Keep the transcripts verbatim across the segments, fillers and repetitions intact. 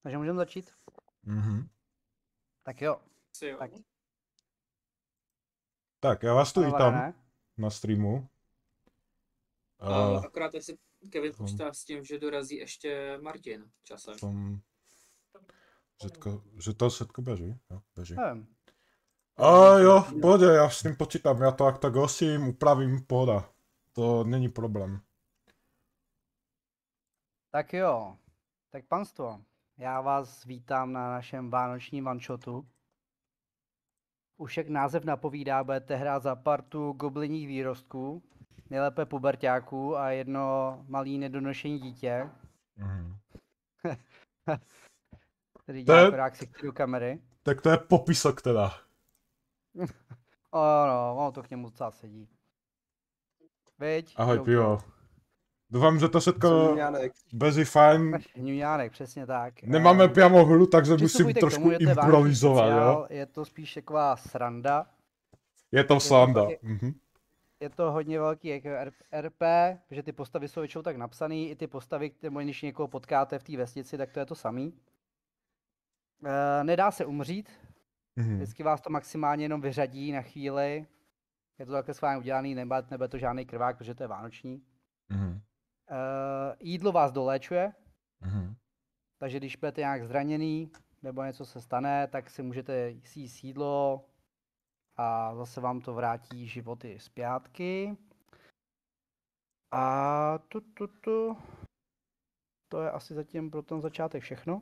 Takže můžeme začít? Mhm. Tak jo. Jo. Tak, Tak, já vás tu ano, vítám Varane. na streamu. A Uh, akorát jestli Kevin tom- počítá s tím, že dorazí ještě Martin časem. tom, všetko, že to všetko beží, jo, beží. Nevím. A jo, v pohodě, já s tím počítám, já to jak tak osím, upravím, pohoda. To není problém. Tak jo. Tak panstvo, já vás vítám na našem vánočním one-shotu. Už jak název napovídá, budete hrát za partu gobliních výrostků, nejlépe puberťáků a jedno malý nedonošení dítě, Mhm. který To dělá je- akorát ksichty do kamery. Tak to je popisok teda. O, no, ono to k němu docela sedí. Viď? Ahoj Jojo. pivo. Doufám, že to všetko Ňuňánek. beží fajn. Ňuňánek, přesně tak. Nemáme Ehm, piamo hru, takže musím Přistupujte k trošku tomu, je to vánoční improvizovat, speciál, jo. Je to spíš taková sranda. Je to to slanda. taky- Mhm. Je to hodně velký jako R P, že ty postavy jsou většinou tak napsaný, i ty postavy, které když někoho potkáte v té vesnici, tak to je to samý. E, nedá se umřít, Mhm. vždycky vás to maximálně jenom vyřadí na chvíli. Je to takhle s vámi udělaný, nebude, nebude to žádný krvák, protože to je vánoční. Mhm. E, jídlo vás doléčuje, Mhm. takže když budete nějak zraněný, nebo něco se stane, tak si můžete jíst jídlo a zase vám to vrátí životy zpátky. A tu, tu, tu. To je asi zatím pro ten začátek všechno.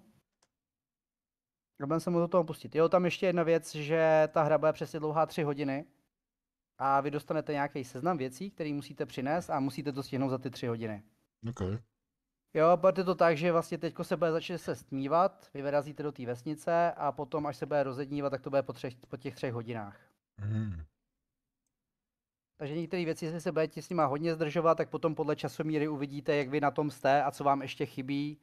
A budeme se mu do toho pustit. Jo, tam ještě jedna věc, že ta hra bude přesně dlouhá tři hodiny a vy dostanete nějaký seznam věcí, které musíte přinést a musíte to stihnout za ty tři hodiny. Okay. Jo, bude to tak, že vlastně teďko se bude začít se stmívat, vy vyrazíte do té vesnice a potom, až se bude rozednívat, tak to bude po, třech, po těch třech hodinách. Mhm. Takže některé věci, jestli se budete s nima hodně zdržovat, tak potom podle časomíry uvidíte, jak vy na tom jste a co vám ještě chybí.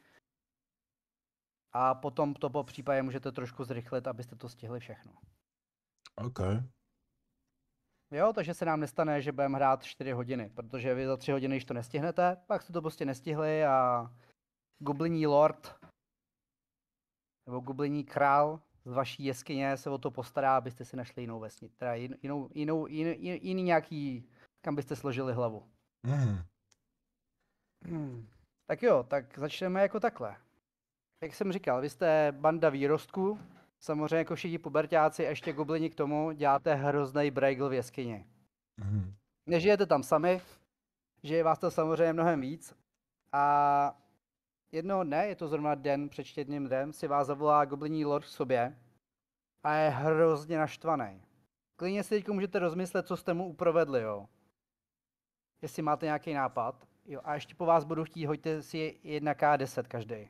A potom to po případě můžete trošku zrychlit, abyste to stihli všechno. OK. Jo, takže se nám nestane, že budeme hrát čtyři hodiny, protože vy za tři hodiny, když to nestihnete, pak jste to prostě nestihli a gobliní lord nebo gobliní král z vaší jeskyně se o to postará, abyste si našli jinou vesnici, teda jinou, jinou, jiný, jiný nějaký, kam byste složili hlavu. Mhm. Hmm. Tak jo, tak začneme jako takhle. Jak jsem říkal, vy jste banda výrostků, samozřejmě jako všichni puberťáci, ještě goblini k tomu, děláte hrozný brejgl v jeskyni. Mhm. Nežijete tam sami, žije vás to samozřejmě mnohem víc. A jednoho dne, je to zrovna den před čtyřdním dnem, si vás zavolá gobliní lord k sobě a je hrozně naštvaný. Klidně si teď můžete rozmyslet, co jste mu uprovedli, jo. Jestli máte nějaký nápad. Jo, a ještě po vás budu chtít, hoďte si jedna ká deset každý.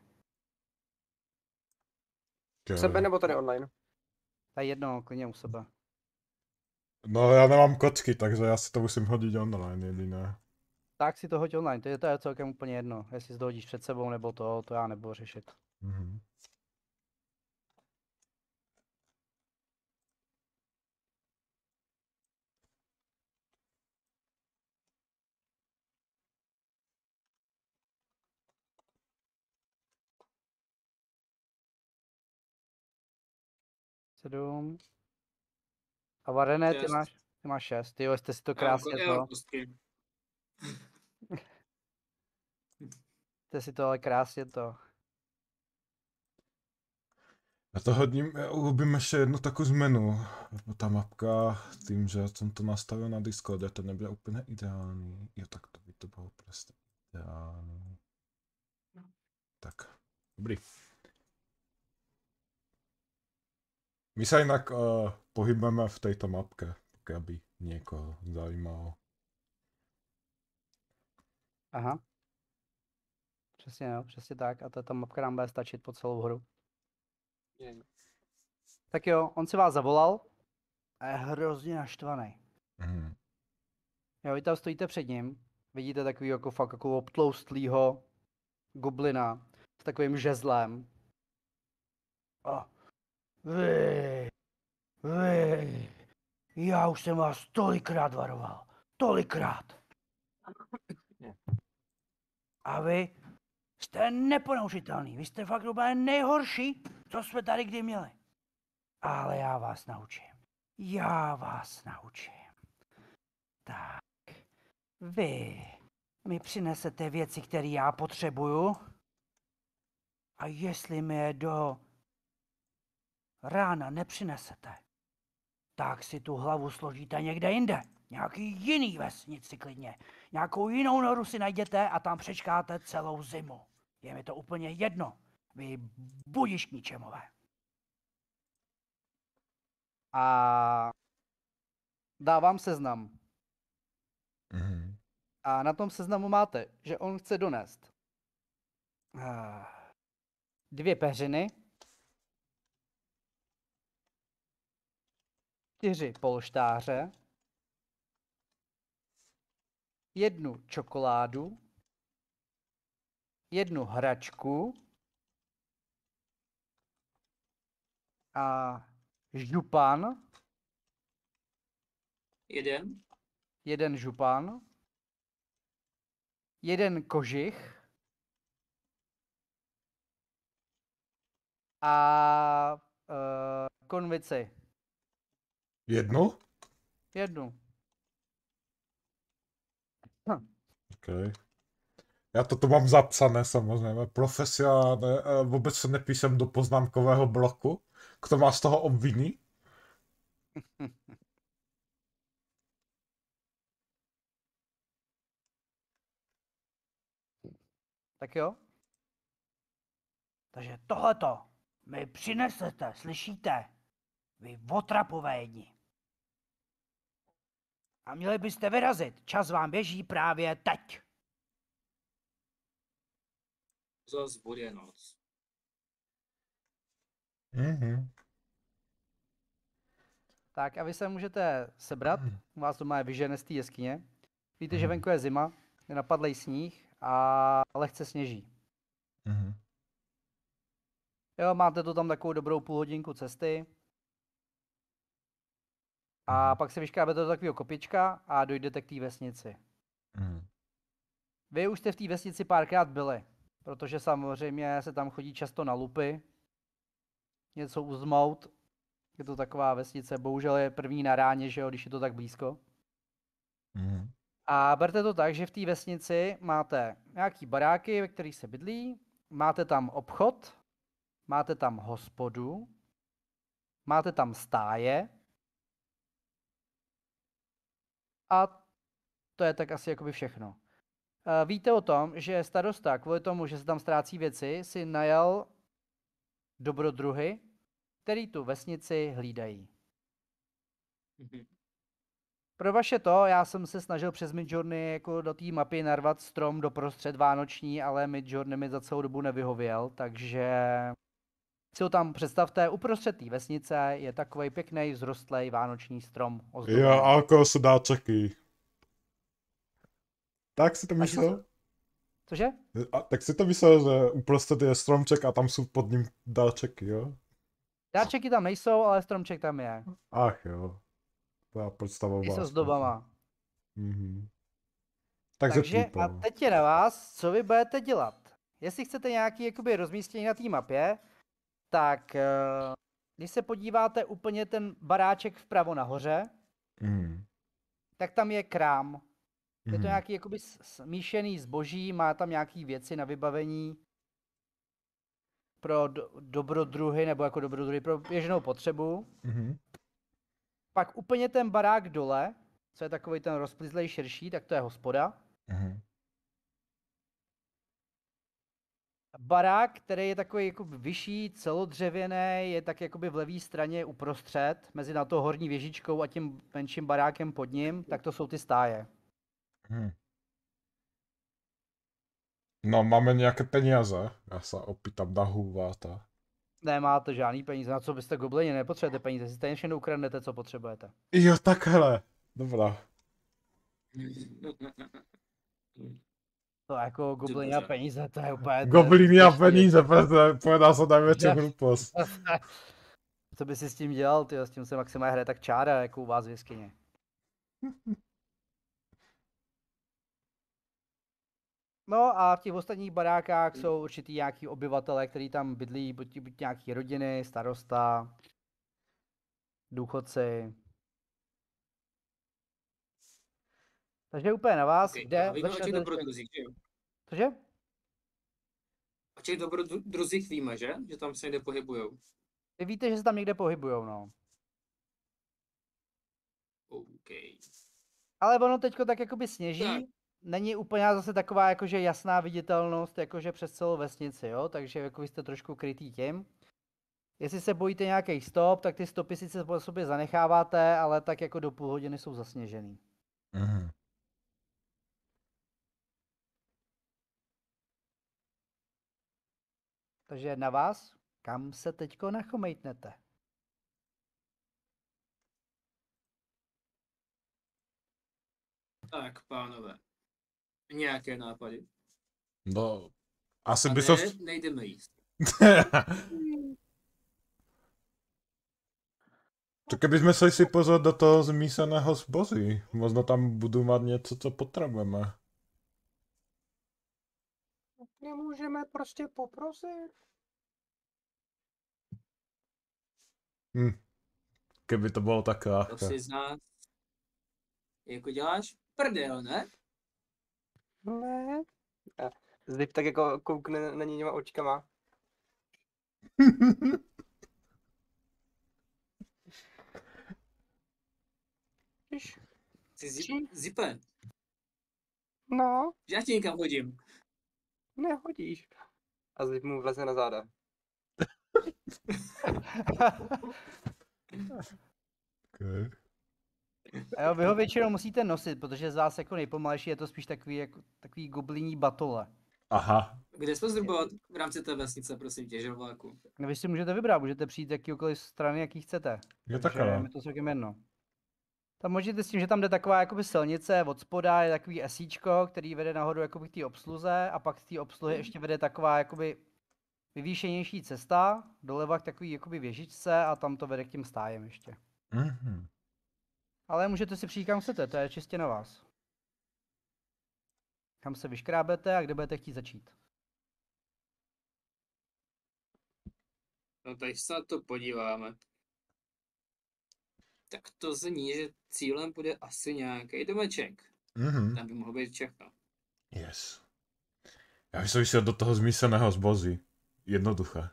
Okay. Sebe nebo tady online? Tak jedno, klidně u sebe. No já nemám kocky, takže já si to musím hodit online jediné. Tak si to hoď online, to je, to je celkem úplně jedno. Jestli si to hodíš před sebou nebo to, to já nebudu řešit. Mhm. Sedm. A Varene, ty Šest. máš, ty máš šest. Ty jo, jste si to Já mám krásně ko- já mám to, kostky. jste si to ale krásně to. Já to hodím, já urobím ještě jednu takovou zmenu. Ta mapka, tím, že jsem to nastavil na Discordě, to nebylo úplně ideální. Jo, tak to by to bylo prostě ideální. Tak, dobrý. My se jinak uh, pohybujeme v této mapce, pokud by někoho zajímalo. Aha. Přesně jo, přesně tak. A ta, ta mapka nám bude stačit po celou hru. Je. Tak jo, on si vás zavolal a je hrozně naštvaný. Mhm. Jo, vy tam stojíte před ním, vidíte takový jako fakt jako obtloustlýho goblina s takovým žezlem. A vy, vy, já už jsem vás tolikrát varoval, tolikrát. A vy Jste neponaučitelný, vy jste fakt úplně nejhorší, co jsme tady kdy měli. Ale já vás naučím. Já vás naučím. Tak, vy mi přinesete věci, které já potřebuju. A jestli mi je do rána nepřinesete, tak si tu hlavu složíte někde jinde. Nějaký jiný vesnici klidně. Nějakou jinou noru si najděte a tam přečkáte celou zimu. Je mi to úplně jedno. Vy budiš k ničemové. A dávám seznam. Mhm. A na tom seznamu máte, že on chce donést ah, dvě peřiny, čtyři polštáře, jednu čokoládu, jednu hračku a župan, Jeden. jeden župan, jeden kožich a uh, konvici. Jednu? Jednu. Hm. Okay. Já to tu mám zapsané samozřejmě. Profesionálně, eh, vůbec se nepíšem do poznámkového bloku. Kdo má z toho obviní? Tak jo. Takže tohleto mi přinesete, slyšíte? Vy otrapové jedni. A měli byste vyrazit. Čas vám běží právě teď. Zas bude noc. Mhm. Tak a vy se můžete sebrat. U vás to má vyžene z té jeskyně. Víte, že Mhm. venku je zima, je napadlej sníh a lehce sněží. Mhm. Jo, máte to tam takovou dobrou půl hodinku cesty. A Mhm. pak se vyškábete do takového kopička a dojdete k té vesnici. Mhm. Vy už jste v té vesnici párkrát byli, protože samozřejmě se tam chodí často na lupy, něco uzmout. Je to taková vesnice, bohužel je první na ráně, že jo, když je to tak blízko. Mhm. A berte to tak, že v té vesnici máte nějaký baráky, ve kterých se bydlí, máte tam obchod, máte tam hospodu, máte tam stáje a to je tak asi jakoby všechno. E, Víte o tom, že starosta kvůli tomu, že se tam ztrácí věci, si najal dobrodruhy, který tu vesnici hlídají. Mhm. Pro vaše to, já jsem se snažil přes Midjourney jako do té mapy narvat strom doprostřed vánoční, ale Midjourney mi za celou dobu nevyhověl, takže si ho tam představte, uprostřed té vesnice je takovej pěkný vzrostlej vánoční strom ozdobený. Jo, a okolo jsou dáčeky. Tak si to Takže myslel? Cože? A, tak si to myslel, že uprostřed je stromček a tam jsou pod ním dáčeky, jo? Dáčeky tam nejsou, ale stromček tam je. Ach jo. To je představová. I s ozdobama. Mhm. Takže, Takže typo. a teď je na vás, co vy budete dělat. Jestli chcete nějaký jakoby rozmístění na té mapě, tak eh, když se podíváte úplně ten baráček vpravo nahoře, Mhm. tak tam je krám. Je to Mhm. nějaký jakoby s- smíšený zboží, má tam nějaký věci na vybavení pro do, dobrodruhy, nebo jako dobrodruhy pro běžnou potřebu. Mhm. Pak úplně ten barák dole, co je takový ten rozplizlej širší, tak to je hospoda. Mhm. Barák, který je takový jako vyšší, celodřevěný, je tak jakoby v levé straně uprostřed, mezi na to horní věžičkou a tím menším barákem pod ním, tak to jsou ty stáje. Mhm. No, máme nějaké peníze. Já se opýtám na hůváta. Nemáte žádný peníze, na co byste goblini, nepotřebujete peníze, si stejně všechno ukradnete, co potřebujete. Jo, takhle. Dobrá. To jako goblini Dobře. a peníze, to je úplně... to je Gobliny a zbytečný. peníze, protože povedal jsem největší Já- hloupost. Co by si s tím dělal, tyjo, s tím se maximálně hraje tak čára, jako u vás v jeskyni. No a v těch ostatních barákách jsou určitý nějaký obyvatele, kteří tam bydlí, buď, buď nějaký rodiny, starosta, důchodci. Takže úplně na vás, Okay. A kde víme o těch začnete... dobrodruzích, že jo? Cože? O těch dobrodruzích víme, že? Že tam se někde pohybujou. Vy víte, že se tam někde pohybujou, no. OK. Ale ono teďko tak jakoby sněží, Tak. není úplně zase taková jakože jasná viditelnost, jakože přes celou vesnici, jo, takže jako vy jste trošku krytý tím. Jestli se bojíte nějaký stop, tak ty stopy sice po sobě zanecháváte, ale tak jako do půl hodiny jsou zasněžený. Mhm. Takže na vás, kam se teďko nachomejtnete? Tak, pánové. Nějaké nápady? No, asi A by ne, se... nejdeme jíst. To kdybychom se si pozvat do toho zmíseného zboží. Možno tam budu mít něco, co potřebujeme. Nemůžeme prostě poprosit. Hm. Kdyby to bylo tak To láhké. si z nás jako děláš prdel, ne? Ne. A Zip tak jako koukne na něj těma očkama. Víš? Jsi zip, zipe, No, že já ti někam hodím. nehodíš. A Zip mu vleze na záda. Okay. A jo, vy ho většinou musíte nosit, protože z vás jako nejpomalejší je to spíš takový, jako, takový gobliní batole. Aha. Kde jsme zhruba v rámci té vesnice, prosím tě, želváku? No vy si můžete vybrat, můžete přijít jakýkoliv strany, jaký chcete. Je Takže takové. mi to celkem jedno. Tam můžete s tím, že tam jde taková jakoby silnice, od spoda je takový esíčko, který vede nahoru jakoby k té obsluze a pak z té obsluhy ještě vede taková jakoby vyvýšenější cesta, doleva k takový jakoby věžičce a tam to vede k těm stájem ještě. Mhm. Ale můžete si přijít kam chcete, to je čistě na vás. Kam se vyškrábete a kde budete chtít začít. No teď se na to podíváme. Tak to zní, že cílem bude asi nějaký domeček. Mhm. Tam by mohl být všechno. Yes. Já bych se vyšel do toho zmíseného zboží. Jednoduché.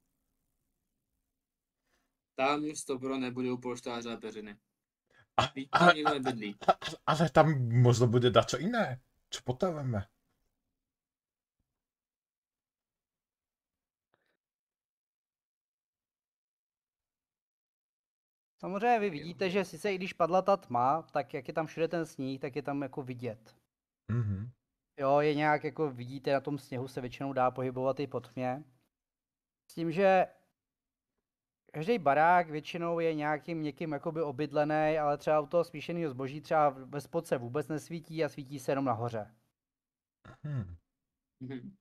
Tam stopro nebudou polštáře a peřiny. A, Víš, a, tam nikdo a, nebydlí. a, ale tam možno bude dát co jiné. Co potřebujeme? Samozřejmě vy vidíte, že sice i když padla ta tma, tak jak je tam všude ten sníh, tak je tam jako vidět. Mhm. Jo, je nějak jako vidíte, na tom sněhu se většinou dá pohybovat i po tmě. S tím, že každý barák většinou je nějakým někým jakoby obydlený, ale třeba u toho smíšeného zboží třeba ve spod se vůbec nesvítí a svítí se jenom nahoře. Mhm. Mhm.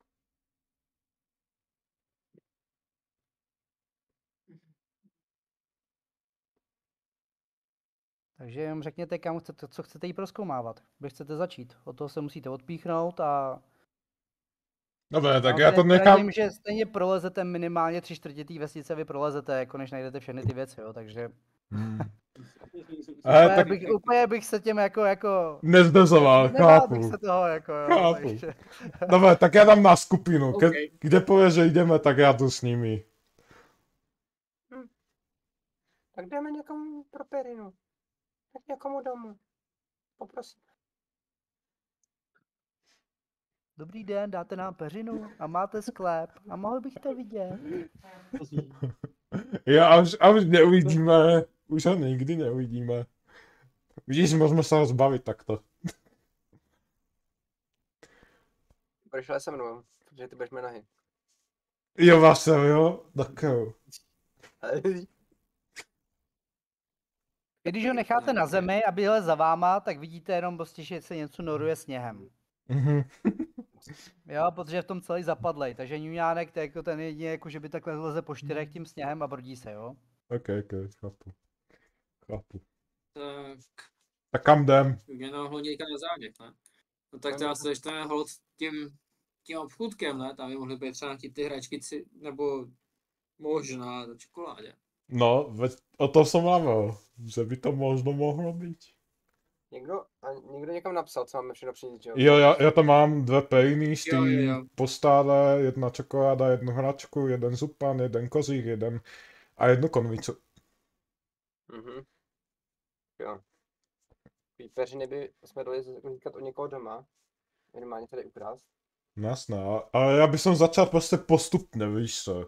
Takže jenom řekněte, kam chcete, co chcete jí prozkoumávat. Kde chcete začít. Od toho se musíte odpíchnout a... Dobré, tak já já to vám nechám. Vím, že stejně prolezete minimálně tři čtvrtě té vesnice, vy prolezete, jako než najdete všechny ty věci, jo, takže... Hmm. Ale Úplně, tak bych, úplně bych se těm jako, jako... nezdezoval, Nebál bych chápu. se toho, jako jo, Chápu. takže... Dobré, tak já dám na skupinu. Ke, Okay. kde pově, že jdeme, tak já jdu s nimi. Tak jdeme někam pro perinu. Tak někomu domů. Poprosím. Dobrý den, dáte nám peřinu a máte sklep a mohl bych to vidět. Já a už, a už neuvidíme. Už ho nikdy neuvidíme. Vidíš, můžeme se ho zbavit takto. Budeš ale se mnou, protože ty budeš mé nohy. Jo, vlastně, jo? Tak jo. Když ho necháte na zemi, aby jel za váma, tak vidíte jenom prostě, že se něco noruje sněhem. Mhm. Jo, protože je v tom celý zapadlej, takže ňuňánek to je jako ten jedině, jako že by takhle leze po čtyřech tím sněhem a brodí se, jo. Ok, ok, chápu. Chápu. Tak, Tak kam jdem? jenom hlavně někam na zádech, ne? No tak to já se dostaneme hold tím tím obchůdkem, ne? Tam by mohly být třeba nějaký ty hračky, ci- nebo možná do čokoládě. No, veď o tom jsem mluvil, že by to možno mohlo být. Někdo, a někdo někam napsal, co máme všechno přinést, že jo? Jo, já, já tam mám dvě pejny z Jo, jo, té jo. postále, jedna čokoláda, jednu hračku, jeden zupan, jeden kozík, jeden a jednu konvicu. Mhm. Jo. Výpeřiny by jsme dali získat od někoho doma. Minimálně tady ukrást. No jasné, ale- ale já bych začal prostě postupně, víš co.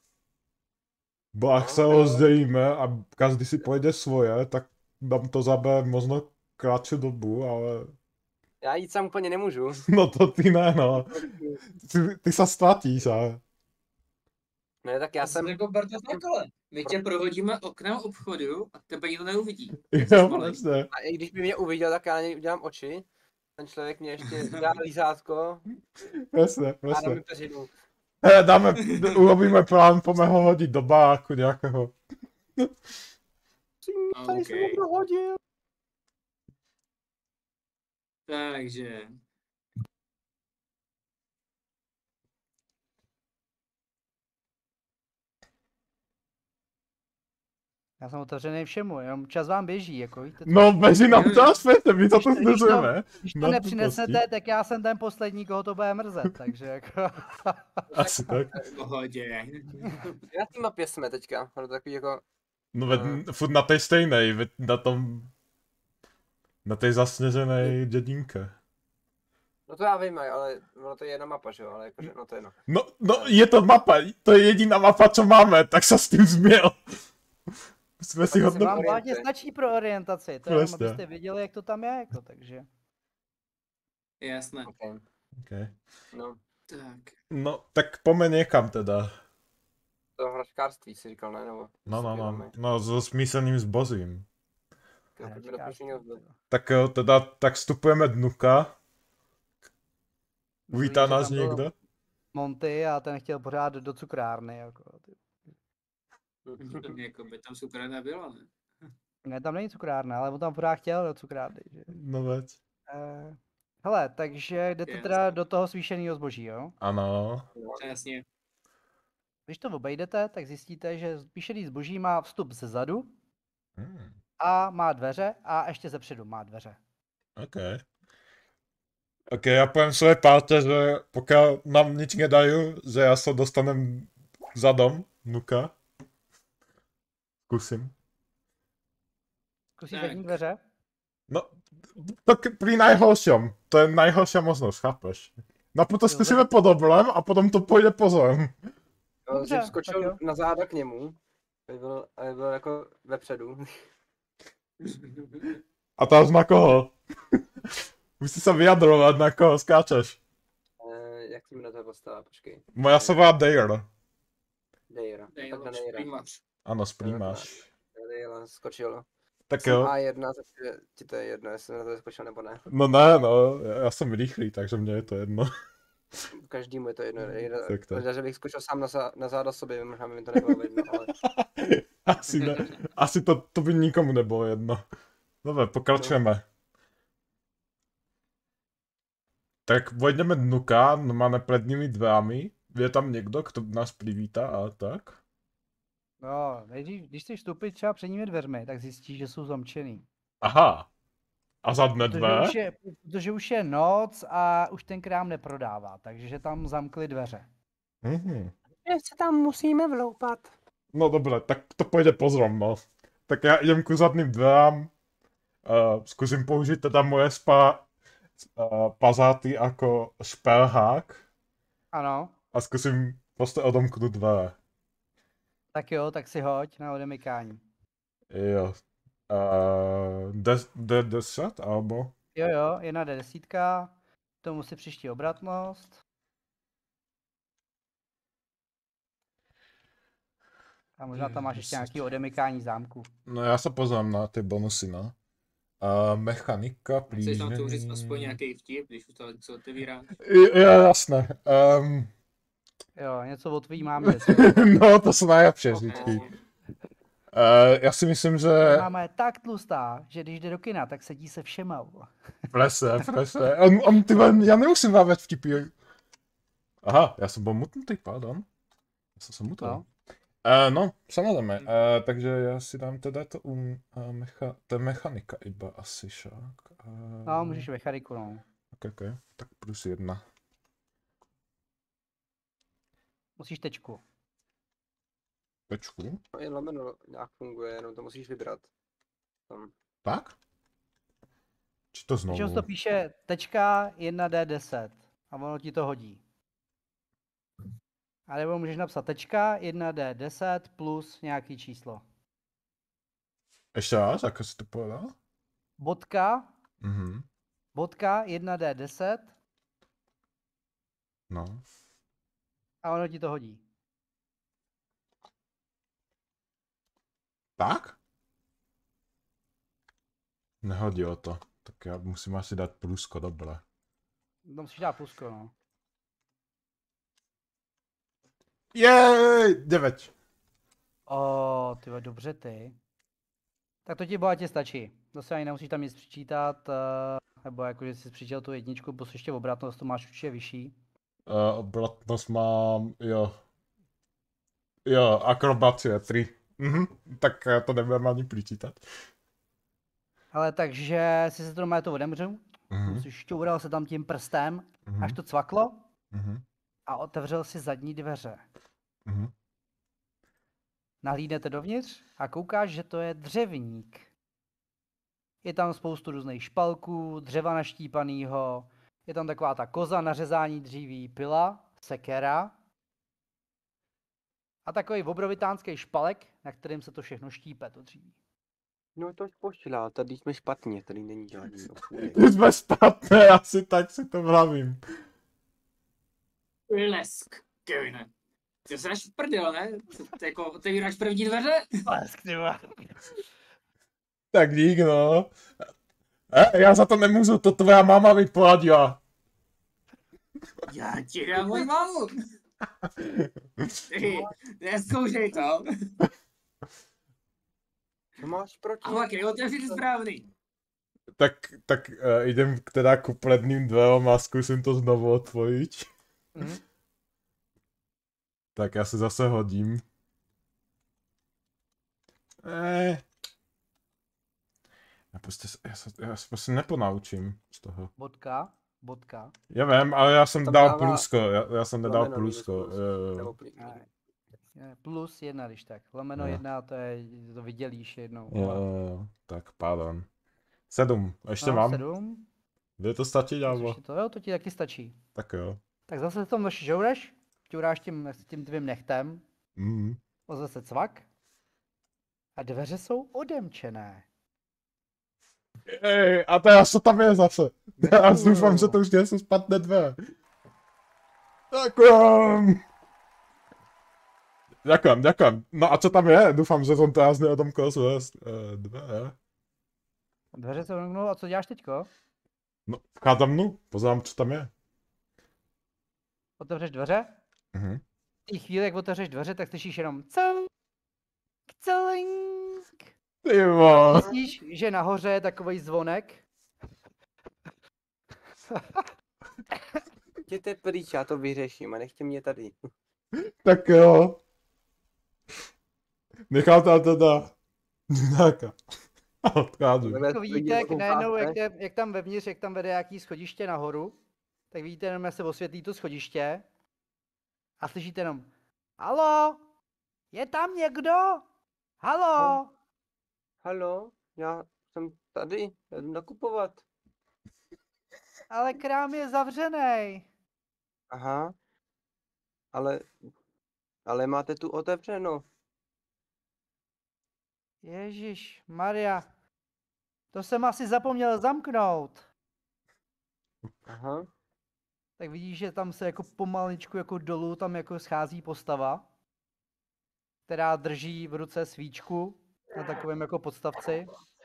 Bo ak No, se jo. rozdělíme a každý si pojede svoje, tak nám to zabere možno kratší dobu, ale Já jít sám úplně nemůžu. no to ty ne, no. Ty, ty se ztratíš, ale Ne, tak já Já jsem... jsem jako Barta takhle. My tě prohodíme oknem obchodu a tebe nikdo neuvidí. jo, vlastně. A i když by mě uviděl, tak já na něj udělám oči. Ten člověk mě ještě dá lízátko Jasně, a dá jasně. mi peřinu. He, dáme, urobíme plán, pojďme ho hodit do baráku nějakého. Tady jsem Okay. ho prohodil. Takže, Já jsem otevřený všemu, jenom čas vám běží, jako víte. co? No, běží nám čas, Petr, my to Když tu to- když to- zdržujeme. Když to no, nepřinesete, tak já jsem ten poslední, koho to bude mrzet, takže jako... Asi tak. v pohodě. Na té mapě jsme teďka. Ono takový jako... No, veď, furt na té stejnej, veď na tom... Na té zasněžené dědinke. No to já vím, ale ono to je jedna mapa, že jo, ale jakože, no to je jedno. No, no, je to mapa, to je jediná mapa, co máme, tak se s tím změl. Jsme si Tak ho se Vám Orientace. hlavně stačí pro orientaci, to jenom Vlastně. abyste věděli, jak to tam je, jako, takže... Jasné. Okay. okay. No, Tak. No, tak pojďme někam teda. to hračkářství si říkal, ne? Nebo No, no, no, skvělé. no, so smyslným zbožím. Jo, pojďme do půjčního zboží. Tak jo, teda, tak vstupujeme dnuka. Uvítá Myslím, že nás tam byl někdo? Monty a ten chtěl pořád do cukrárny, jako. ty- Jako by tam super nebylo, ne? Ne, tam není cukrárna, ale on tam pořád chtěl do cukrárny, že? No veď. Eh, hele, takže jdete Jasně. teda do toho zvýšeného zboží, jo? Ano. Přesně. Když to obejdete, tak zjistíte, že zvýšený zboží má vstup ze zadu Hmm. a má dveře a ještě ze předu má dveře. OK. OK, já povím své párce, že pokud nám nic nedají, že já se dostanem za dom, nuka. Zkusím. Zkusí Tak. zadní dveře? No, to k- pri najhoršom. To je najhorší možnost, chápeš? Napůl to Jo, zkusíme po dobrém a potom to půjde po zlém. Jo, Dobře, že tak skočil jo. na záda k němu. Aby byl, aby byl jako vepředu. A teraz na koho? Musí se vyjadrovat, na koho skáčeš. Eh, jak se jmenuje ta postava, počkej. Moja se volá Dare. Dejra. Dej, Tak na lož, Dejra. primář. Ano, splímáš. Dejra skočil. Tak Jsem jo. A jedna, takže ti to je jedno, jestli na to skočil nebo ne. No ne, no, já já jsem rychlý, takže mě je to jedno. Každému je to jedno. Jedna, Tak to. možná, že bych skočil sám na, zá, na záda sobě, možná by mi to nebylo jedno, ale Asi ne, asi to, to by nikomu nebylo jedno. Dobře, pokračujeme. Tak vojdeme dnuka, no máme před nimi dveřmi. Je tam někdo, kdo nás přivítá a tak? No, nejdřív, když chceš vstoupit třeba předními dveřmi, tak zjistíš, že jsou zamčený. Aha. A zadné Protože dveře? už, je, protože už je noc a už ten krám neprodává, takže tam zamkli dveře. Mhm. že se tam musíme vloupat. No dobré, tak to půjde pozrom, no. Tak já idem ku zadným dverám. Uh, zkusím použít teda moje spa, uh, pazáty jako šperhák Ano, a zkusím prostě odomknout dveře. tak jo, tak si hoď na odemykání. Jo. Uh, des, de, deset, alebo? Jo, jo, jedna D desítka, k tomu si přiští obratnost. A možná tam máš ještě nějaký odemykání zámku. No já se poznám na ty bonusy, no. Uh, mechanika, Chceš nám to říct plížení... aspoň nějaký vtip, když už to co otevírá? Jo, jasné. Um, Jo, něco o tvý mámě. no, to jsou nejlepší Ok. vždycky. Uh, já si myslím, že... Máma je tak tlustá, že když jde do kina, tak sedí se všema. vole. Presne, presne. On, on, ty vole, já nemusím vávet vtipy. Aha, já jsem byl mutnutý, pardon. Já jsem se mutil. No. Uh, no, samozřejmě, uh, takže já si dám teda to um, uh, mecha, to je mechanika iba asi však. Uh, No, můžeš mechaniku, no. Ok, ok, tak plus jedna. Musíš tečku. Tečku? No, i lomeno nějak funguje, jenom to musíš vybrat. Tam. Tak? Či to Většinou se znovu? to píše tečka jedna D deset a ono ti to hodí. A nebo můžeš napsat tečka jedna D deset plus nějaký číslo. Ještě raz, jak jsi to povedal? Bodka, Mhm, bodka jedna D deset no. a ono ti to hodí. Tak? Nehodilo to. Tak já musím asi dát plusko, dobré. No, musíš dát plusko, no. Jej, devět. O, ty vole, dobře ty. Tak to ti bohatě stačí. Zase ani nemusíš tam nic přičítat, uh, nebo jako, že jsi přičítal tu jedničku, plus ještě obratnost, to máš určitě vyšší. Uh, obratnost mám, jo. Jo, akrobacie, tři. Mhm, tak uh, to nebudeme ani přičítat. Ale takže si se to normálně to odemřel, Mhm, si šťoural se tam tím prstem, mhm, až to cvaklo mhm, a otevřel si zadní dveře. mhm. Nahlídnete dovnitř a koukáš, že to je dřevník. Je tam spoustu různých špalků, dřeva naštípanýho, je tam taková ta koza na řezání dříví, pila, sekera a takový obrovitánský špalek, na kterým se to všechno štípe, to dříví. No to pošilá, tady jsme špatně, tady není žádný obchůdek. My jsme špatné, asi tak si to vravím. Lesk, Kevine. Ty se dáš v prdel, ne? Ty jako otevíráš první dveře? Lesk, ty vole. Tak dík, no. E, já za to nemůžu, to tvoja máma mi poradila. Já ti dám moji mámu. Ty, neskoušej to. Co máš proti? A makry, otevři ty správný. Tak, tak uh, jdem teda ku predným dverom a zkusím to znovu otvorit. Mhm. Tak já se zase hodím. Eh. Já prostě, s- já se, já se prostě neponaučím z toho. Bodka, bodka. Já vím, ale já jsem Tam dal dává plusko, já, já jsem nedal lomeno minus plusko. plus, Jo, jo. nebo plus. Ne, je Plus jedna, když tak. Lomeno Jo. jedna, to je, to vydělíš jednou. Jo, ale- jo, jo. Tak, pardon. Sedm, ještě no, mám. sedm. Kde to stačí, Plus Ďáblo? ještě to, jo, to ti taky stačí. Tak jo. Tak zase v tom žoureš, šťouráš tím, tím tvým nechtem, Mhm. ozve se cvak a dveře jsou odemčené. Ej, a teraz co tam je zase? Já doufám, že to už nejsou špatné dveře. Děkujem. Děkujem, děkujem. No a co tam je? Doufám, že jsem teraz neodomkol své uh, dveře. Dveře se odemknou a co děláš teďko? No, vcházím mnu, pozorám, co tam je. Otevřeš dveře? Mhm. V té chvíli, jak otevřeš dveře, tak slyšíš jenom celink, celink. Ty vole. Zjistíš, že nahoře je takový zvonek. Jděte pryč, já to vyřeším a nechte mě tady. Tak jo. Nechal tam teda nějaká. A odcházím. Takhle Jako lidi vidíte, jak koukáte. najednou, jak, je, jak tam vevnitř, jak tam vede jaký schodiště nahoru, tak vidíte jenom, jak se osvětlí to schodiště a slyšíte jenom Halo? Je tam někdo? Halo? Halo, já jsem tady, já jdu nakupovat. Ale krám je zavřený. Aha, ale, ale máte tu otevřeno. Ježíš Maria, to jsem asi zapomněl zamknout. Aha, Tak vidíš, že tam se jako pomaličku jako dolů tam jako schází postava, která drží v ruce svíčku na takovém jako podstavci.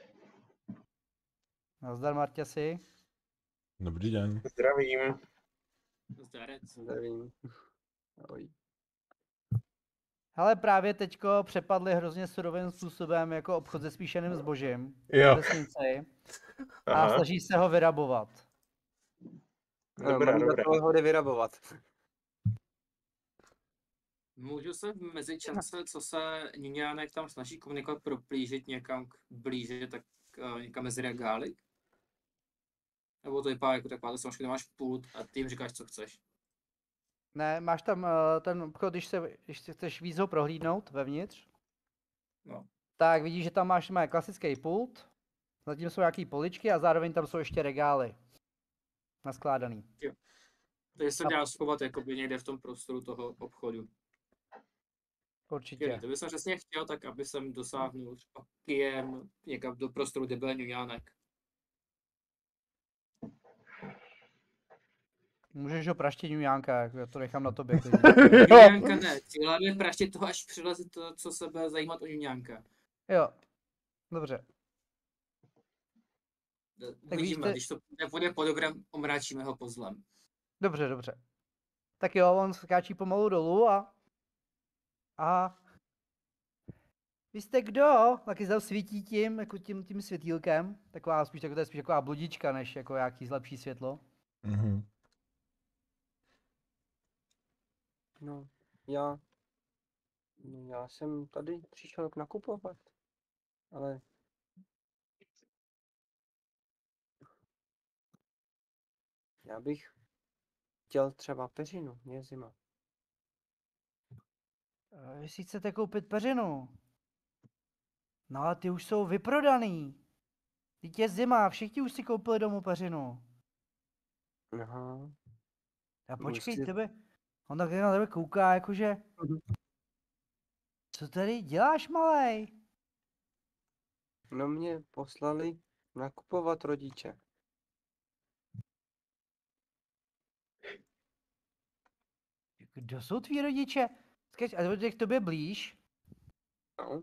Nazdar, Marťasi. Dobrý den. Zdravím. Zdarec. nevím. Ahoj. Hele, právě teďko přepadli hrozně surovým způsobem jako obchod se spíšeným zbožím Jo. v vesnici a Aha, snaží se ho vyrabovat. No, dobrá, mám za dobrá. toho jde vyrabovat. Můžu se v mezičase, co se Ňuňánek tam snaží komunikovat, proplížit někam k- blíže, tak uh, někam mezi regály? Nebo to vypadá jako taková složka, kde máš pult a ty jim říkáš, co chceš. Ne, máš tam uh, ten obchod, když, se, když si chceš víc ho prohlídnout vevnitř, No. tak vidíš, že tam máš má klasický pult, zatím jsou nějaký poličky a zároveň tam jsou ještě regály naskládaný. Takže se A- dá schovat jakoby někde v tom prostoru toho obchodu. Určitě. Skvělý, to bych přesně chtěl, tak aby jsem dosáhnul třeba kijem někam do prostoru, kde byl Ňuňánek. Můžeš ho praštit Ňuňánka, jako já to nechám na tobě. klidně. Ňuňánka ne, ty hlavně praště toho, až přileze to, co se bude zajímat o Ňuňánka. Jo, dobře. Uvidíme, víš, te- když to nepůjde po dobrém, omráčíme ho pozlem. Dobře, dobře. Tak jo, on skáčí pomalu dolů a... A... Vy jste kdo? Taky tam svítí tím, jako tím, tím světýlkem. Taková spíš, tak to je spíš taková bludička, než jako nějaký zlepší světlo. Mhm. No, já... no, Já jsem tady přišel nakupovat, ale... Já bych chtěl třeba peřinu, mě je zima. Eh, Vy si chcete koupit peřinu. No ale ty už jsou vyprodaný. Teď je zima, všichni už si koupili domů peřinu. Aha, A počkej, Musí- tebe... On tak na tebe kouká, jakože... Mhm. Co tady děláš, malej? no mě poslali nakupovat rodiče. Kdo jsou tví rodiče? Skač, a jde k tobě blíž. No,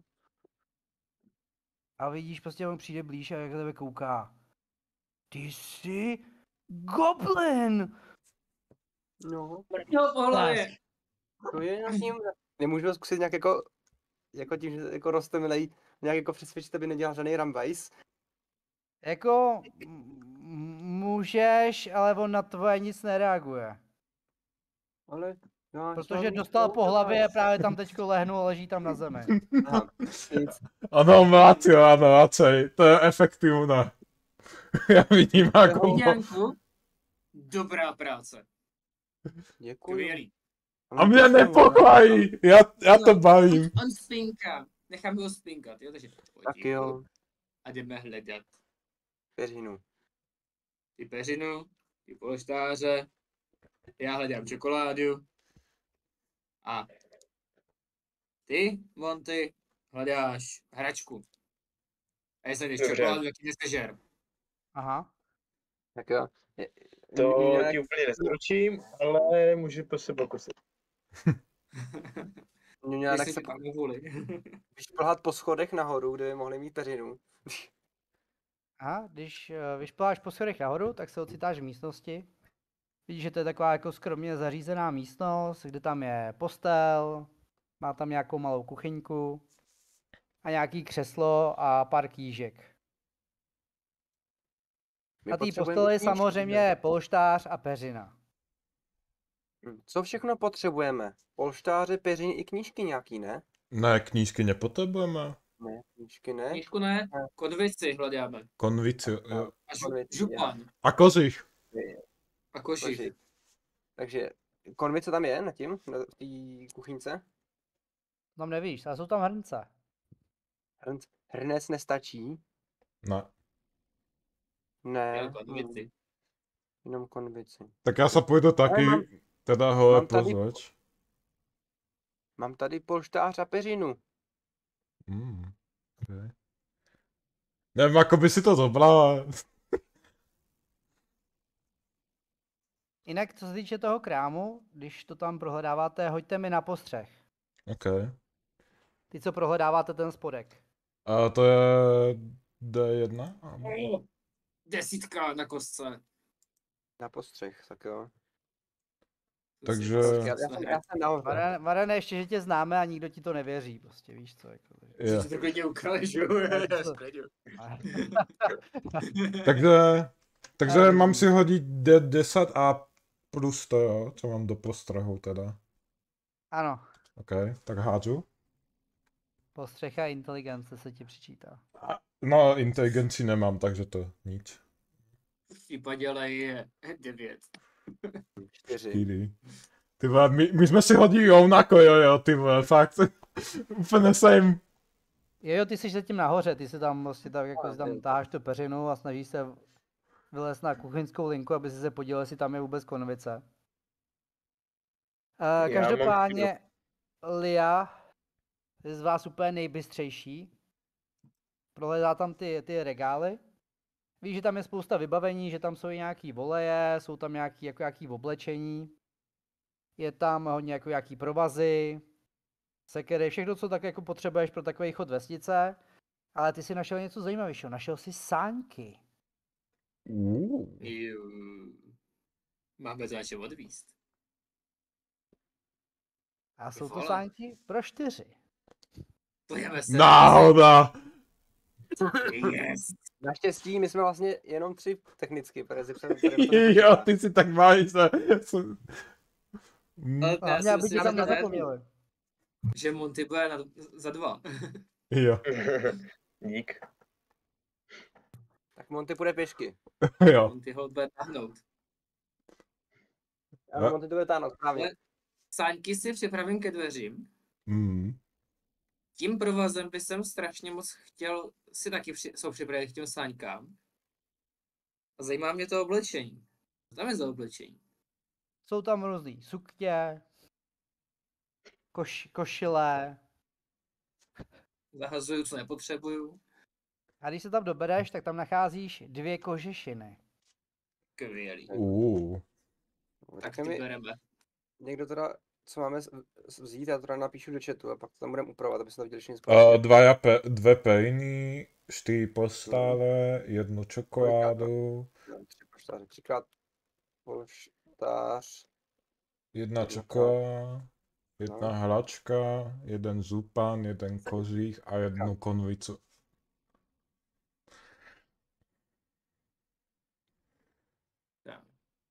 A vidíš, prostě on přijde blíž a jak na tebe kouká. Ty jsi goblin! no, Jo, po hlavě. to je na ním. Nemůžu ho zkusit nějak jako, jako tím, že jako roste milej, nějak jako přesvědčit, aby nedělal žádný rambajs. Jako, m- můžeš, ale on na tvoje nic nereaguje. Ale já Protože jsem dostal po nechtěl hlavě, rambajs. právě tam teďko lehnul a leží tam na zemi. Aha, nic. Ano, Mácio, ano, Acej, to je efektivné. Já vidím jako... Ňuňánku, dobrá práce. Děkuji. Skvělý. A mě nepokojí, já, já to bavím. On, on spinká. Necháme ho spinkat, jo, takže pojď Tak jo, a jdeme hledat peřinu. ty peřinu, ty polštáře, já hledám čokoládu a ty, Monty, hledáš hračku. A jestli jdeš Dobře. čokoládu, tak ji nesežer. Aha. Tak jo. Je- To nějak- ti úplně nezaručím, ale můžu to se pokusit. Ňuňánek Jestli se si pak nevůli. vyšplhat po schodech nahoru, kde by mohli mít peřinu. Aha, když eh, vyšpláš po schodech nahoru, tak se ocitáš v místnosti. Vidíš, že to je taková jako skromně zařízená místnost, kde tam je postel, má tam nějakou malou kuchyňku a nějaký křeslo a pár kýžek. My Na té potřebujeme posteli knížky, samozřejmě že? je polštář a peřina. Hm, Co všechno potřebujeme? Polštáře, peřiny i knížky nějaký, ne? Ne, knížky nepotřebujeme. Ne, knížky ne. Knížku ne, Ne. konvici hledáme. Konvici, jo. A žu, Konvici, župan. A kořich. A košík. Kožich. Takže konvice tam je na tím, na té kuchyňce. Tam nevíš, ale jsou tam hrnce. Hrnc, hrnec nestačí. Ne. Ne, Měl hm, konvici. jenom konvici. Tak já se půjdu taky, mám- teda hele mám tady- pozveč. Mám tady polštář a peřinu. Mm, okay. Nevím, jako by si to zobrala. Jinak, co se týče toho krámu, když to tam prohledáváte, hoďte mi na postřeh. OK. Ty, co prohledáváte ten spodek. A to je D jedna? Ano. Oh, desítka na kostce. Na postřeh, tak jo. To si Takže- prostě Já, já, jsem, hraje. já jsem nahoře. Varene, Varene, ještě, že tě známe a nikdo ti to nevěří, prostě víš co. Jako, takže- Je. Že to klidně ukážu. Ale to- Já spredu. Takže, takže Um, mám si hodit D deset a plus to jo, co mám do postřehu teda. Ano, OK, tak hážu. Postřecha inteligence se ti přičítá. No, inteligenci nemám, takže to nic. V případě ale je devět. Čtyři. Čtyři. Ty vole, my, my jsme si hodili rovnako, jo, jo, ty vole, fakt. Úplně same. Jo, jo, ty jsi zatím nahoře, ty si tam vlastně tak jako A, si tam vím. táháš tu peřinu a snažíš se vylézt na kuchyňskou linku, aby si se podíval, jestli tam je vůbec konvice. Uh, Já mám každopádně Lia je z vás úplně nejbystřejší. Prohledá tam ty, ty regály. Víš, že tam je spousta vybavení, že tam jsou i nějaký voleje, jsou tam nějaký, jako nějaký oblečení. Je tam hodně jako nějaký provazy, sekery, všechno, co tak jako potřebuješ pro takový chod vesnice. Ale ty si našel něco zajímavějšího, našel si sáňky. Uh. Jo. Máme to na čem odvíst. A jsou to vole. sáňky pro čtyři. Pojďme se. Náhoda. Yes. Naštěstí my jsme vlastně jenom tři technicky, protože si před... Jo, ty si tak máš se. Mm, Ale já Hlavně, si aby myslím, ti tam že to je- nezapomněli. že Monty bude na, za dva. Jo, Dík. Tak Monty půjde pěšky. jo. Monty ho bude táhnout. Ano, A- Monty to bude táhnout, správně. Ale- Sáňky si připravím ke dveřím. Mm. Tím provazem by jsem strašně moc chtěl si taky při, jsou připravit k těm sáňkám. A zajímá mě to oblečení. Co tam je za oblečení? Jsou tam různý sukně, koš, košile. Zahazuju, co nepotřebuju. A když se tam dobereš, tak tam nacházíš dvě kožešiny. Skvělý. Uh. Tak Řekne ty mi bereme. někdo teda, co máme z- z- vzít, já to teda napíšu do chatu a pak to tam budeme upravovat, aby se to viděli všichni Uh, společně. dvaja pe, dve pejny, čtyři postále, jednu čokoládu, Tři poštáře, třikrát polštář. jedna Jedno čokoláda, jedna No. hračka, jeden zupan, jeden kožich a jednu konvicu. Tak.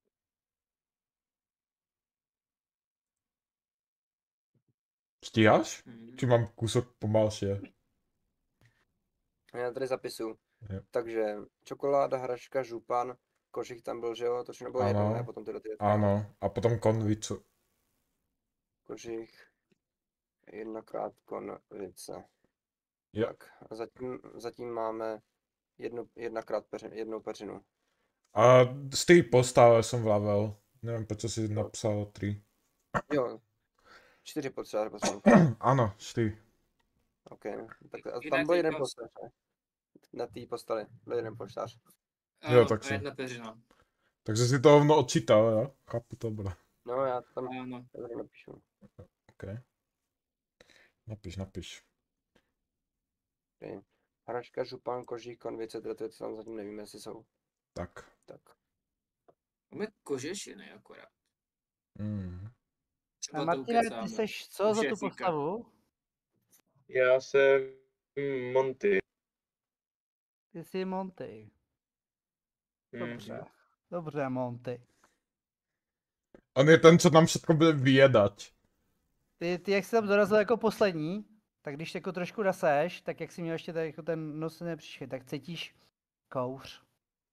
Stíháš? Mhm. Či mám kúsok pomalšie? Já tady zapisu. Jo. Takže čokoláda, hračka, župan, košich tam byl, že jo, to všechno bylo jedno, Ano. ne? Potom tyhle ty věci. Ano, a potom konvicu. Kožich, jednokrát konvice. Jo. Tak, a zatím, zatím máme jednu, jednakrát peřin, jednou peřinu. A z té postále jsem vlavel. Nevím, proč jsi napsal tři. Jo, čtyři potřeba, potřeba. Ano, čtyři. OK, tak a Jinak tam byl jeden jako- poštář, ne? Na té posteli byl jeden poštář. Ano, tak a si- jedna peřina. Takže si to rovno odčítal, jo? Chápu to, bro. No, já to tam Ano. tady napíšu. OK. Napiš, napiš. Okay. Hračka, župan, kožík, konvice, tyhle ty věci tam zatím nevíme, jestli jsou. Tak. Tak. Máme kožešiny akorát. Mm. Třeba A to Martine, ukecáme. ty seš co Už za je tu fíka. postavu? Já jsem Monty. Ty jsi Monty. Dobře. Mhm. Dobře, Monty. On je ten, co nám všechno bude vyjedat. Ty, ty jak jsi tam dorazil jako poslední, tak když jako trošku raseš, tak jak jsi měl ještě tady jako ten nos nepřišli, tak cítíš kouř.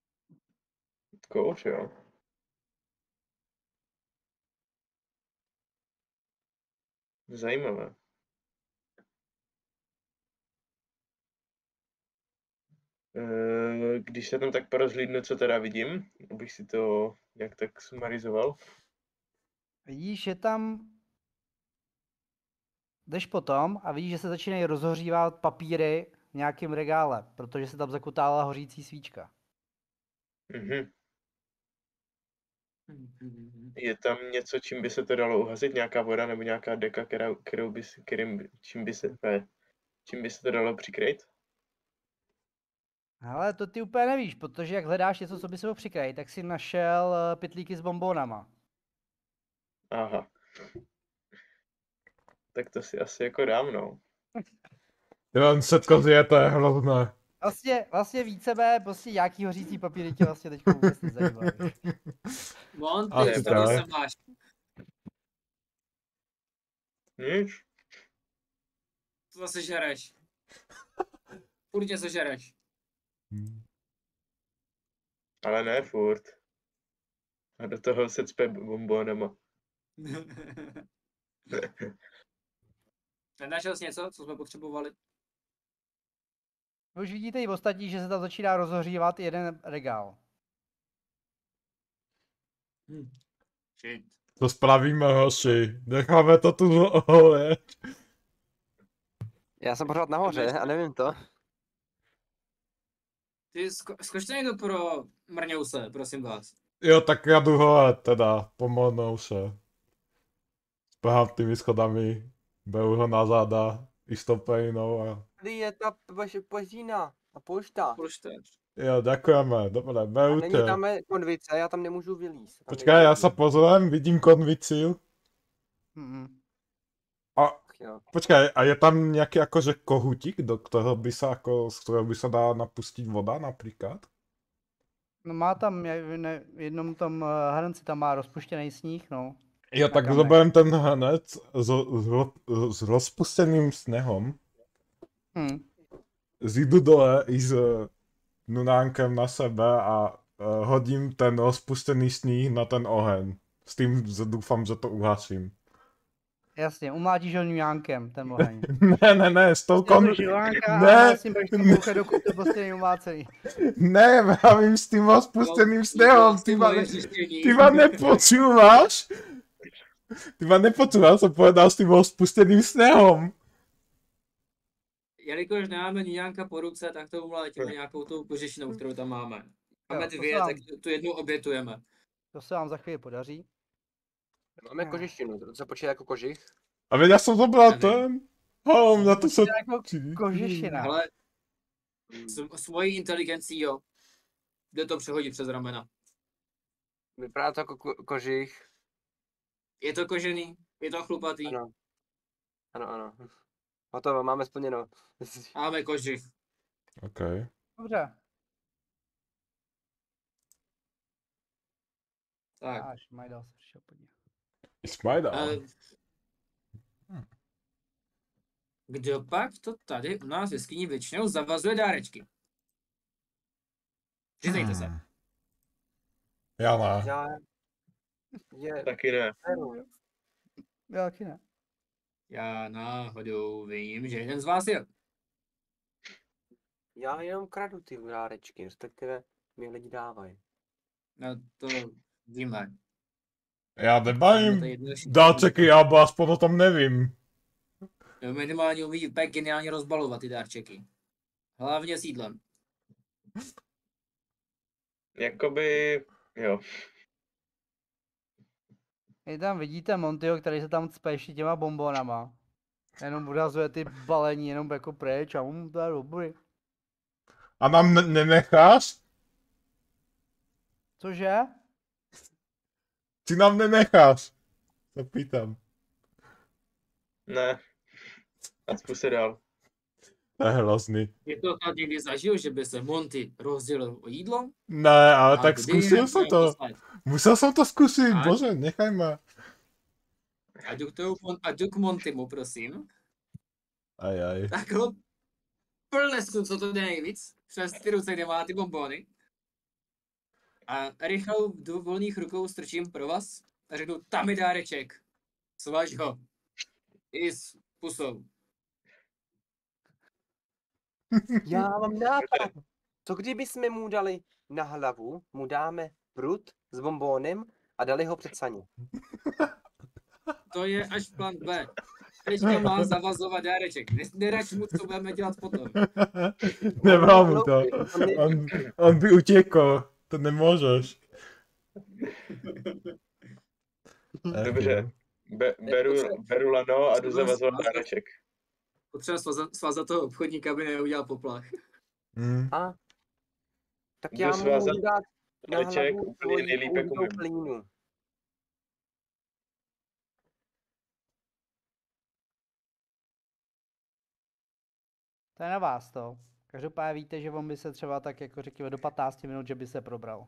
Kouř, jo. Zajímavé. Eh, Když se tam tak porozhlídnu, co teda vidím, abych si to nějak tak sumarizoval. Vidíš, že tam jdeš potom a vidíš, že se začínají rozhořívat papíry v nějakém regále, protože se tam zakutála hořící svíčka. Mhm. Mhm. Je tam něco, čím by se to dalo uhasit? Nějaká voda nebo nějaká deka, která, kterou by, se- kterým, čím, by se, ne, čím by se to dalo přikrýt? Ale to ty úplně nevíš, protože jak hledáš něco, co by se mohl přikrýt, tak si našel eh, pytlíky s bonbonama. Aha. Tak to si asi jako dám, no. Ten setko zje, to je hrozné. Vlastně, vlastně vícebe, prostě jaký hořící papíry tě vlastně teď vůbec nezajímají. Monty, Asi co to tak. se máš? Nic? To zase žereš. Furt něco žereš. Hm. Ale ne furt. A do toho se cpe bombónama. Nenašel jsi něco, co jsme potřebovali? Už vidíte i ostatní, že se tam začíná rozhořívat jeden regál. Hm. Shit. To spravíme, hoši. Necháme to tu oholet. Já jsem pořád nahoře a nevím to. Ty zko- zkočte někdo pro Mrňouse, prosím vás. Jo, tak já jdu holet teda. Pomalnou se. Spáhám těmi schodami. Beru ho na záda. I stopejnou a... Tady je ta vaše požína a pošta. Polštář. Jo, děkujeme. Dobré, A beru není tě. tam konvice, já tam nemůžu vylízt. Tam Počkej, já nejde. se pozorem, vidím konvici. Mm-mm. A Ach jo. počkej, a je tam nějaký jakože kohutík, do kterého by se jako, z kterého by se dala napustit voda například? No má tam, je- ne, jednom tom uh, hrnci tam má rozpuštěný sníh, no. Jo, Na tak kameň. zoberem ten hned s, s, ro- s rozpusteným sněhem. Hm. Zjdu dole i s nunánkem na sebe a uh, hodím ten rozpustený sníh na ten oheň. S tím že doufám, že to uhasím. Jasně, umlátíš ho ňánkem, ten oheň. Ne, ne, ne, s tou kon... Žilánka Ne. a s tím budeš tam bouchat, dokud to prostě není umlácený. Ne, právím s tím rozpusteným sněhem, ty ma, moje ne, zjištění. ty ma nepočúváš? Ty ma nepočúváš, jsem povedal s tím rozpusteným sněhem. Jelikož nemáme nějaká po ruce, tak to umlátíme nějakou tou kožešinou, kterou tam máme. Máme Jo, to dvě, se vám- tak tu- tu jednu obětujeme. To se vám za chvíli podaří. Máme kožištinu, to se počítá jako kožich. A věď, já jsem zabral Nevím. ten. Hom, na to se... Jako kožešina. Ale s, s mojí inteligencí, jo. Jde to přehodit přes ramena. Vypadá to jako ko- kožich. Je to kožený, je to chlupatý, Ano. Ano, ano. Hotovo, máme splněno. máme kožich. OK. Dobře. Tak. Až, Majdal se šel podívat. Ismaida. eh, Kdo pak to tady u nás v jeskyni většinou zavazuje dárečky? Přiznejte se. Hmm. Já ne. Já... Je... Taky ne. Já taky ne. Já náhodou vím, že jeden z vás je. Já jenom kradu ty dárečky, respektive mi lidi dávají. No to víme. Já Máme nebavím tady jednodušší- dárčeky, já bo aspoň o tom nevím. No, minimálně umí úplně geniálně rozbalovat ty dárčeky. Hlavně s jídlem. Jakoby, jo. Vy tam vidíte Montyho, který se tam cpe ještě těma bombonama. Jenom odhazuje ty balení jenom jako pryč a um, to je dobrý. A nám ne- nenecháš? Cože? Ty nám nenecháš? Se pýtám. Ne. Aspoň se dál. To je hrozný. Je to snad někdy zažil, že by se Monty rozdělil o jídlo? Ne, ale A tak kdy zkusil je jsem to to. poslat? Musel jsem to zkusit, Ať- bože, nechajme. A jdu k, tomu, a jdu k Montymu, prosím. Aj, aj. Tak ho plesnu, co to jde nejvíc, přes ty ruce, kde má ty bombony. A rychlou do volných rukou strčím pro vás a řeknu, tam je dáreček. Svaž ho. I s pusou. Já mám nápad. Co kdyby jsme mu dali na hlavu, mu dáme prut s bombónem a dali ho před saně. To je až plán B. Teďka má zavazovat dáreček. Ne- Nerač mu, co budeme dělat potom. Nemám mu to. On je- On, on by utěkl. To nemůžeš. Dobře. Be, beru, beru lano a jdu zavazovat dáreček. Potřeba svazat, svazat toho obchodníka, aby neudělal poplach. Hmm. A? Tak Jdu já mu svázat můžu dát na dáreček hlavu úplně svoji nejlíp, jak použitou umím. plínu. To je na vás to. Každopádně víte, že on by se třeba tak jako řekněme do patnácti minut, že by se probral.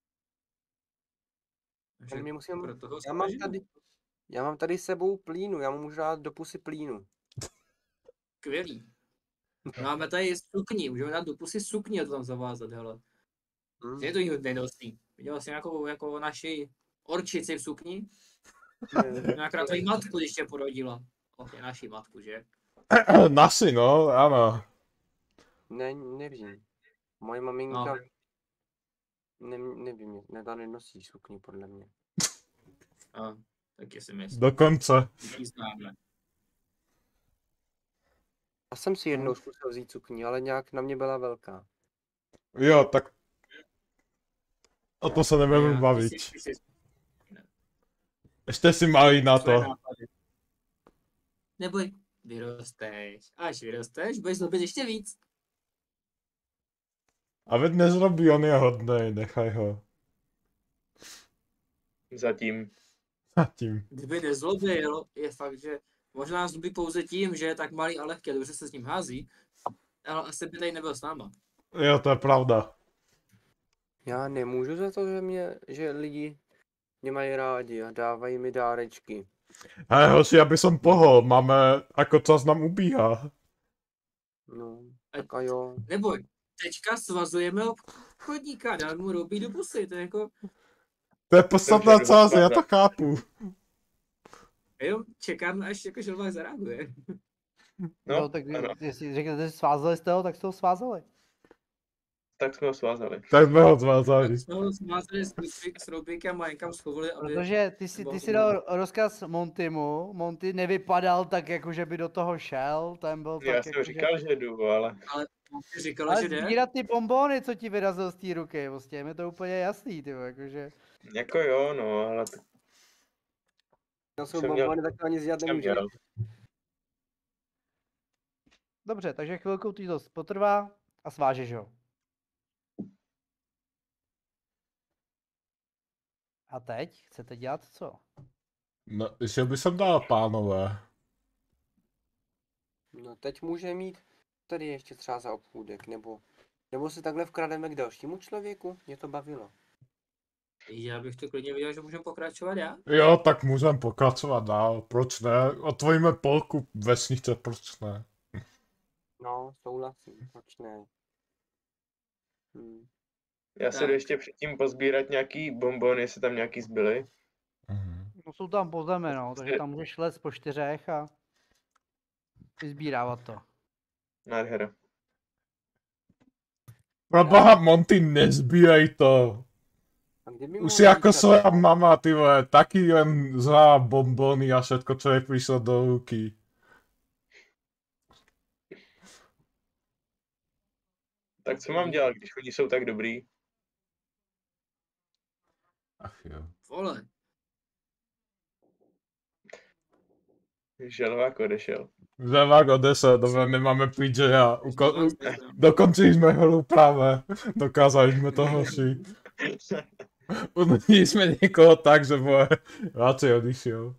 Ale my musím, pro toho já mám snažím. tady, já mám tady s sebou plínu, já mu můžu dát do pusy plínu. Skvělý. Máme tady sukni, můžeme dát do pusy sukni a to tam zavázat, hele. Hm? Je to jí nenosí. Viděl jsi nějakou jako naši orčici v sukni? Ne, Nějaká tvoji matku, když tě porodila. Ok, naši matku, že? Nasi, no, ano. ne, nevím. Moje No, maminka, ne, nevím, nedá nenosí sukni podle mě. a, taky si myslím. Dokonce. Ji známe. Já jsem si jednou zkusil vzít sukni, ale nějak na mě byla velká. Jo, tak... O to se nebudeme Já, bavit. ty jsi- ty jsi- Ještě si malý na tvoje to. nápady. Neboj, vyrosteš. Až vyrosteš, budeš zlobit ještě víc. A veď nezrobí, on je hodnej, nechaj ho. Zatím. Zatím. Kdyby nezlobil, je fakt, že možná zlobí pouze tím, že je tak malý a lehký a dobře se s ním hází, ale asi by tady nebyl s náma. Jo, to je pravda. Já nemůžu za to, že, mě, že lidi mě mají rádi a dávají mi dárečky. Hej, hoši, aby som pohol, máme, ako čas nám ubíhá. No, tak a jo. Neboj, teďka svazujeme obchodníka, dáme mu roubí do pusy, to je jako, To je podstatná Dobře, část, dobře. já to chápu. jo, čekám, až jako želvák zareaguje. No, No, tak ano. jestli řeknete, že svázali jste ho, tak jste ho svázali. Tak jsme ho svázali. Tak jsme ho zvázali. Tak jsme ho smázali s, Roubík- s Roubíkem a Majenkam schovali, aby... Protože ty si, ty si dal rozkaz Montymu, Monty nevypadal tak, jako že by do toho šel, ten byl Já tak, jsem jako, říkal, že jdu, ale Ty říkala, ale že jde. sbírat ty bombony, co ti vyrazil z té ruky, prostě, je mi to úplně jasný, ty vole, jakože. jako jo, no, ale tak Já jsem Jsem měl- bombony, tak to ani zjat jsem nemůžu. měl. Dobře, takže chvilku ti to potrvá a svážeš ho. A teď chcete dělat co? No, že by som dal, pánové. No teď může mít tady ještě třeba za obchůdek, nebo, nebo se takhle vkrademe k dalšímu člověku, mě to bavilo. Já bych to klidně viděl, že můžeme pokračovat já. Jo, tak můžem pokračovat dál, proč ne? Otvojíme polku vesnice, proč ne? No, souhlasím, proč ne. Hm. Já se Tak. jdu ještě předtím pozbírat nějaký bonbony, jestli tam nějaký zbyly. Mhm. No jsou tam po zemi, no, takže tam můžeš let po čtyřech a vyzbírávat to. Nádhera. Proboha, Monty, nezbírej to. A kdyby Už mohl si jako říkat- svoja mama, ty vole, taky jen za bombony a všetko, čo jej prišlo do ruky. Tak co mám dělat, když oni jsou tak dobrý? Ach jo. Vole, Želvák odešel. Želvák odešel, dobre, nemáme pít, že já uko- Želvák u- zde byl. dokončili jsme hru práve. Dokázali jsme to, hoši. Unudili jsme někoho tak, že vole, radšej odišiel.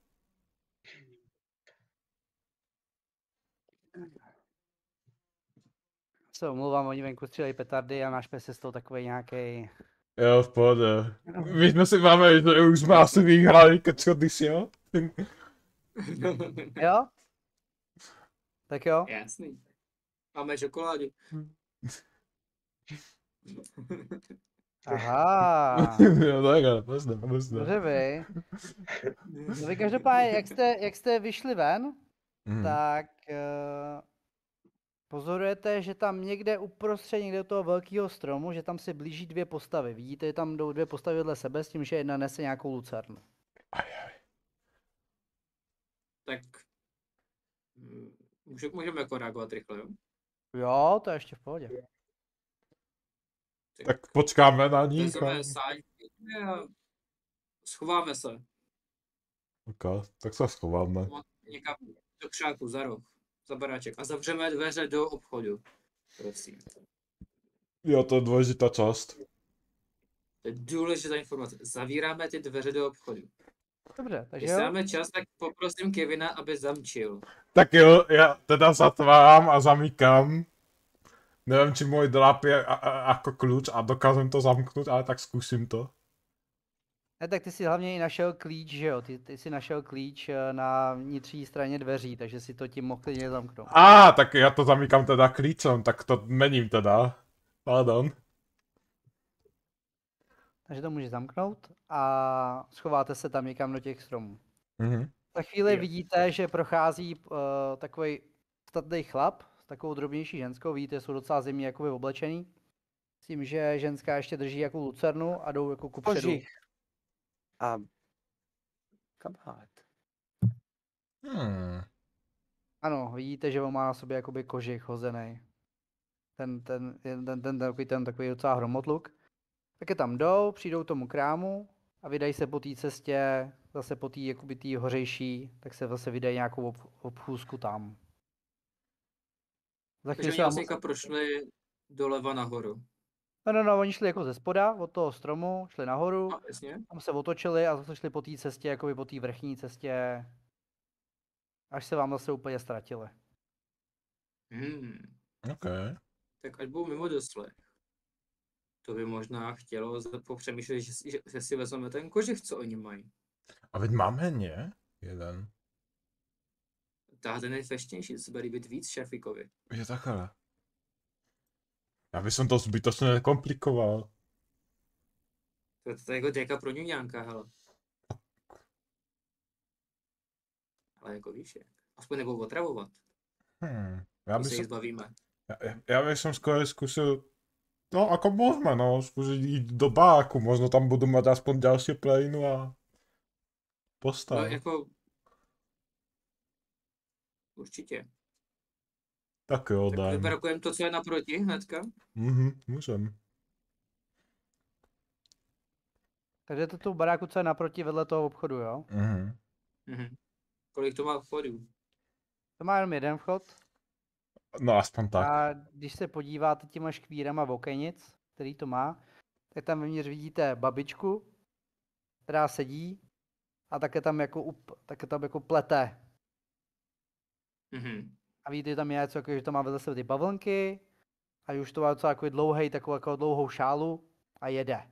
Se omlouvám, oni venku střílejí petardy a náš pes je z toho takový nějaký. Jo, v pohodě. My jsme si máme, že už jsme asi vyhrali, keď si odišiel. Jo? Tak jo? Jasný. Máme čokoládu. Aha. Jo, takhle, pozde, pozde. Dobře vy. No vy každopádně, jak jste, jak jste vyšli ven, Mhm. tak uh, pozorujete, že tam někde uprostřed někde do toho velkého stromu, že tam se blíží dvě postavy. Vidíte, že tam jdou dvě postavy vedle sebe s tím, že jedna nese nějakou lucernu. Tak mm, může, můžeme jako reagovat rychle, jo? Jo, to je ještě v pohodě. Tak počkáme na ní. Vezeme sáňky a schováme se. Ok, tak se schováme. Někam do křáku, za roh, za baráček. A zavřeme dveře do obchodu. Prosím. Jo, to je důležitá část. To je důležitá informace. Zavíráme ty dveře do obchodu. Dobře, takže Jestli jo. máme čas, tak poprosím Kevina, aby zamčil. Tak jo, já teda zatvárám a zamykám. Nevím, či můj dráp je a- a- jako klíč a dokážem to zamknout, ale tak zkusím to. Ne, tak ty si hlavně i našel klíč, že jo? Ty, ty si našel klíč eh, na vnitřní straně dveří, takže si to tím mohl klidně zamknout. A, tak já to zamykám teda klíčem, tak to mením teda. Pardon. Takže to můžeš zamknout a schováte se tam někam do těch stromů. Mhm. Za chvíli Jo. vidíte, že prochází uh, takový statný chlap s takovou drobnější ženskou, vidíte, jsou docela zimní jakoby oblečený. S tím, že ženská ještě drží jako lucernu a jdou jako kupředu. Kožich. A kabát. Hmm. Ano, vidíte, že on má na sobě jakoby kožich hozený. Ten, ten, ten, ten, ten, takový, ten takový docela hromotluk. Tak je tam jdou, přijdou k tomu krámu a vydají se po té cestě, zase po té jakoby té hořejší, tak se zase vydají nějakou ob, obchůzku tam. Za Takže chvíli oni se vám... vlastně teďka prošli doleva nahoru. No, no, no, oni šli jako ze spoda, od toho stromu, šli nahoru, No, jasně. tam se otočili a zase šli po té cestě, jakoby po té vrchní cestě, až se vám zase úplně ztratili. Hmm. OK. Tak ať budou mimo doslech. To by možná chtělo za- popřemýšlet, že, si- že, že si vezmeme ten kožich, co oni mají. A veď máme ne? Jeden. Tahle ten je feštější, to se bude líbit víc šéfikovi. Je takhle. Já bych to zbytečně nekomplikoval. To je to jako děka pro ňuňánka, hele. Ale jako víš jak. Aspoň nebudou otravovat, Hmm. Já to bych se jich som, zbavíme. já, já bych som skoro zkusil, no ako môžeme, no, skúsiť ísť do báku, možno tam budú mať aspoň ďalšie plejnu a No postav. jako... Určitě. Tak jo, Tak dajme. vyparakujeme to, co je naproti hnedka. Mhm, môžem. Takže to tu baráku, co je naproti vedle toho obchodu, jo? Mhm. Mhm. Kolik to má vchodů? To má jenom jeden vchod. No aspoň tak. A když se podíváte těma škvírama okenic, který to má, tak tam vevnitř vidíte babičku, která sedí a také tam jako, up, také tam jako plete. Mhm. A vidíte, že tam je něco, jako, že to má vedle sebe ty bavlnky a už to má docela jako dlouhý, takovou jako dlouhou šálu a jede.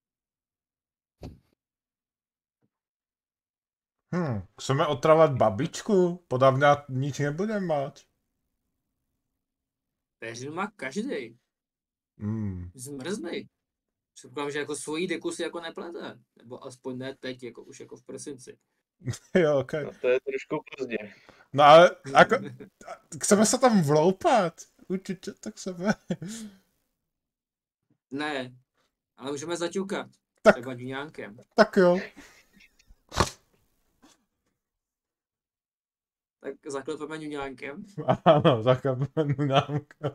Hm, chceme otravať babičku? Podľa mňa nič nebudem mať. Peřinu má každý. Hmm. Zmrznej. Předpokládám, že jako svojí deku si jako neplete. Nebo aspoň ne teď, jako už jako v prosinci. Jo, ok. No to je trošku pozdě. No ale ako, chceme sa tam vloupať. Určite to chceme. Ne, ale můžeme zaťukat. Tak. Třeba ňuňánkem. Tak jo. Tak zaklepeme ňuňánkem. Áno, zakapnú námka.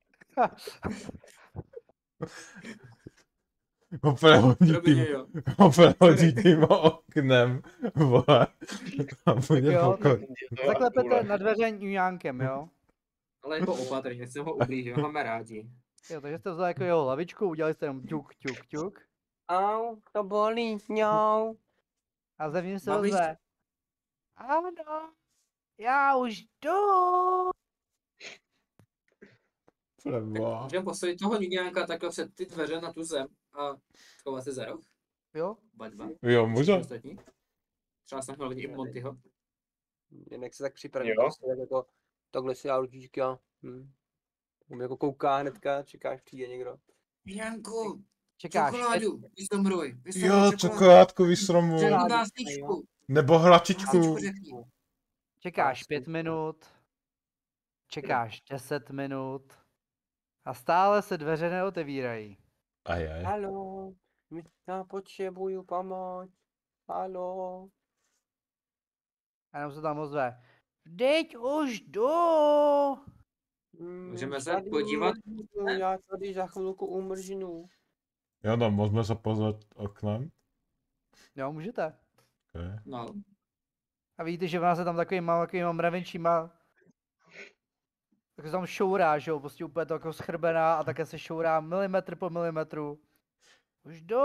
Ho prehodí Robině, tým, jo. ho prehodí tým oknem, vole. A bude jo, pokoj. Zaklepete na dveře ňuňánkem, jo? Ale jako opatrně, nechcem ho ublížit, ho máme rádi. Jo, takže jste vzali jako jeho hlavičku, udělali jste jenom ťuk, ťuk, ťuk Au, to bolí, ňau. a zevnitř se Babiš- ozve. Ano, já už jdu. Tak Preboha. můžeme postavit toho ňuňánka takhle před ty dveře na tu zem a schovat se za roh. Jo? Oba dva. Jo, Všichni môžem. ostatní. Třeba jsem hlavně i Montyho. Jinak se tak připraví, Jo. prostě tak jako takhle si autíčka. Hm. On jako kouká hnedka, čekáš, přijde někdo. Ňuňánku, Čekáš. čokoládu, vysomruj. Jo, čokoládku vysromu. Řekni Čokoládu, básničku. Nebo hračičku. Básničku řekni. Čekáš Krásný. pět minut, čekáš deset minut a stále se dveře neotevírají. Ajaj. Halo, já potřebuju pomoc. Halo. A jenom se tam ozve. Vždyť už jdu. Hm, Můžeme se tady podívat? umrznu, já tady za chvilku umržnu. Jo, no, môžeme sa pozrieť oknem. Jo, můžete. Okay. No, A vidíte, že ona se tam takovýma, takovýma mravenčíma tak se tam šourá, že jo, prostě úplně to jako schrbená a také se šourá milimetr po milimetru. Už jdu.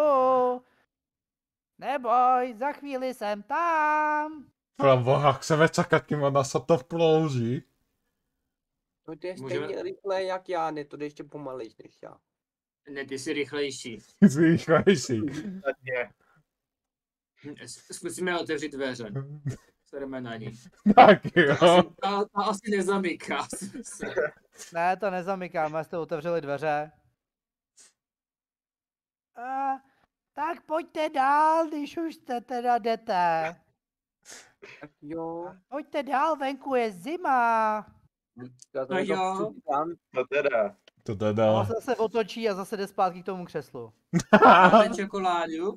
Neboj, za chvíli jsem tam. Preboha, chceme čakať, kým ona sa to plouží. To jde Můžeme- stejně rychle jak já, ne, to jde ještě pomalejš než já. ne, ty jsi rychlejší. Zrýchlejší. Ostatně. Zkusíme otevřít dveře. Sereme na ní. Tak Ta jo. asi, ta, ta asi nezamyká. se. Ne, to nezamykáme, jste otevřeli dveře. A, tak pojďte dál, když už jste teda jdete. Jo. Pojďte dál, venku je zima. Já to No jako jo. přičítám. No teda. To A on teda. se zase otočí a zase jde zpátky k tomu křeslu. Máte čokoládu?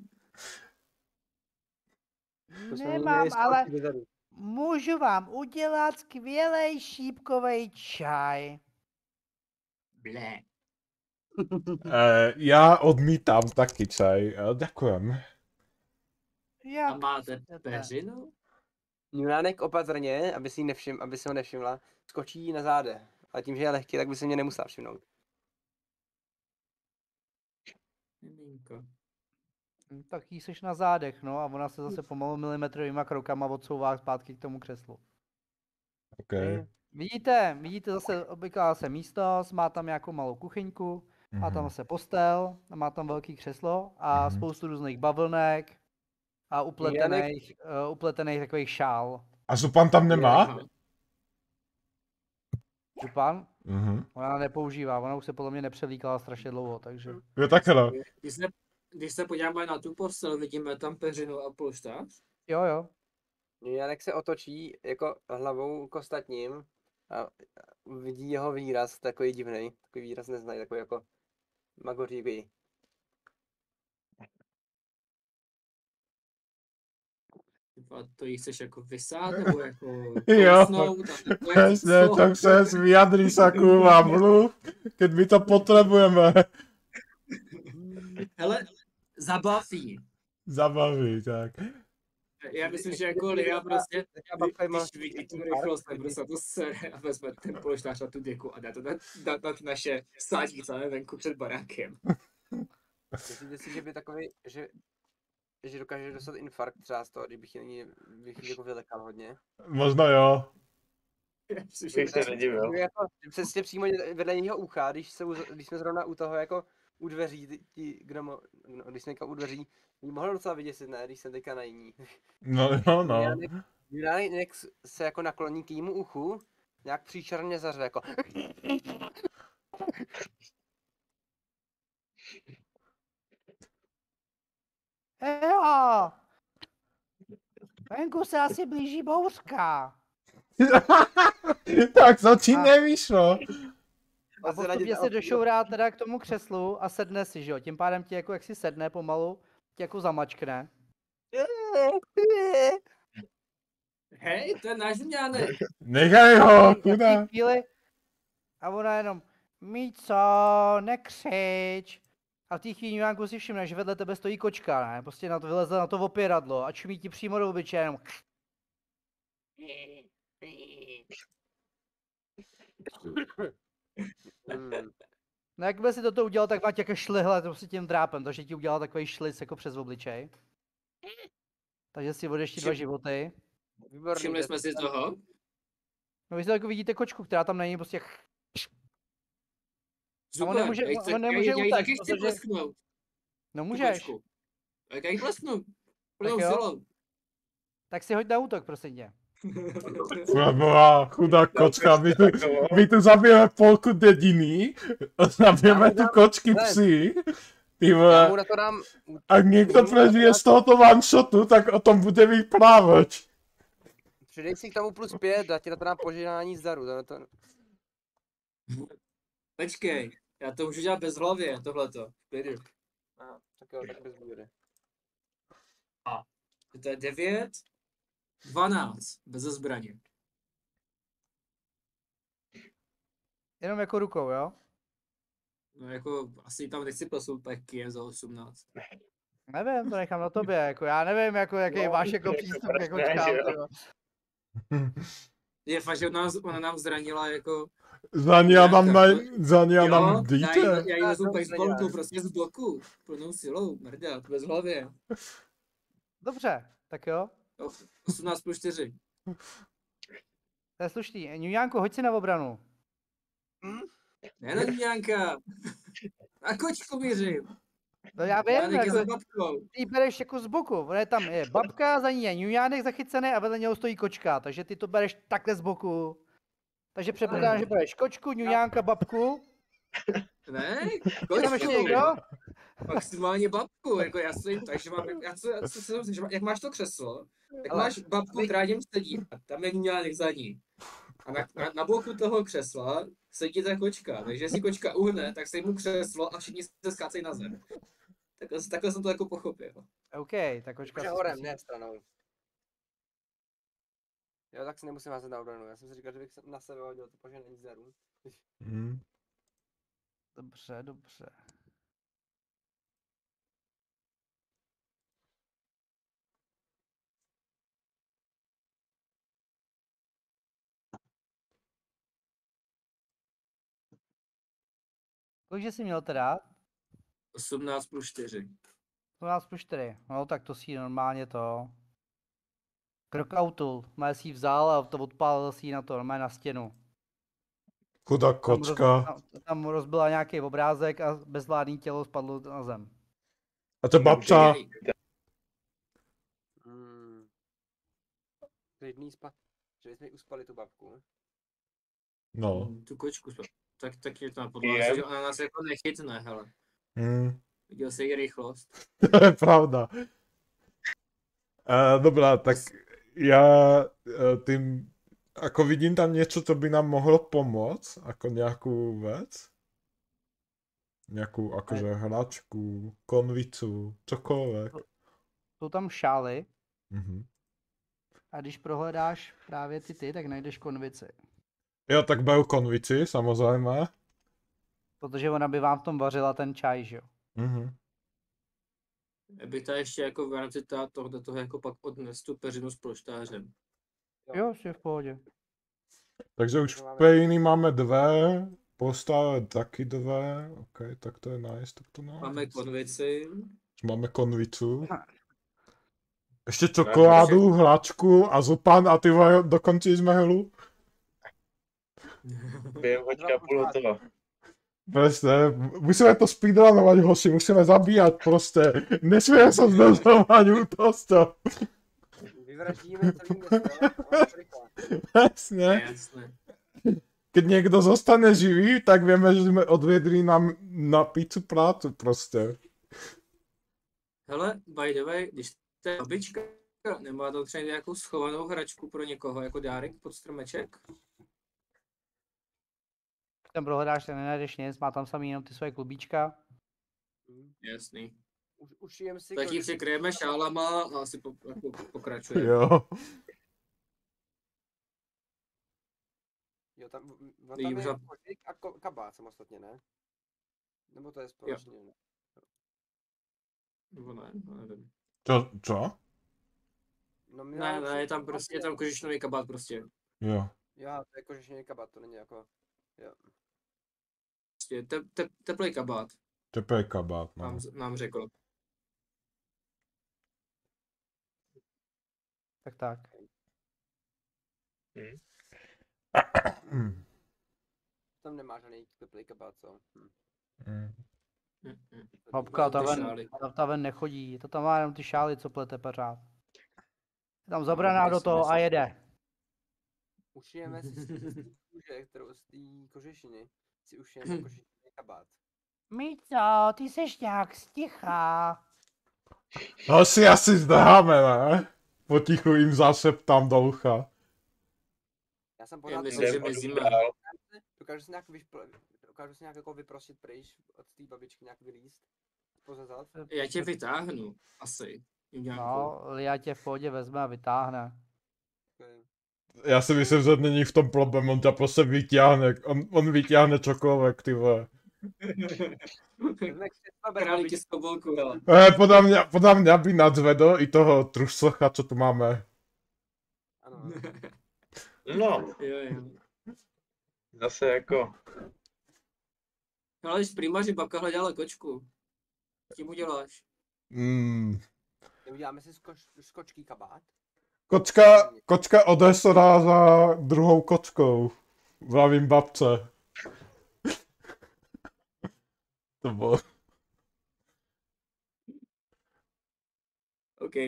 To jsme Nemám, měli ale zpátky dozadu. můžu vám udělat skvělej šípkovej čaj. Blé. Eh, já odmítám taky čaj, ale děkujem. A Jak máte chcete. peřinu? Juránek opatrně, aby si, nevšim, aby si ho nevšimla, skočí na záde. A tím, že je lehký, tak by se mě nemusela všimnout. Miminko. Hm, Tak jí seš na zádech, no, a ona se zase pomalu milimetrovýma krokama odsouvá zpátky k tomu křeslu. Okay. Vidíte, vidíte zase obvyklá se místnost, má tam nějakou malou kuchyňku, má tam Mhm. zase postel, má tam velký křeslo a Mhm. spoustu různých bavlnek a upletených, uh, upletených takových šál. A Zupan tam nemá? Aha. Župan? Mhm. Ona nepoužívá, ona už se podle mě nepřevlíkala strašně dlouho, takže... Jo, takhle. Když se, když se podíváme na tu postel, vidíme tam peřinu a polštář. Jo, jo. Janek se otočí jako hlavou k ostatním a vidí jeho výraz, takový divný, takový výraz neznají, takový jako magořívý. A to jí chceš jako vysát, nebo jako Jo. kousnout, a nebo jako Jasne, co? tak se vyjadri sa kurva mluv, keď my to potrebujeme. Hele, zabaví. Zabaví, tak. Já myslím, že jako Lia prostě, Teďka babka má když vidí tu rychlost, tak prostě to sere a vezme ten polštář a tu děku a dá to na, na, na ty naše sádíce venku před barákem. Myslíte si, že by takový, že, že dokáže dostat infarkt třeba z toho, kdybych ji bych ji jako vylekal hodně? Možno jo. Já myslím, že Bych se nedivil. Kdyby jako přesně přímo vedle něho ucha, když, se, u- když jsme zrovna u toho jako u dveří, ty- ti, kdo, mo- no, když jsme teďka u dveří, by mohl docela vyděsit, ne, když jsem teďka na jiní. No jo, no. Juránek, Juránek se jako nakloní k jímu uchu, nějak příšerně zařve, jako Jo! Venku se asi blíží bouřka. Tak to ti A- nevyšlo. A Ozradit postupně a se opět- došourá teda k tomu křeslu a sedne si, že jo. Tím pádem ti jako jak si sedne pomalu, ti jako zamačkne. hej, to je náš Žňánek. Nechaj ho, A v té kuda. chvíli a ona jenom, Míco, nekřič. A v té chvíli Jánku si všimne, že vedle tebe stojí kočka, ne? Prostě na to vyleze na to opěradlo a čumí ti přímo do obličeje, jenom. Hmm. No jakmile si toto udělal, tak má tě jako šlihle prostě tím drápem, takže ti udělal takový šlic jako přes obličej. Takže si odešti dva Všim- životy. Výborný, Všimli to- jsme si toho? No vy si jako vidíte kočku, která tam není prostě jak... Super, on nemůže- já ji on- chci- on nemůže já, ji- já ji utéct, taky chci protože- plesknout. No tu můžeš, kočku. Tak já ji plesknu. Plnou jo. silou. tak si hoď na útok, prosím tě. Boha, chudá kočka, my tu, my tu zabijeme polku dědiny, zabijeme tu kočky psy. Ty Já vole, mu na to dám, ak někdo prežije z tohoto one shotu, tak o tom bude vyprávět. přidej si k tomu plus pět, a ti na to dám požehnání zdaru. To, to, Počkej, já to můžu dělat bez hlavě, tohleto. V klidu. a, tak jo, tak bez bůry. To je devět, dvanáct, bez zbraně. Jenom jako rukou, jo? No jako, asi tam nechci posunout peky za osmnáct. Nevím, to nechám na tobě, jako já nevím, jako jaký No, máš jako jako přístup proč ke ne, kočkám, že jo? ty jo. Je fakt, že ona, nás- ona nám zranila jako... Za ní já mám, na, za ní já Jo, mám já dítě. jí, já jí Já vezmu to baseballku nedělám. prostě z bloku. Plnou silou, mrda, bez hlavě. Dobře, tak jo. Jo, osmnáct plus čtyři. To je slušný. Ňuňánku, hoď si na obranu. Ne na Ňánka. Na kočku mířím. No já vím, Juňánek je za jako, babkou. ty bereš jako z boku. Ono je tam je babka, za ní je ňuňánek zachycený a vedle něho stojí kočka, takže ty to bereš takhle z boku. Takže předpokládám, že bereš kočku, ňuňánka, babku. Ne, Je tam ještě někdo? Maximálně babku, jako já stojím tak, že mám, já co, já co si myslím, že má, jak máš to křeslo, tak Ale- máš babku, která něm sedí a tam je Juňánek za ní. A na, na, na boku toho křesla sedí ta kočka, takže jestli kočka uhne, tak se mu křeslo a všichni se skácejí na zem. Takhle, takhle jsem to jako pochopil. OK, tak kočka. Že se horem, zkusí. ne stranou. Jo, tak si nemusím házet na obranu. Já jsem si říkal, že bych se na sebe hodil to poženení zerů. Hm. Dobře, dobře. Kolikže jsi měl teda? osmnáct plus čtyři. dvanáct plus čtyři. No tak to si normálně to. Krockoutul. Má si ji vzal a to odpálil si ji na to, normálně na stěnu. Chudá Tam, roz, kočka. tam, tam rozbila nějaký obrázek a bezvládný tělo spadlo na zem. A to babča. Hmm. Klidný spa. Že bychom jí uspali tu babku. No. Tu kočku, spa- tak, tak je to na Je. podlaze, že ona nás jako nechytne, hele. Hm. Viděl jsi její rychlost. To je pravda. Uh, dobrá, tak já uh, tým, ako vidím tam něco, co by nám mohlo pomoct, jako nějakou věc. Nějakou akože hračku, konvicu, cokoliv. Jsou tam šály Mhm. a když prohledáš právě ty ty, tak najdeš konvici. Jo, tak beru konvici, samozřejmě. Protože ona by vám v tom vařila ten čaj, že jo? Mhm. Já bych tady ještě jako v rámci ta- tohoto toho jako pak odnes tu peřinu s polštářem. Jo, jsi v pohodě. Takže už v pejny máme dvě, postále taky dvě, ok, tak to je nice, tak to no. Máme konvici. Už máme konvicu. Ještě čokoládu, hlačku a zupan a ty vole, dokončili jsme hru. Během hoďka a půl hotová. Prostě, musíme to speedrunovat, hoši, musíme zabíjat prostě. Nesmíme se zdržovat u toho stavu. Vyvraždíme celý město. a ono to rychle. Jasně. Jasné. Když někdo zostane živý, tak víme, že jsme odvedli na, na pizzu prácu prostě. Hele, by the way, když to je babička, nemá to třeba nějakou schovanou hračku pro někoho, jako dárek pod stromeček? Tam prohledáš, tak nenajdeš nic, má tam samý jenom ty svoje klubíčka. Jasný. Už, ušijem si Tak ji kolik- přikryjeme šálama a asi po, jako pokračujeme. Jo. Jo, tam, v- v- Jí tam je za- kožik a ko, kabát samostatně, ne? Nebo to je společně? Jo. Nebo ne, no, nevím. Co? Co? No, my Ne, máme ne, je tam prostě, je tam kožičnový kabát prostě. Jo. Jo, to je kožešný kabát, to není jako... Jo. prostě te, te, teplý kabát, Teplý kabát, no. nám, nám řekl. Tak tak. Mm. Tam nemá žádný teplý kabát, co? Hm. Mm. Mm, mm. Hopka, ta Ty ven, šály. ta, ta ven nechodí, to tam má jenom ty šály, co plete pořád. Je tam zabraná do toho a jede. Ušijeme si z z té kůže, kterou z té kožešiny, si ušijeme kožešný kabát. Míco, ty seš nějak stichá. No si asi zdáme, ne? Potichu jim zašeptám do ucha. Já jsem Já pořád... myslím, že Jdem mezi dál. Dokážu si nějak, vyšpl... Dokážu si nějak jako vyprostit pryč od té babičky, nějak vylíst. Pozazat. Já tě vytáhnu, asi. Nějakou. No, Lia tě v pohodě vezme a vytáhne. Okay. Já si myslím, že není v tom problém, on tě prostě vyťáhne, on, on vyťáhne čokoliv, ty vole. Vezme křesla, bere Králi ti babičku. z kobolku, hele. Eh, podle mě, podle mě by nadzvedl i toho trusocha, co tu máme. Ano, ano. No, Jo, jo. zase jako, Ale když prima, že babka hleděla kočku. Tím uděláš. Mm. Neuděláme si skoč, skočký kabát. Kočka, kočka odesora za druhou kočkou. Vravím babce. To bylo. OK.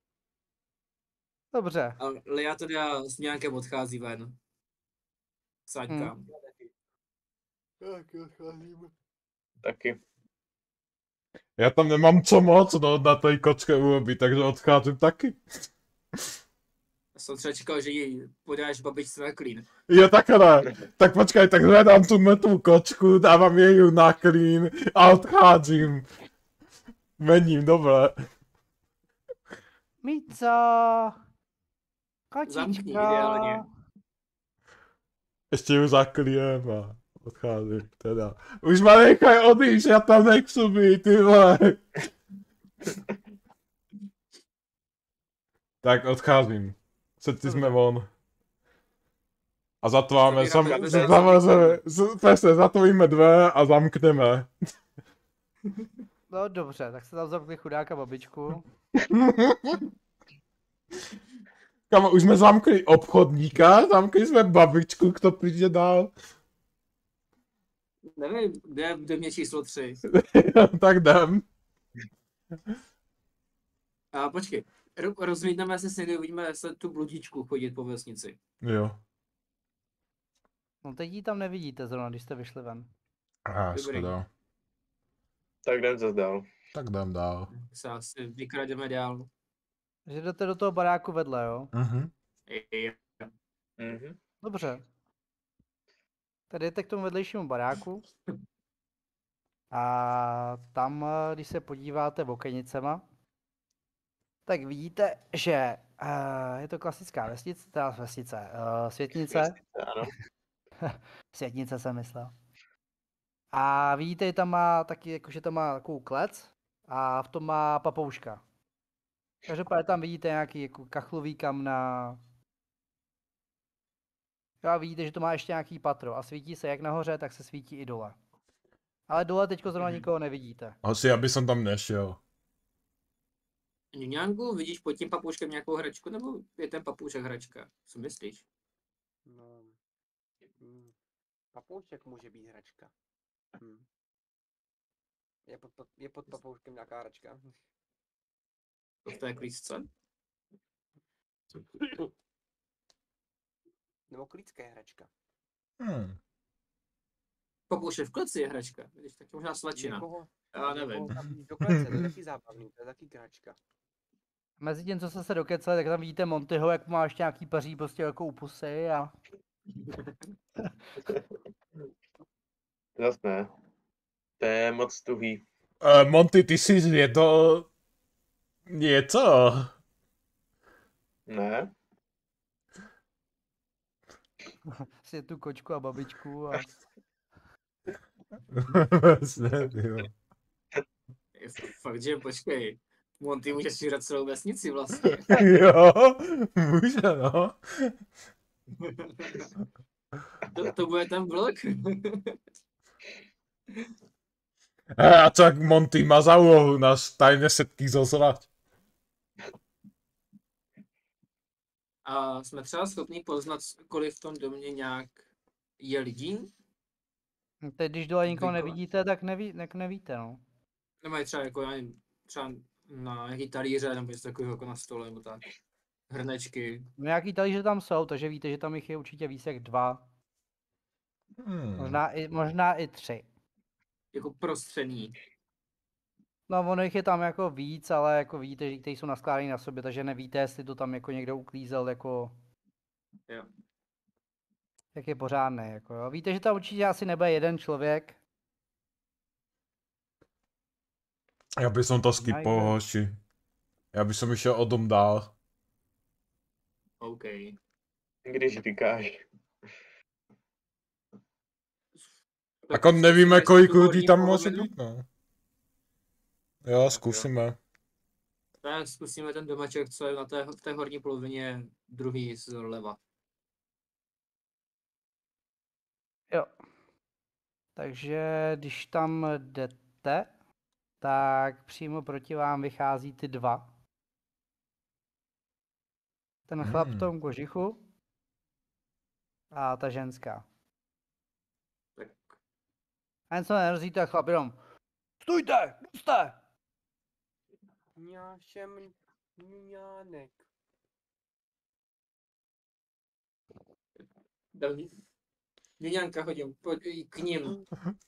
Dobře. A Lia teda s nějakým odchází ven. Sáďka. Hmm. Tak odcházíme. Taky. Já tam nemám co moc, no, na té kočce urobit, takže odcházím taky. Já jsem třeba čekal, že ji podáš babičce na klín. Jo, takhle. Tak počkej, tak hledám tu mrtvou kočku, dávám jej na klín a odcházím. Mením, dobré. Míco! Zamkni Kočičko! ideálně. Ještě ju zaklijem a odcházím, teda. Už ma nechaj odjížd, já tam nechci být, ty vole. Tak odcházím. Sedli jsme von. A zatváme, sam, Zavíráme dveře. zavřeme, přesně, zatvíme dveře a zamkneme. No dobře, tak se tam zamkli chudáka babičku. Kamo, už jsme zamkli obchodníka, zamkli jsme babičku, kdo přijde dál. Nevím, kde, kde mě číslo tři. Tak jdem. A počkej, ro- rozlídneme se s někdy, uvidíme, jestli tu bludičku chodit po vesnici. Jo. No teď ji tam nevidíte zrovna, když jste vyšli ven. Aha, Dobrý. škoda. Tak jdem zase dál. Tak jdem dál. Se asi vykrademe dál. Že jdete do toho baráku vedle, jo? Mhm. Jo. Mhm. Dobře. Tady jdete k tomu vedlejšímu baráku. A tam, eh, když se podíváte okenicema, tak vidíte, že uh, je to klasická vesnice, teda vesnice, uh, světnice. Ano. Světnice jsem myslel. A vidíte, že tam má taky, jakože tam má takovou klec a v tom má papouška. Každopádně tam vidíte nějaký jako kachlový kamna. Jo, a vidíte, že to má ještě nějaký patro a svítí se jak nahoře, tak se svítí i dole. Ale dole teďko zrovna Mhm. nikoho nevidíte. Asi, aby jsem tam nešel. Ňuňánku, vidíš pod tím papouškem nějakou hračku, nebo je ten papoušek hračka? Co myslíš? No. Hmm. Papoušek může být hračka. Hmm. Je pod, pod, je pod papouškem nějaká hračka. To v té klíčce? Nebo klícka je hračka. Hmm. Papoušek v kleci je hračka, vidíš, tak možná slačina. Někoho, Já nevím. někoho tam víc do klece, to je taky zábavný, to je taky hračka. Mezi tím, co jste se dokecali, tak tam vidíte Montyho, jak má ještě nějaký paří prostě jako u pusy a... Zas ne. To je moc tuhý. Uh, Monty, ty jsi zvěděl něco? Ne? si tu kočku a babičku a... Vlastně, jo. Je fakt, že počkej. Monty může šírat celou vesnici vlastně. Jo, může, no. to, to bude ten blok. He, a co jak Monty má za úlohu nás tajné setky zozvat? A jsme třeba schopni poznat, kolik v tom domě nějak je lidí? Teď, když dole nikoho Zvykle. nevidíte, tak, neví, tak nevíte, no. Nebo je třeba jako, já nevím, třeba na nějaký talíře, nebo něco takového jako na stole, nebo tak. Hrnečky. No nějaký talíře tam jsou, takže víte, že tam jich je určitě víc jak dva. Hmm. Možná i, možná i tři. Jako prostřený. No ono jich je tam jako víc, ale jako víte, že ty jsou naskládaný na sobě, takže nevíte, jestli to tam jako někdo uklízel jako... Jo. Jak je pořádné, jako jo. Víte, že tam určitě asi nebude jeden člověk. Já bych som to skipol, Najde. hoši. Já bych som išel o dom dál. OK. Když říkáš. Ako nevíme, kolik Tu lidí horní tam může polovinu? být, no. Jo, zkusíme. Tak zkusíme ten domeček, co je na té, v té horní polovině, druhý zleva. Jo. Takže když tam jdete, tak přímo proti vám vychází ty dva. Ten chlap v Hmm. tom kožichu a ta ženská. Tak A jen se nerozíte a chlap jenom stůjte, jste! Já všem Ňuňánek. Juňánka hodím po, k ním.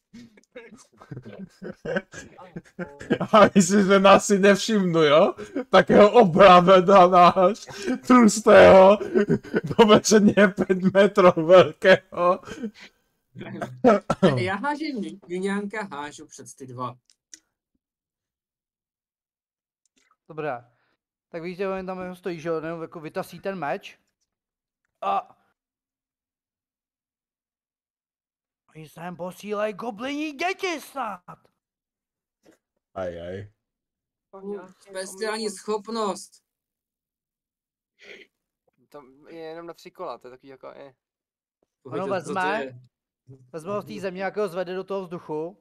A myslím, že nás si nevšimnu, jo? Takého obráveda náš, tlustého, dobečeně pět metrů velkého. Já hážím Juňánka, hážu před ty dva. Dobré. Tak vidíte, on tam jenom stojí, že jo, jenom jako vytasí ten meč. A... Oni sem posílají gobliní děti snad. Aj, aj. Speciální schopnost. To je jenom na tři kola, to je takový jako, eh. Pohodě, Ono co to vezme, je? vezme ho z té země, jak ho zvede do toho vzduchu.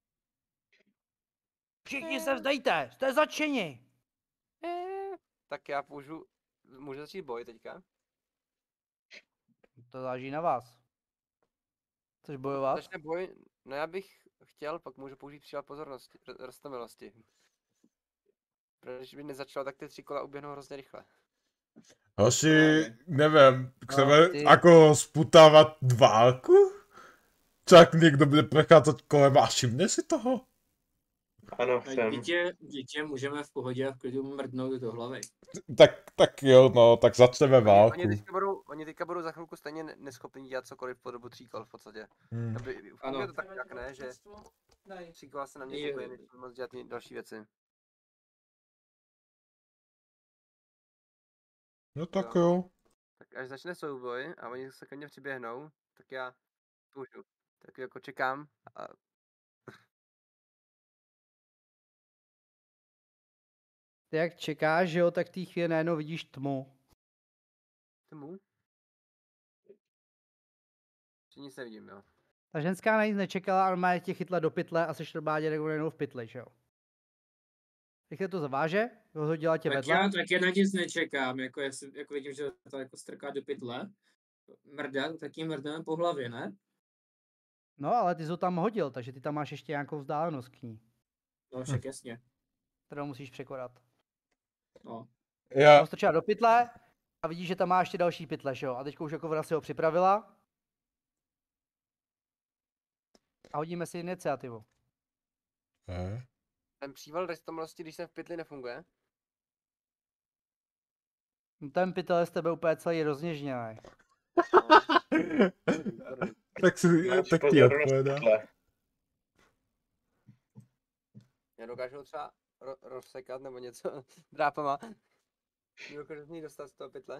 Všichni se vzdejte, jste zatčeni. Eh. Tak já použiju, můžu začít boj teďka? To záleží na vás. Chceš bojovat? Začne boj, no já bych chtěl, pak můžu použít příklad pozornosti, r- roztomilosti. Protože když by nezačalo, tak ty tři kola uběhnou hrozně rychle. Hoši, nevím, chceme No, ty- jako sputávat válku? Tak někdo bude precházet kolem a všimne si toho? Ano, Tak jsem. Dítě, dítě můžeme v pohodě a v klidu mrdnout do hlavy. Tak, tak jo, no, tak začneme Oni, válku. oni, teďka budou, oni teďka budou za chvilku stejně ne- neschopní dělat cokoliv po dobu tří kol v podstatě. Hmm. Aby, Ano. funguje to tak jak ne, že tři kola se na mě Je- koukají, než budu moc dělat ty další věci. No tak jo. Tak až začne souboj a oni se ke mně přiběhnou, tak já můžu. Tak jako čekám a Ty jak čekáš, že jo, tak v té chvíli najednou vidíš tmu. tomu. Že nic nevidím, jo. Ta ženská na nic nečekala, ale má tě chytla do pytle a seš normálně najednou v pytli, že jo. Rychle to zaváže, rozhodila tě Tak vedle. já taky na nic nečekám, jako, jestli, jako vidím, že to jako strká do pytle. Mrdat, tak jim mrdneme po hlavě, ne? No, ale ty jsi ho tam hodil, takže ty tam máš ještě nějakou vzdálenost k ní, No však jasně. kterou musíš překonat. No. Já, Ho strčila do pytle a vidíš, že tam má ještě další pytle, že jo. A teď už jako si ho připravila. A hodíme si iniciativu. eh? Ten příval roztomilosti, když jsem v pytli, nefunguje. No, ten pytel je z tebe úplně celý rozněžněný. tak si, Máš tak ti pozornost odpovědá. takhle. Já dokážu ho třeba ro- rozsekat nebo něco drápama. Dokážu z ní dostat z toho pytle.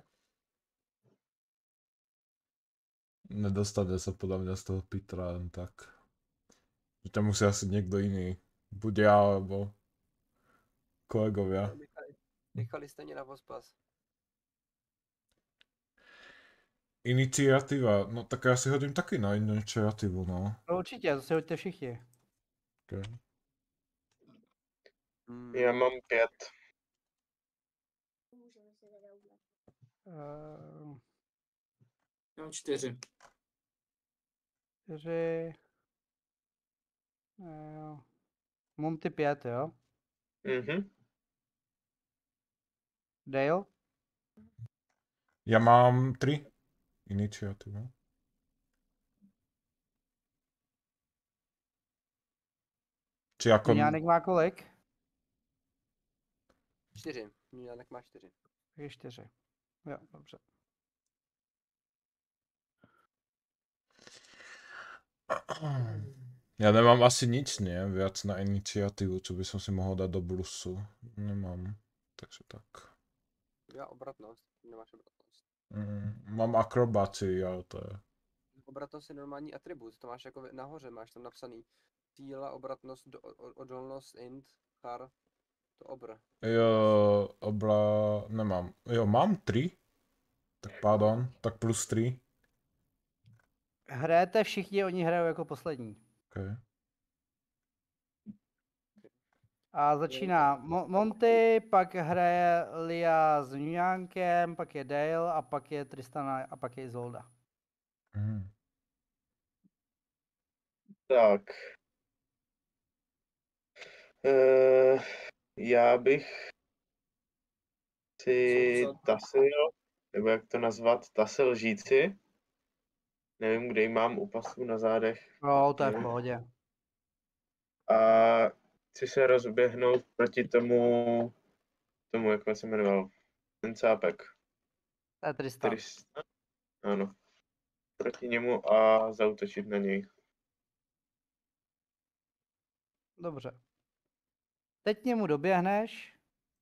Nedostane se podle mě z toho Petra jen tak. Že tam musí asi někdo jiný. Buď já, nebo kolegovia. Nechali, nechali stejně na pospas. Iniciativa, no tak já si hodím taky na iniciativu, no. No určitě, to si hoďte všichni. Okay. Hmm. Já mám pět. Uh, Mám čtyři. čtyři. Uh, Monty pět, jo. Mhm. Dale? Já mám tři iniciativa. Či jako... Jánek má kolik? Čtyři. Jánek má čtyři. Je čtyři. Jo, dobře. Já nemám asi nic, ne? Viac na iniciativu, co by som si mohl dát do brusu. Nemám. Takže tak. Já obratnost. Nemáš obratnost. Mm, mám akrobaci, ale to je... Obratnost je normální atribut. To máš jako nahoře, máš tam napsaný. Síla, obratnost, do, o- odolnost, int, char. To obr. Jo, obla... nemám. Jo, mám tři. Tak pardon, tak plus tři. Hrajete všichni, oni hrajou jako poslední. Okay. A začíná Mo- Monty, pak hraje Lia s Nujánkem, pak je Dale a pak je Tristana a pak je Izolda. Mm. Tak. Uh, já bych si Co- co? Tasil, nebo jak to nazvat, Tasil žíci. Nevím, kde ji mám u pasů na zádech. Jo, to je v pohodě. A chci se rozběhnout proti tomu, tomu, jak se jmenoval, ten cápek. To je Tristan. Tristan? Ano. Proti němu a zaútočit na něj. Dobře. Teď k němu doběhneš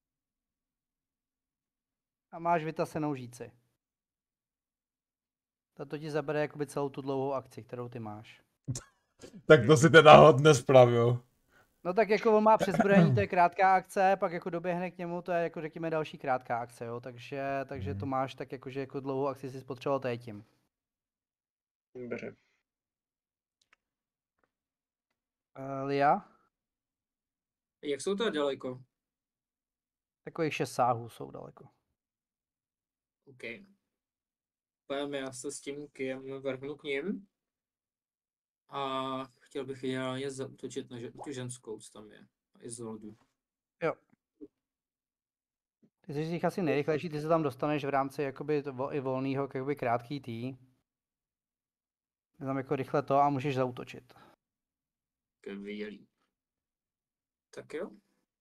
a máš vytasenou žíci. Tato ti zabere jakoby celou tu dlouhou akci, kterou ty máš. Tak to si teda hodně spravil. No tak jako on má přezbrojení, to je krátká akce, pak jako doběhne k němu, to je jako řekněme další krátká akce, jo, takže, takže to máš tak jako, že jako dlouhou akci si spotřeboval tady tím. Dobře. Uh, Lia? Jak jsou to daleko? Takových šest sáhů jsou daleko. OK. Pojďme, já se s tím Kiem vrhnu k ním. A chtěl bych ideálně zaútočit na žen- tu ženskou, co tam je. A Izoldu. Jo. Ty jsi z nich asi nejrychlejší, ty se tam dostaneš v rámci jakoby to vo- i volného, jakoby krátký tý. Ty tam jako rychle to a můžeš zaútočit. Skvělý. Tak jo.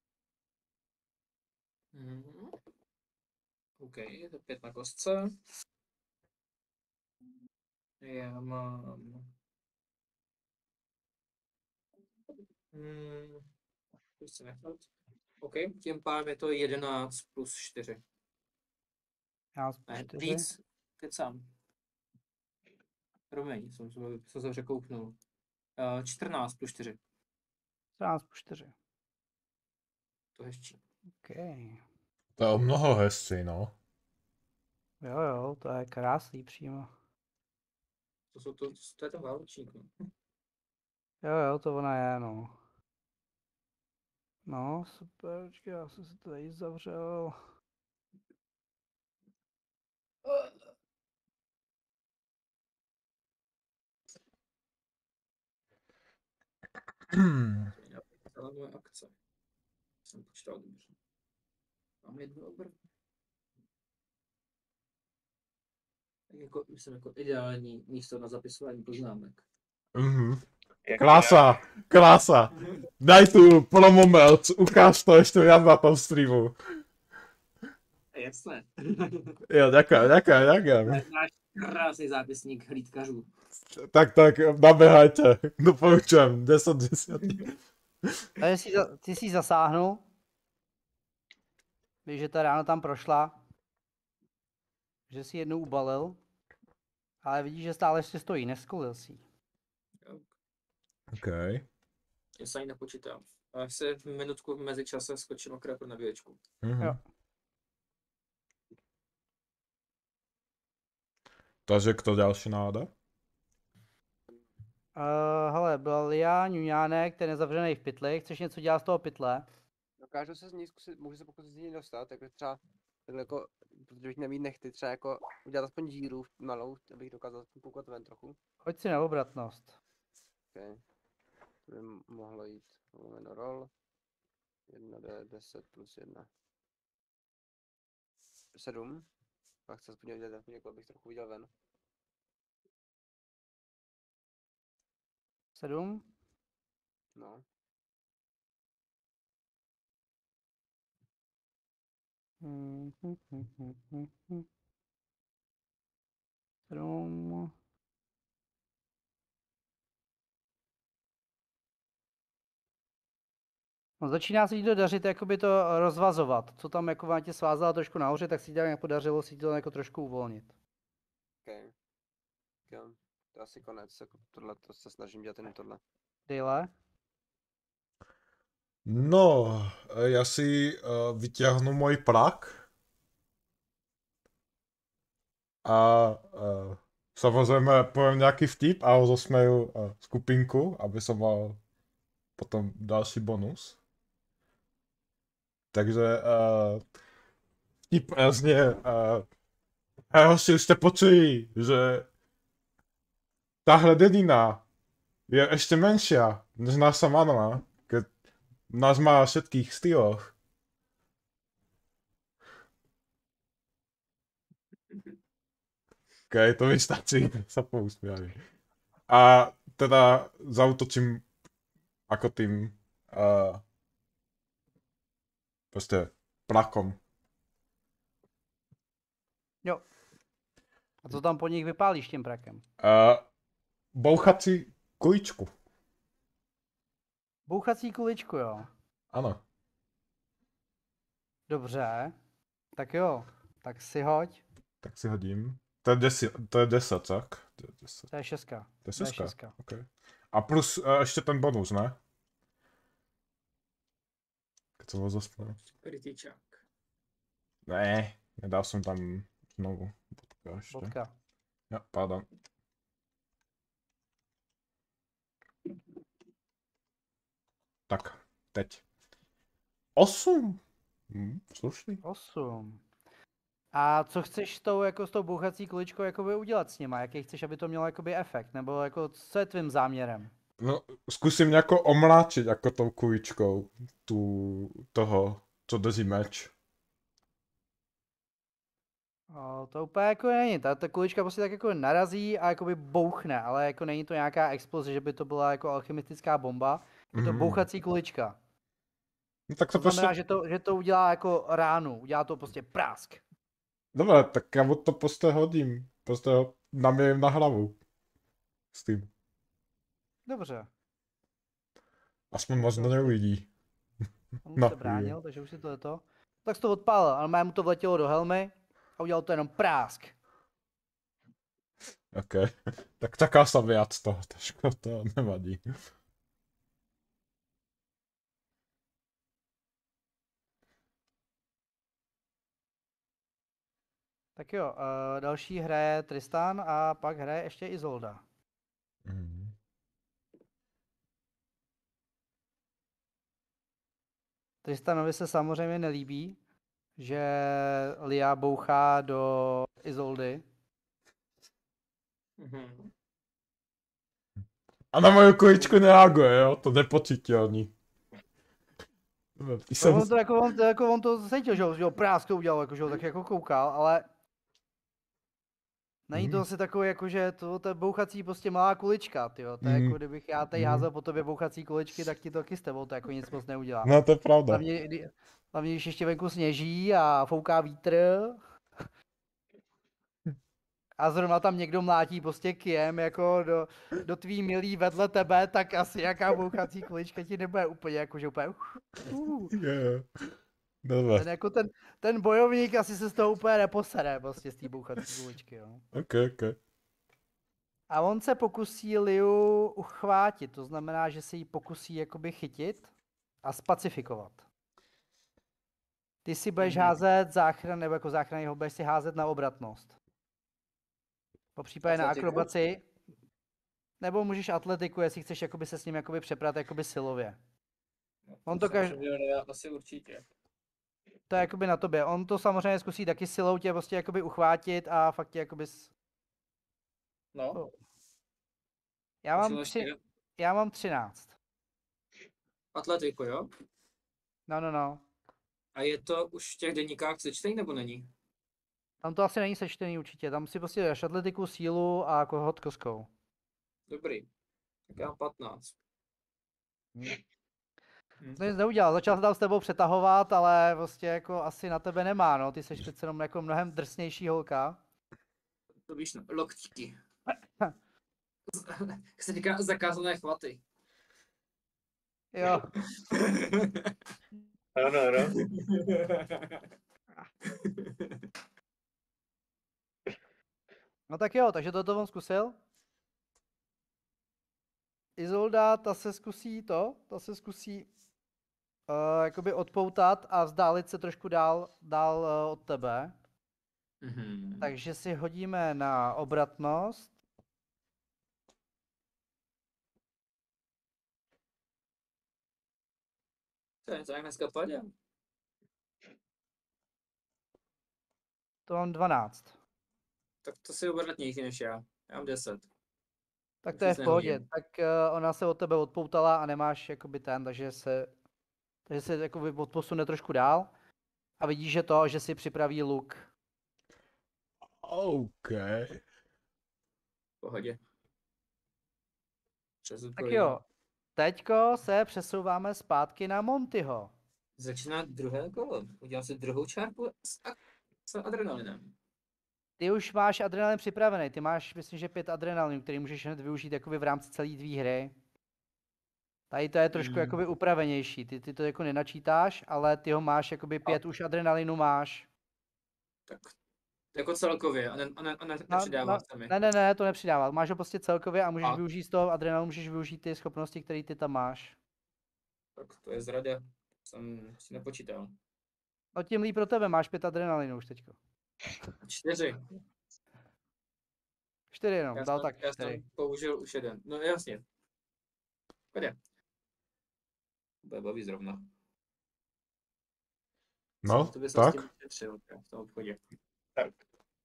Mhm. OK, to pět na kostce. Já mám... Hmm. To chci nechat. OK, tím pádem je to jedenáct plus čtyři. Já Ne, čtyři. víc, kecám. Promiň, jsem, jsem, jsem se překouknul. Uh, čtrnáct plus čtyři. čtrnáct plus čtyři. To hezčí. OK. To je o mnoho hezčí, no. Jo, jo, to je krásný přímo. To, jsou to, to je ten válečník. No. Jo, jo, to ona je, no. No, super, počkej, já jsem si to tady zavřel. Celá moje akce. Jsem počítal dobře. Mám jednu obr. Jako, myslím, jako ideální místo na zapisování poznámek. Mhm. Jak Krása, krása. Daj tu promomelc, ukáž to ještě já na tom streamu. Jasné. Jo, děkuji, děkuji, děkuji. Náš krásný zápisník hlídkařů. Tak, tak, naběhajte. Doporučujem, deset deset. Takže jsi, za- ty jsi zasáhnul. Víš, že ta rána tam prošla. Že si jednou ubalil. Ale vidíš, že stále ještě stojí, neskolil si. Jo, OK. já se ani nepočítám. A já si v minutku v mezičase skočím okrát pro nabíječku. Mhm. Jo. Takže kdo další náda? Uh, hele, byl Lia, Ňuňánek, ten je zavřený v pytli. Chceš něco dělat z toho pytle? Dokážu se z ní zkusit, můžu se pokusit z ní dostat, takže třeba takhle jako, protože bych nemít nechty, třeba jako udělat aspoň díru malou, abych dokázal aspoň koukat ven trochu. Hoď si na obratnost. Okay. To by m- mohlo jít. Lomeno roll. jedna d deset plus jedna. sedm. Pak chci aspoň udělat aspoň jako, abych trochu viděl ven. sedm. No. Hmm, hm, hm, hm, hm, hm. sedm. No, začíná se ti to dařit jakoby to rozvazovat. Co tam jako vám tě svázala trošku nahoře, tak si ti nějak podařilo si to jako trošku uvolnit. Okay. Jo. To je asi konec, jako tohle, to se snažím dělat jenom tohle. Dejle. No, eh, já si uh, vyťahnu můj prak. A uh, samozřejmě povím nějaký vtip a rozosměju uh, skupinku, aby som mal potom další bonus. Takže uh, vtip znie, uh, hej hoši, už jste počuli, že tahle dedina je ještě menší než naša mana, keď nás má všetkých styloch. OK, to mi stačí, sa pousmiali. A teda zautočím ako tým uh, proste prakom. Jo. A co tam po nich vypálíš tím prakem? Uh, bouchací kuličku. Bouchací kuličku, jo. Ano. Dobře. Tak jo. Tak si hoď. Tak si hodím. To je deset, to je deset, tak? To je deset. To je šestka. To je To je šestka. šestka. Okay. A plus uh, ještě ten bonus, ne? Keď som ho zaspal. Kritičák. Ne, nedal som tam znovu bodka ešte. Bodka. Ja, pardon. Tak, teď. Osm. Hm, slušný. Osm. A co chceš s tou, jako s tou bouchací kuličkou jakoby udělat s nima? Jaký chceš, aby to mělo jakoby efekt? Nebo jako co je tvým záměrem? No, skúsim nejako omláčiť ako tou kuličkou tu toho, co drží meč. O, to úplně jako není. Ta, ta kulička prostě tak jako narazí a jakoby bouchne, ale jako není to nějaká exploze, že by to byla jako alchymistická bomba. Je to Mhm. bouchací kulička. No tak to, To prostě... znamená, že to, že to udělá jako ránu. Udělá to prostě prásk. Dobre, tak ja mu to prostě hodím. Prostě ho namierím na hlavu. S tým. Dobře. Aspoň možno neuvidí. On No, se bránil, takže už si to je to. Tak jsi to odpálil, ale mu to vletělo do helmy a udělal to jenom prásk. OK. Tak čakal som viac toho, trošku to nevadí. Tak jo, uh, další hraje Tristan a pak hraje ještě Izolda. Mhm. Tristanovi se samozřejmě nelíbí, že Lia bouchá do Izoldy. Mhm. A na moju kuličku nereaguje, jo? To nepocítil ani. No, on to jako, on, to, jako on to cítil, že jo, že jo, prásk to udělal, jako, že jo, tak jako koukal, ale není to Mhm. asi takový, jako, že to, to je bouchací prostě malá kulička, tyjo. To je Mhm. jako, kdybych já tady Mhm. házel po tobě bouchací kuličky, tak ti to taky s tebou to jako nic moc neudělá. No to je pravda. Hlavně, kdy- hlavně, když ještě venku sněží a fouká vítr a zrovna tam někdo mlátí prostě kijem jako do, do tvý milý vedle tebe, tak asi jaká bouchací kulička ti nebude úplně jako, že úplně uh, uh. Yeah. Dobre. Ten, jako ten, ten bojovník asi se z toho úplně neposere prostě z té bouchací kuličky, jo. OK, OK. A on se pokusí Liu uchvátit, to znamená, že se jí pokusí jakoby chytit a spacifikovat. Ty si budeš Mhm. házet záchran, nebo jako záchranný ho budeš si házet na obratnost. Po případě na Atletiku? akrobaci. Nebo můžeš atletiku, jestli chceš jakoby se s ním jakoby přeprat jakoby silově. On to kaž- Samozřejmě ne, asi určitě. To je jakoby na tobě. On to samozřejmě zkusí taky silou tě prostě jakoby uchvátit a fakt tě jakoby... s- No. Oh. Já mám, Musíme tři, ještě já mám třináct. Atletiku, jo? No, no, no. A je to už v těch deníkách sečtený nebo není? Tam to asi není sečtený určitě. Tam si prostě dáš atletiku, sílu a jako hod kostkou. Dobrý. Tak já mám patnáct. Hm. Hm. To nic neudělal. Začal se tam s tebou přetahovat, ale prostě jako asi na tebe nemá, no. Ty jsi přece jenom jako mnohem drsnější holka. To víš, no, loktíky. Jak se říká, zakázané chvaty. Jo. Ano, ano. No tak jo, takže toto on zkusil. Izolda, ta se zkusí to, ta se zkusí uh, jakoby odpoutat a vzdálit se trošku dál, dál uh, od tebe. Mhm. Takže si hodíme na obratnost. To je to jak dneska padě. To mám dvanáct. Tak to si obratnější než já. Já mám deset. Tak Už to je nic v pohodě. nehodím. Tak uh, ona se od tebe odpoutala a nemáš jakoby ten, takže se, takže se jakoby odposune trošku dál. A vidíš, že to, že si připraví luk. OK. pohodě. Přes Tak odpovědi. jo, teďko se přesouváme zpátky na Montyho. Začíná druhé kolo. Udělám si druhou čárku s, a- s adrenalinem. Ty už máš adrenalin připravený, ty máš, myslím, že pět adrenalinů, který můžeš hned využít jakoby v rámci celé tvý hry. Tady to je trošku Mm. jakoby upravenější, ty, ty to jako nenačítáš, ale ty ho máš jakoby pět už adrenalinu máš. Tak jako celkově a, ne, a, ne, a ne, Na- nepřidává na- se mi. Ne, ne, ne, to nepřidává, máš ho prostě celkově a můžeš A? využít z toho adrenalinu, můžeš využít ty schopnosti, které ty tam máš. Tak to je zrada. Jsem si nepočítal. No tím líp pro tebe, máš pět adrenalinů už teďko. Čtyři. Čtyři jenom, Já dal jsem, tak já čtyři. jsem použil už jeden. No jasně. Kde? Bude baví zrovna. No, To by jsem tak. s tím šetřil v tom obchodě. Tak.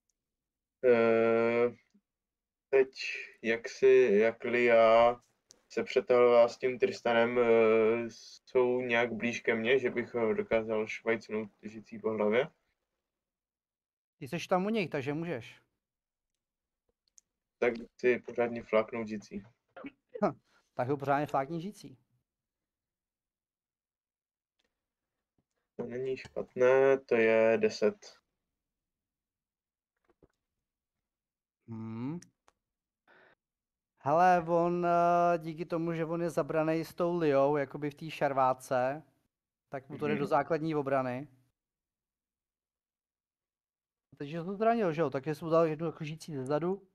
Eh, teď, jak si, jak Lia se přetahovala s tím Tristanem, eh, jsou nějak blíž ke mně, že bych ho dokázal švajcnout žicí po hlavě. Ty jsi tam u nich, takže můžeš. Tak si pořádně fláknout žicí. Tak ho pořádně flákni žicí. To není špatné, to je deset. Hmm. Hele, on eh, díky tomu, že on je zabraný s tou Liou, jakoby v té šarváce, tak mu to jde do Mhm. základní obrany. Takže to zranil, že jo? Takže jsem mu dal jednu jako žicí zezadu.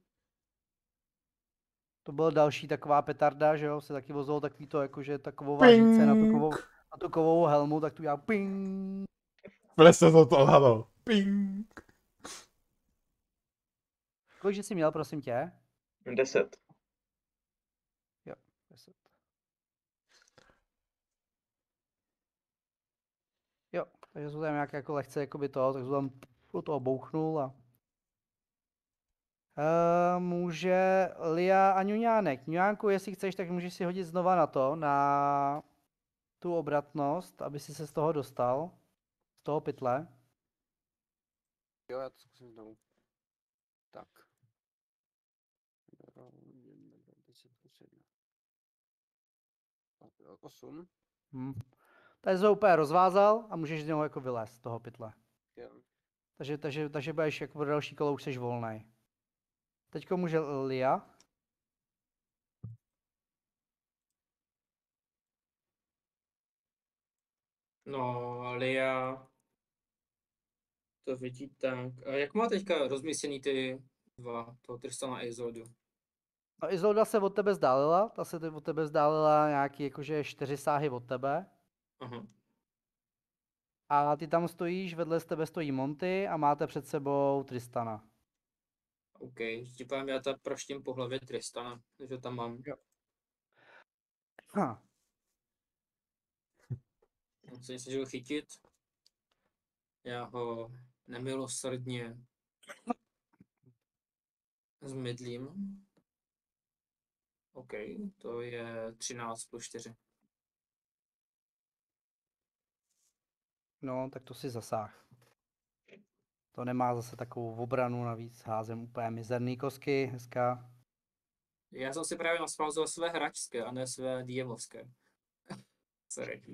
To byla další taková petarda, že jo? Se taky vozilo takový to, jakože takovou vážíce na tu kovou, na tu kovovou helmu, tak tu já ping. Přesně to to odhadal. Ping. Kolik jsi měl, prosím tě? deset. deset. Jo, takže jsem tam nějak jako lehce jakoby to, tak jsem tam do toho bouchnul a... Uh, může Lia a Ňuňánek. Ňuňánku, jestli chceš, tak můžeš si hodit znova na to, na tu obratnost, aby si se z toho dostal, z toho pytle. Jo, já to zkusím znovu. Tak. osm. Hm. Takže jsi ho úplně rozvázal a můžeš z něho jako vylézt, z toho pytle. Jo. Takže, takže, takže budeš jako pro další kolo už jsi volnej. Teďko může Lia. No, Lia to vidí tak. A jak má teďka rozmístěný ty dva, toho Tristana a Izoldu? No Izolda se od tebe vzdálila, ta se od tebe vzdálila nějaký jakože čtyři sáhy od tebe. Aha. A ty tam stojíš, vedle z tebe stojí Monty a máte před sebou Tristana. OK, tím pádem já ta praštím po hlavě Tristana, že tam mám. Jo. Ha. On se snažil chytit. Já ho nemilosrdně zmydlím. OK, to je třináct plus čtyři. No, tak to si zasáh. To nemá zase takovou obranu, navíc házem úplně mizerný kosky, hezká. Já jsem si právě naspauzoval své hračské a ne své DMovské. Sorry.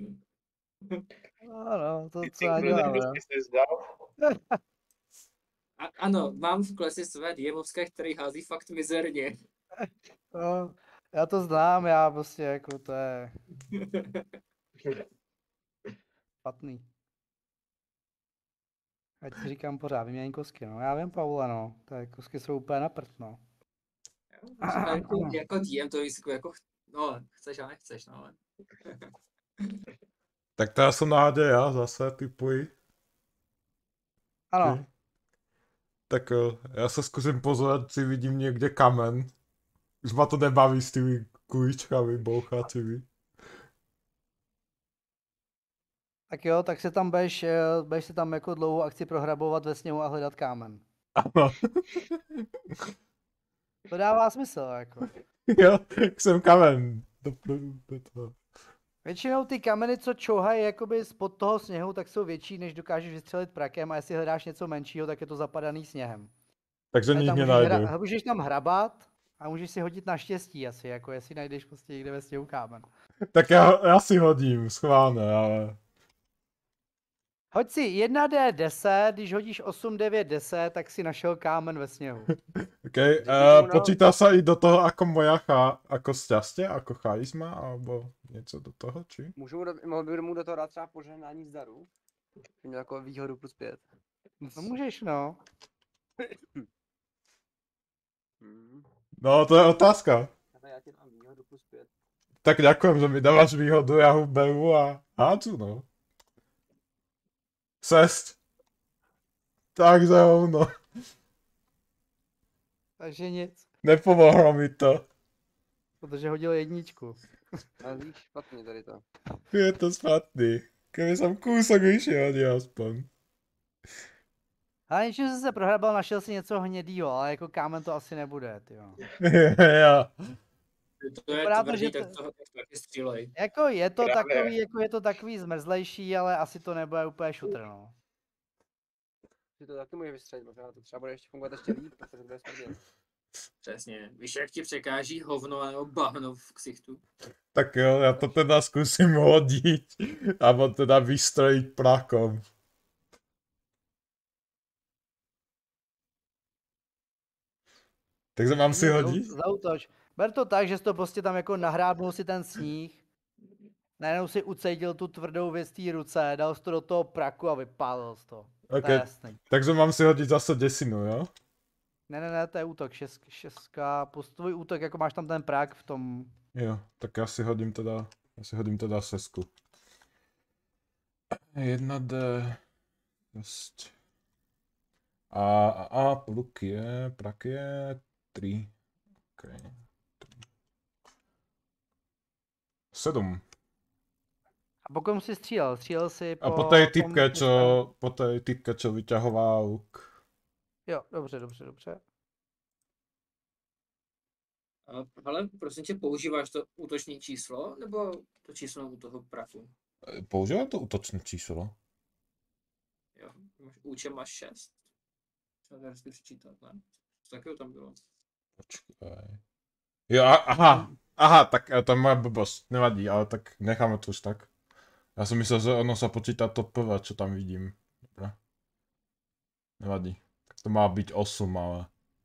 Ano, to Ty co já dělám, jo. ty jsi zdal? A, ano, mám v klasi své DMovské, který hází fakt mizerně. No, já to znám, já prostě jako to je špatný. Ať si říkám pořád, vymění kosky, no. Já vím, Paula, no. Ty kosky jsou úplně na prd, no. A jako, jako D M to víc jako, no, chceš a nechceš, no ale. Tak to já jsem nádě, já zase typuji. Ano, Ty. Tak jo, já se zkusím pozorovat, jestli vidím někde kamen. Už ma to nebaví s těmi kuličkami bouchacími. tak jo, tak se tam budeš, eh, budeš si tam jako dlouhou akci prohrabovat ve sněhu a hledat kámen. Ano. To dává smysl, jako. Jo, tak jsem kamen. Do, do, do toho. Většinou ty kameny, co čouhají jakoby spod toho sněhu, tak jsou větší, než dokážeš vystřelit prakem a jestli hledáš něco menšího, tak je to zapadaný sněhem. Takže Ale nic tam mě můžeš, najdu. hra, můžeš tam hrabat A můžeš si hodit na štěstí asi, jako jestli najdeš prostě někde ve sněhu kámen. Tak já, já si hodím, schválně, ale... Hoď si jedna dé deset, když hodíš osm, devět, deset, tak si našel kámen ve sněhu. OK, uh, počítá sa i do toho ako moja chá... ako šťastie, ako charizma, alebo něco do toho, či? Můžu mu do, mohl bych mu do toho dát třeba požehnání zdaru? Měl jako výhodu plus pět. No můžeš, no. Hmm. No, to je otázka. Ale já ti dám výhodu plus pět. Tak ďakujem, že mi dávaš výhodu, ja ho beru a hádzu, no. Šest. Takže hovno. Takže nic, Nepomohlo mi to. protože hodil jedničku. Ale víš, špatně tady to. Je to špatný. Kdyby som kúsok vyšší hodil aspoň. Ale něčím jsem se prohrabal, našel si něco hnědýho, ale jako kámen to asi nebude, tyjo. Ja. To je Vypadá to, tvrdý, že tak to- toho tak taky střílej. Jako je to Právě. takový, jako je to takový zmrzlejší, ale asi to nebude úplně šutr, no. Ty to taky může vystřelit, možná to třeba bude ještě fungovat ještě líp, protože bude smrdět. Přesně. Víš, jak ti překáží hovno nebo bahno v ksichtu? Tak jo, ja to teda skúsim hodiť. Abo teda vystrojiť prakom. Takže mám si Zau- hodiť? Zautoč. Ber to tak, že jsi to prostě tam jako nahrábnul si ten sníh. Najednou si ucejtil tu tvrdou věc té ruce, dal jsi to do toho praku a vypálil jsi to. OK, To je jasný. takže mám si hodiť zase desinu, jo? Ne, ne, ne, to je útok. Šest, šestka, plus tvůj útok, jako máš tam ten prak v tom. Jo, tak ja si hodím teda, ja si hodím teda šesku. jedna dé šesť. A, a, a pluk je, prak je tri. OK. sedm. A po kom si střílel? Střílel si po A po tej tom typke, čo, Tristanu? po tej typke, čo vyťahoval luk. Jo, dobře, dobře, dobře. A, ale prosím tě, používáš to útoční číslo, nebo to číslo u toho praku? Používal to útočné číslo? Jo, máš účem máš šest. Třeba tady si přečítat, ne? Co takového tam bylo? Počkej. Jo, a, aha, aha, tak eh, to je moja blbosť, nevadí, ale tak necháme to už tak. Ja som myslel, že ono sa počíta to prvé, čo tam vidím. Dobre. Nevadí. Tak to má byť osm, ale...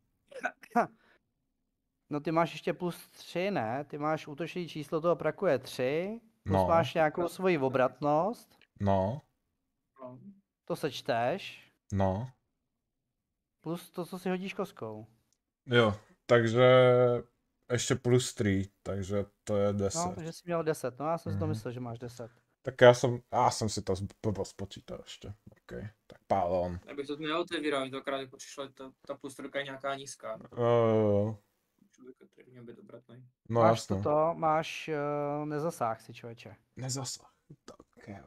No ty máš ještě plus tři, ne? Ty máš útočný číslo toho praku je tři, plus No. máš nějakou svoji obratnost, No, No. to sečteš, no. plus to, co si hodíš kostkou. Jo, takže ešte plus tri, takže to je No, deset. takže jsi měl deset, no já jsem si to Mhm. myslel, že máš deset. Tak ja som, já som si to blbo spočítal ešte. OK, tak pardon. Abych to neotevíral, dvakrát jako přišla ta, ta plus trojka je nějaká nízká. Uh, Člověka, který měl být obratný. no máš jasno. toto, máš uh, nezasáh si, člověče. Nezasah. Tak jo.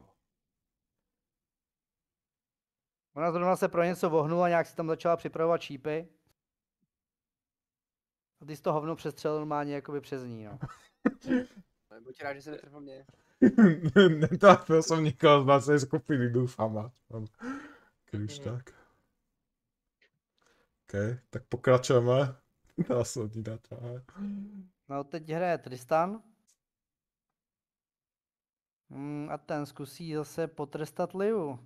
Ona zrovna se pro něco vohnula, nějak si tam začala připravovat šípy. A ty jsi to hovno přestřelil normálně jakoby přes ní, no. Ale buď rád, že se netrefil mě. Netrafil som nikoho z našej skupiny, dúfam. aspoň. Když tak. OK, tak pokračujeme. Následní data. No teď hraje Tristan. Hmm, a ten zkusí zase potrestat Liu.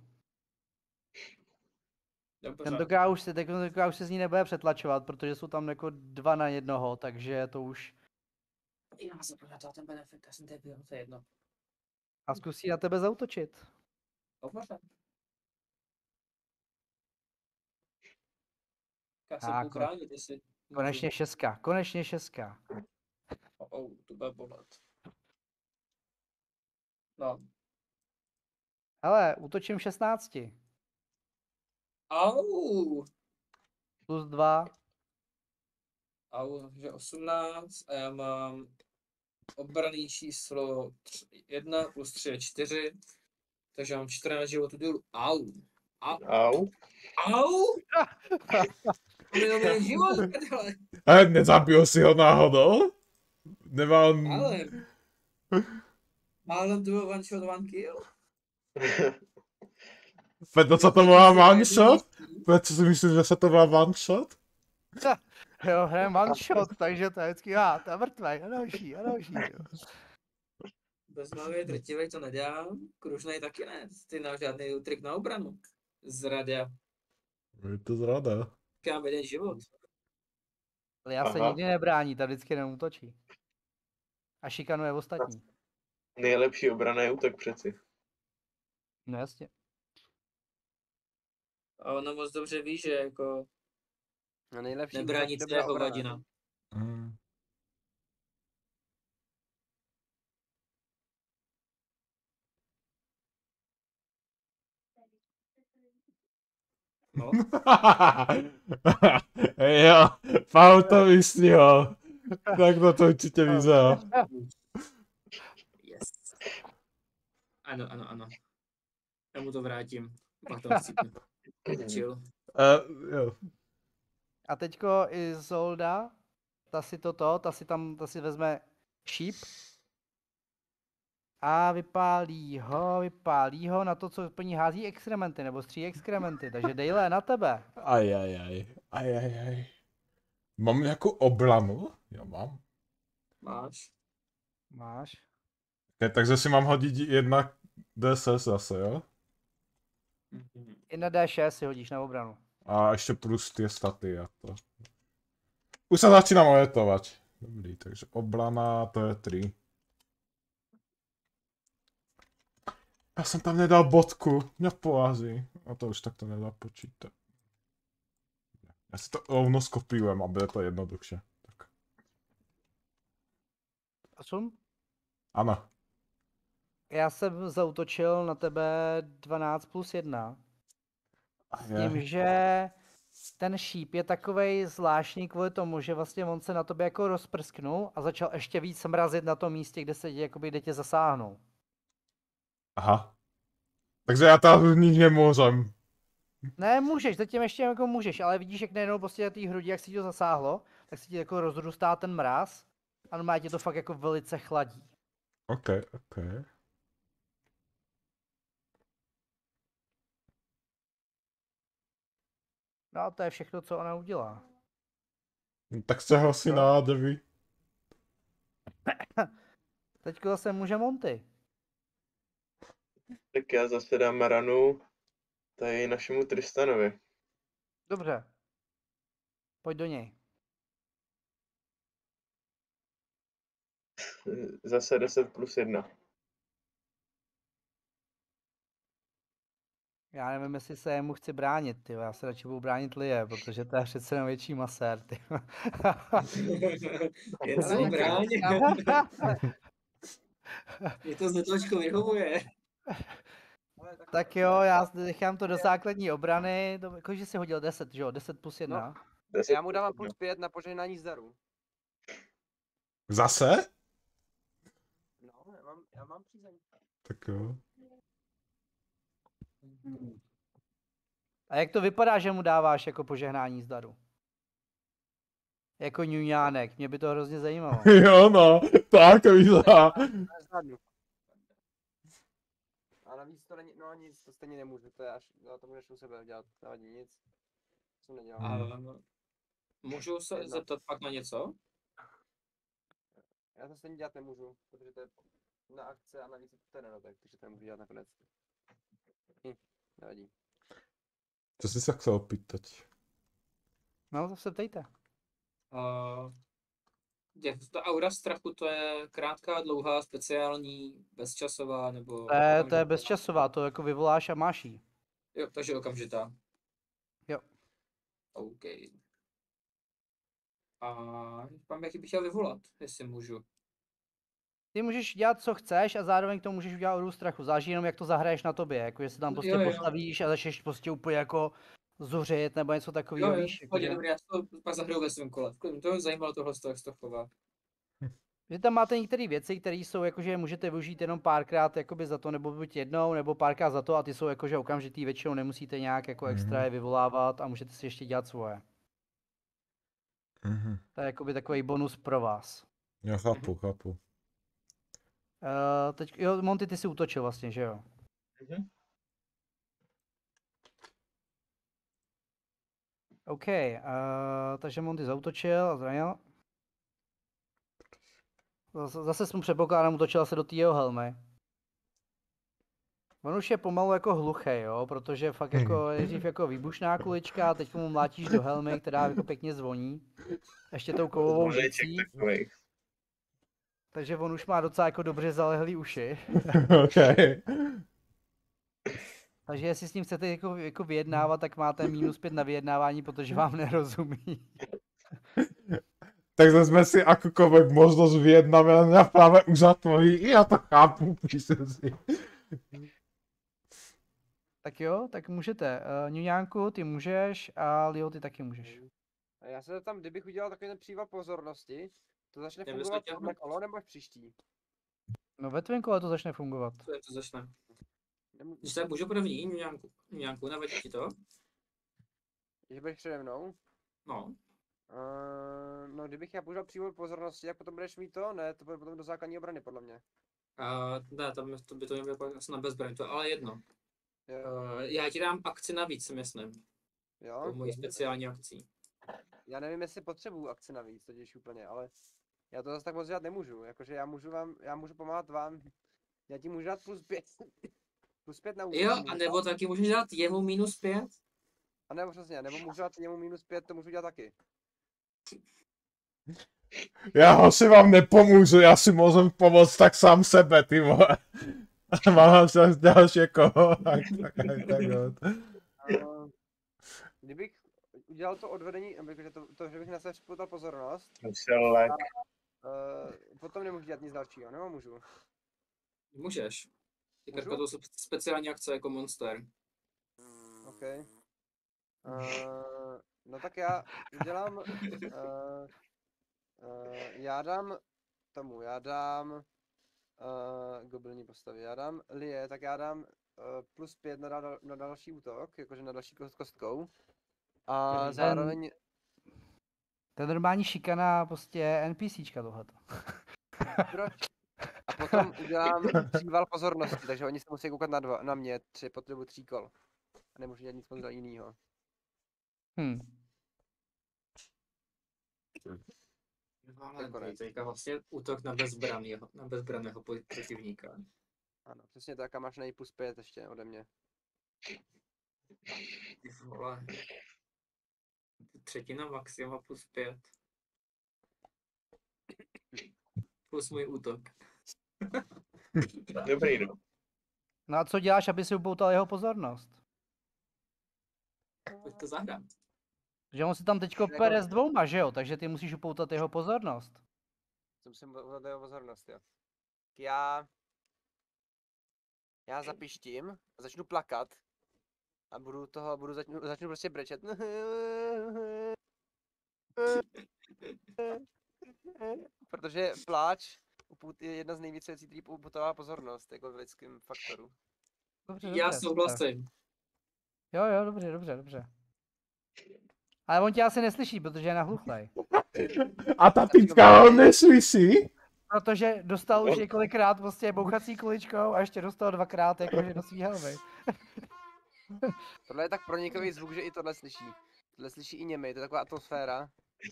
Dobře. Tentokrát už, se, tentokrát už se z ní nebude přetlačovat, protože jsou tam jako dva na jednoho, takže to už... Já se podívat ten benefit, já jsem debil, to je jedno. A zkusí na tebe zautočit. Dobře. Já se Tak, budu chránit, jestli... Konečně šestka, konečně šestka. Oh, oh, to bude bolet. No. Hele, útočím šestnácti. Au! Plus dva. Au, takže osmnáct a já mám obranný číslo jedna plus tři je čtyři, takže mám čtrnáct životů dolů. Au! Au! Au. Au! To mi nový život, prdele. Ale nezabil si ho náhodou? Nemá on... Ale... Ale to byl one shot, one kill. Preto sa to volá one shot? Prečo si myslíš, že sa to volá one shot? Jo, hrajeme one shot, takže to je vždycky, a to je mrtvej, a další, a další, jo. Bezhlavě drtivej to nedělám, kružnej taky ne. Ty na žádný trik na obranu. Zradě. Je to zrada. Já mám jeden život. Ale já se Aha. nikdy nebrání, ta vždycky jenom útočí. A šikanuje ostatní. Nejlepší obrana je útok přeci. No jasně. A ono moc dobře ví, že jako No nejlepší nebránit útok, se je dobrá obrana. hovadina. Mm. No. Jo, Paul to vystihol. Tak to to určitě vyzerá. Yes. Ano, ano, ano. Já mu to vrátím. Pak tam chcípnu. Chill. Uh, jo. A teďko Izolda, ta si toto, ta si tam, ta si vezme šíp a vypálí ho, vypálí ho na to, co po ní hází exkrementy, nebo stří exkrementy, takže Dejle, na tebe. Aj, aj, aj. Aj, aj, aj. Mám nějakou obranu? Jo, mám. Máš. Máš. Okay, takže si mám hodit jedna D S zase, jo? Mhm. jedna D šest si hodíš na obranu. A ještě plus ty staty a to. Už se začínám ojetovat. Dobrý, takže obrana, to je tři. Já jsem tam nedal bodku, mě poází. A to už tak to nedá počítat. Já si to rovno skopírujem, aby je to jednoduše. Tak. osm? Ano. Já jsem zautočil na tebe dvanáct plus jedna. S tím, že ten šíp je takovej zvláštní kvůli tomu, že vlastně on se na tobě jako rozprsknul a začal ještě víc mrazit na tom místě, kde se jakoby, kde tě zasáhnul. Aha. Takže já tam nic nemůžem. Ne, můžeš, zatím ještě jako můžeš, ale vidíš, jak najednou prostě na té hrudi, jak si ti to zasáhlo, tak si ti jako rozrůstá ten mráz a normálně tě to fakt jako velice chladí. OK, OK. No a to je všechno, co ona udělá. No, tak se hlasí No. na Devi. Teďko zase může Monty. Tak já zase dám ranu tady našemu Tristanovi. Dobře. Pojď do něj. Zase deset plus jedna. Já nevím, jestli se jemu chci bránit, ty. Já se radši budu bránit Lie, protože to je přece jenom větší masér, ty. Je co bráň. Mě to znetočko vyhovuje. Tak jo, já nechám to do základní obrany. Do- Jakože si hodil deset, že jo? deset plus jedna. deset Já mu plus dávám jedna. plus pět na požehnání zdaru. Zase? No, já mám, já mám přízeň. Tak jo. A jak to vypadá, že mu dáváš jako požehnání zdaru? Jako ňuňánek, mě by to hrozně zajímalo. Jo no, tak vyzerá. Nezvládnu. A navíc to není, no nic, to stejně nemůžu, to je až, no, to můžeš u sebe dělat, nevadí nic. Co nedělám. A můžu se Jedna. zeptat pak na něco? Já to stejně dělat nemůžu, protože to je na akce a navíc je to ten tak, takže to nemůžu dělat nakonec. Hm, nevadí. Co jsi se chtěl opýtat? No, to se ptejte. Uh, jak ta aura strachu, to je krátká, dlouhá, speciální, bezčasová, nebo... To je, to je okamžitá? bezčasová, to jako vyvoláš a máš jí. Jo, takže okamžitá. Jo. OK. A mám, jaký bych chtěl vyvolat, jestli můžu. Ty můžeš dělat, co chceš a zároveň k tomu můžeš udělat oru strachu. Záleží jenom, jak to zahraješ na tobě. Jako jestli tam Jo, prostě jo, jo. postavíš a začneš prostě úplně jako zuřit nebo něco takového, Jo, jo, víš. hodně Jakože... dobrý, já to pak zahraju ve svém kole. To mě zajímalo tohle, jak se to chová. Že tam máte některé věci, které jsou jakože můžete využít jenom párkrát jakoby za to, nebo buď jednou, nebo párkrát za to a ty jsou jakože okamžitý, většinou nemusíte nějak jako extra Mhm. je vyvolávat a můžete si ještě dělat svoje. Mhm. To je jakoby takový bonus pro vás. Jo, chápu, chápu. Uh, teď, jo, Monty, ty si útočil vlastně, že jo? Mhm. OK, uh, takže Monty zautočil a zranil. Zase, zase jsem předpokládám, útočil se do té jeho helmy. On už je pomalu jako hluchý, jo, protože fakt jako nejdřív jako výbušná kulička, a teď mu mlátíš do helmy, která jako pěkně zvoní. Ještě tou kovovou Zvoneček žicí, takovej. takže on už má docela jako dobře zalehlý uši. Okay. Takže jestli s ním chcete jako, jako vyjednávat, tak máte minus pět na vyjednávání, protože vám nerozumí. Takže jsme si akokoľvek možnosť vyjednáme a práve uzatvorí. Ja to chápu, píše si. Tak jo, tak můžete. Uh, Ňuňánku, ty můžeš a Leo, ty taky můžeš. A já se tam, kdybych udělal takový ten příval pozornosti, to začne Já bych fungovat chtěl- tohle kolo nebo až příští? No ve tvém kole to začne fungovat. To je to začne. Nemu- Když tak můžu první, Ňuňánku, Ňuňánku, nevadí ti to? Že budeš přede mnou? No. Uh, no kdybych já použil přívod pozornosti, jak potom budeš mít to? Ne, to bude potom do základní obrany, podle mě. A ne, tam to by to mělo být asi na bezbraň, to je ale jedno. Jo, Uh, já ti dám akci navíc, si myslím. jo? To mojí speciální akcí. Já nevím, jestli potřebuju akci navíc, totiž úplně, ale já to zase tak moc dělat nemůžu, jakože já můžu vám, já můžu pomáhat vám, já ti můžu dát plus pět, plus pět na útok. Jo, můžu a dát- nebo taky můžeš dát jemu minus pět? A nebo přesně, nebo můžu dát němu minus pět, to můžu dělat taky. Ja hoši vám nepomůžu, ja si môžem pomôcť tak sám sebe, ty vole. Mám sa ďalšie koho. Tak, tak, tak, tak, Uh, kdybych udělal to odvedení, jakože to, to, že bych na sebe připotal pozornost, Selek. uh, potom nemůžu dělat nic dalšího, nebo můžu? Můžeš. Ty Můžu? Karka, to jsou speciální akce jako monster. OK. Uh, no tak já udělám, uh, uh, já dám tomu, já dám uh, goblinní postavy, já dám Lie, tak já dám uh, plus pět na, dal, na další útok, jakože na další kost kostkou. A Mhm. zároveň, To je normální šikana prostě NPCčka tohleto. proč? A potom udělám příval pozornosti, takže oni se musí koukat na, dva, na mě, tři, potřebuji tří kol. A nemůžu dělat nic moc jinýho. Hm. Ale konec. teďka vlastně útok na bezbraného, na bezbraného po- protivníka. Ano, přesně tak, a máš na ní plus pět ještě ode mě. Ty vole. Třetina maxima plus pět. Plus můj útok. Dobrý, no. No a co děláš, aby si upoutal jeho pozornost? Pojď to zahrát. Že on si tam teďko Jako- pere s dvouma, že jo? Takže ty musíš upoutat jeho pozornost. Jsem si udělal jeho pozornost, jo. Tak já... Já zapištím a začnu plakat. A budu toho, budu začnu, začnu prostě brečet. Protože pláč uput- je jedna z nejvíc věcí, který uputává pozornost, jako v lidském faktoru. Dobře, Já dobře, super. souhlasím. Jo, jo, dobře, dobře, dobře. Ale on tě asi neslyší, protože je nahluchlej. A ta typka ho neslyší? Protože dostal už několikrát prostě bouchací kuličkou a ještě dostal dvakrát jakože do svý helmy. Tohle je tak pronikavý zvuk, že i tohle slyší. Tohle slyší i němi, to je taková atmosféra.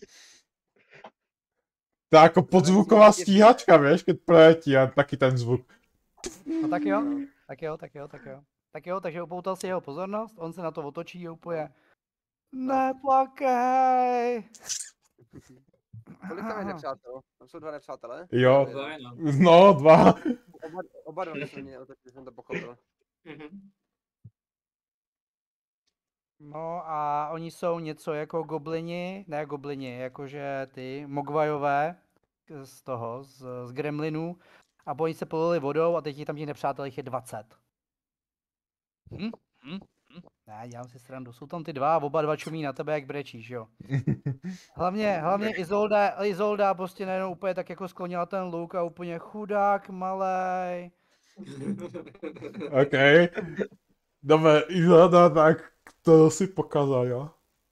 To je ako podzvuková stíhačka, vieš, keď preletí a taký ten zvuk. No tak jo, tak jo, tak jo, tak jo. Tak jo, takže upoutal si jeho pozornost, on se na to otočí a úplně neplakej. Kolik tam je nepřátel? Tam jsou dva nepřátelé? Jo, Dva jenom. no dva. Oba, oba dva se mě otočili, jsem to pochopil. Mhm. No a oni jsou něco jako goblini, ne goblini, jakože ty mogvajové z toho, z, z gremlinů. A oni se polili vodou a teď je tam těch nepřátel jich je dvacet. Hm? Hm? Hm? Ne, dělám si srandu. Jsou tam ty dva a oba dva čumí na tebe, jak brečíš, jo. Hlavně, hlavně Izolda, Izolda prostě najednou úplně tak jako sklonila ten luk a úplně chudák malej. OK. Dobre, Izolda, tak to si pokazal, jo?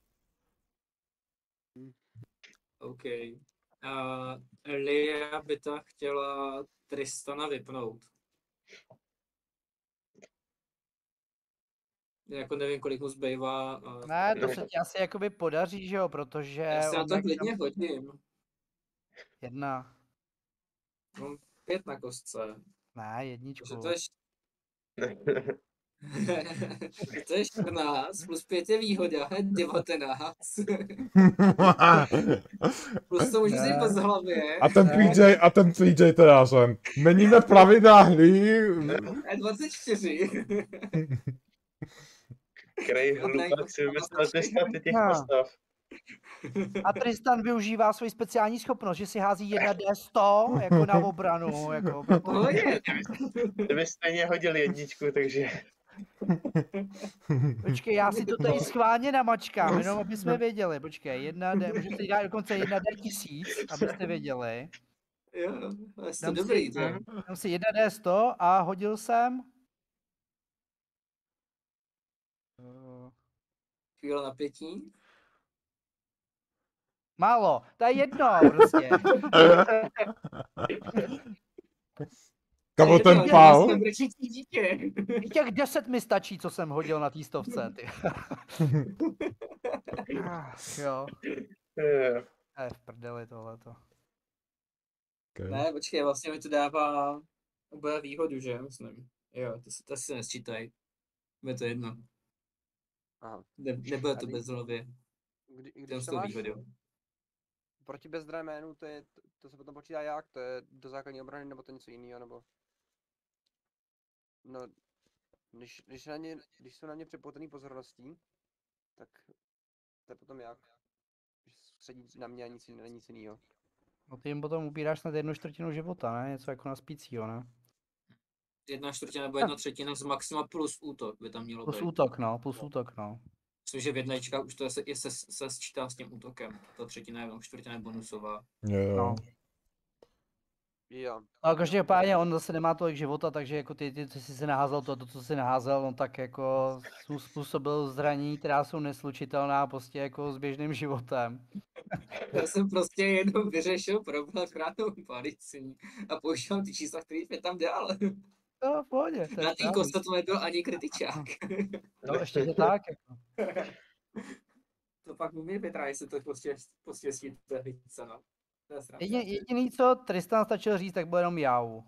OK. Uh, Lia by ta chtěla Tristana vypnout. Jako nevím, kolik mu zbývá. A... Ne, to se ti asi jakoby podaří, že jo, protože... Já se na on to jak klidně tam- hodím. Jedna. Mám pět na kostce. Ne, jedničku. Takže to je, š- to je čtrnáct, plus pět je výhoda, devatenáct. Plus to můžu Ne. si bez hlavě. A ten P J, a ten P J teda, že meníme pravidla hry. A dvacet čtyři. Kraj Hodnej hlupák si kostka, vymyslel ty staty těch No. postav. A Tristan využívá svoji speciální schopnost, že si hází jedna D sto jako na obranu, jako proto... Pohodě. Ty bys stejně hodil jedničku, takže... Počkej, já si to tady schválně namačkám, jenom aby jsme věděli, počkej, jedna D, můžu si dát dokonce jedna D tisíc, abyste věděli. Jo, ale jste Dám si- dobrý, to. Dám si jedna D sto a hodil jsem... Eh, Chvíle napětí. Málo, to je jedno prostě. Kamo Je to ten hodně pál? vlastně brečící dítě. I těch deset mi stačí, co jsem hodil na té stovce, ty. Ach, jo, Eh, je v prdeli tohleto. Okay. Ne, počkej, vlastně mi to dává oboje výhodu, že? Myslím. Jo, to, se, to si nesčítaj. Bude to jedno. Aha. Ne, nebude to Tady- bez hlavy. Kdy, Jdem když s to tou máš výhodou. proti bezdréménu, to, je, to, to se potom počítá jak? To je do základní obrany nebo to něco jiného, nebo? No, když, když, na ně, když jsou na ně přepoutený pozorností, tak to je potom jak? Když se soustředí na mě a nic, jiný- na nic jiného. No ty jim potom ubíráš snad jednu čtvrtinu života, ne? Něco jako na spícího, ne? Jedna čtvrtina nebo jedna třetina z maxima plus útok by tam mělo Plus být. útok, no, plus útok, no. Myslím, že v jednička už to je se, je se, se sčítá s tím útokem. Ta třetina je jenom čtvrtina je bonusová. Jo, jo. No. Jo. No každopádně on zase nemá tolik života, takže jako ty, ty, ty jsi si naházel to, to, co jsi naházel, no tak jako mu způsobil zranění, která jsou neslučitelná prostě jako s běžným životem. Já jsem prostě jenom vyřešil problém krátnou palicí a používám ty čísla, které mě tam dal. No, v pohodě, to je Na té správný. kostce to nebyl ani kritičák. No, ještě to tak, jako. To pak umí Petra, jestli to prostě postěstí více, no. To je sranda. Jediný, jediný, co Tristan stačil říct, tak byl jenom jau.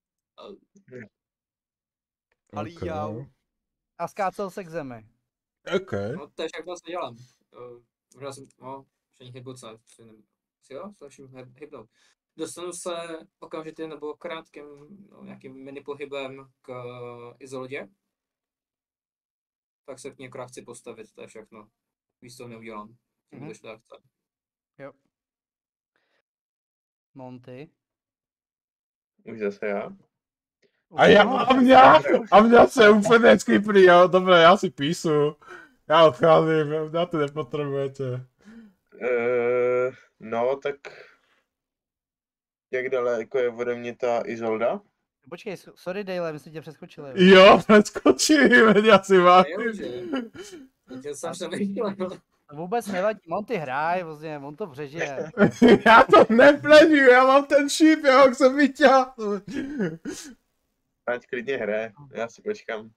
Ale Okay. jau. A skácel se k zemi. OK. No to je všechno, co dělám. Uh, možná jsem, no, už ani hybnout se, si nevím. Si jo, se vším hyb- hybnout. Dostanu se okamžitě nebo krátkým, no, nějakým mini pohybem k uh, izolodě. Tak se k ní akorát chci postavit, to je všechno. Víc toho neudělám. Tím Mhm. mm-hmm. to chce. Jo. Monty. Už zase já. A já, No, a mě, a mě se úplně skipný, jo, dobré, já si píšu. Já odcházím, já to nepotřebujete. Uh, no, tak... Jak daleko je ode mě ta Izolda? Počkej, so- sorry Dale, my jsme tě přeskočili. Jo, přeskočím, já si vám. Jo, že? Takže jsem přemýšlel. To vůbec nevadí, Monty hraj, vlastně, on to přežije. Já to nepleňuju, já mám ten šíp, já ho chcem vyťáhnout. Ať klidně hraje, já si počkám.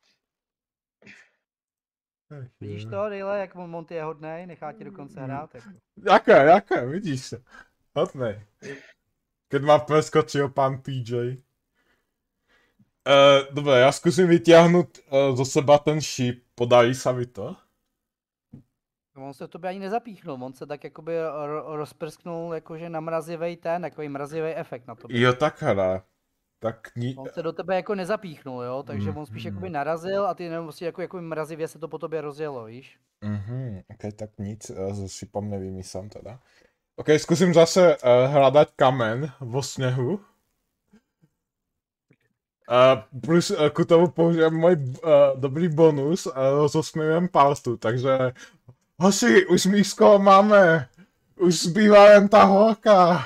Vidíš to, Dale, jak Monty je hodnej, nechá tě dokonce hrát. Jako. Jaké, jaké, vidíš se. Hodnej. Keď má preskočil pan P J. Uh, dobré, já zkusím vyťahnout uh, zo seba ten šíp, podají se mi to? On se v tobě ani nezapíchnul, on se tak jakoby ro- rozprsknul jakože na mrazivej ten, takový mrazivý efekt na tobě. Jo, takhle. Tak ní... On se do tebe jako nezapíchnul, jo, takže on spíš Mhm. jakoby narazil a ty jenom prostě jako, jako mrazivě se to po tobě rozjelo, víš? Mhm, ok, tak nic, uh, s šipom nevymyslím teda. Ok, zkusím zase uh, hledat kamen vo sněhu. Uh, plus uh, ku tomu použijem můj uh, dobrý bonus uh, rozosměrem palstu, takže hoši, už mísko máme, už zbývá jen ta holka.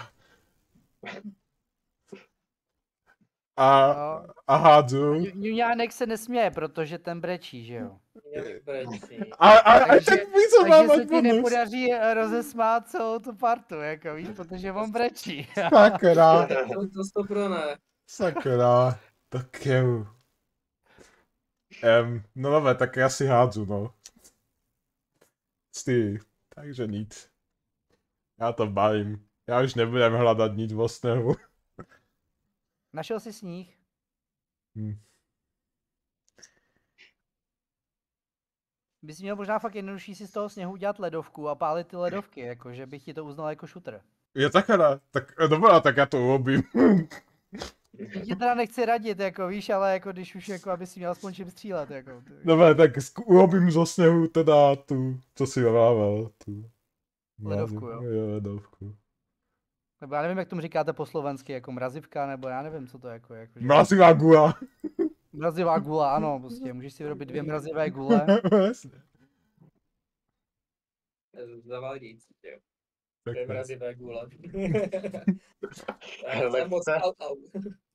A, No. a hádzu. Juňánek se nesměje, protože ten brečí, že jo? A, a, a Takže- teď víc co Takže máme se ti bonus. nepodaří eh, rozesmát celou tu partu, jako víš, protože on brečí. Sakra, To, to stopro ne. sakra, tak jo. Um, no dobré, tak já si hádzu, no. Ty, takže nic. Já to bavím. Já už nebudem hledat nic o sněhu. Našel jsi sníh? Hm. Bys měl možná fakt jednodušší si z toho sněhu udělat ledovku a pálit ty ledovky, jako že bych ti to uznal jako šutr. Je takhle, ne? Tak dobrá, tak já to urobím. Ti teda nechci radit, jako víš, ale jako když už jako aby si měl aspoň čím střílet, jako. Ty. Dobré, tak zku- urobím zo sněhu teda tu, co si vrával, tu. Ledovku, jo. Jo, ledovku. Nebo já nevím, jak tomu říkáte po slovensky, jako mrazivka, nebo já nevím, co to je, jako. jako že... Mrazivá gula. Mrazivá gula, ano, prostě, můžeš si vyrobit dvě mrazivé gule. Jasně. Zavádějící, jo. Tak To je to. mrazivé gule. Hele, moc chce. au, au.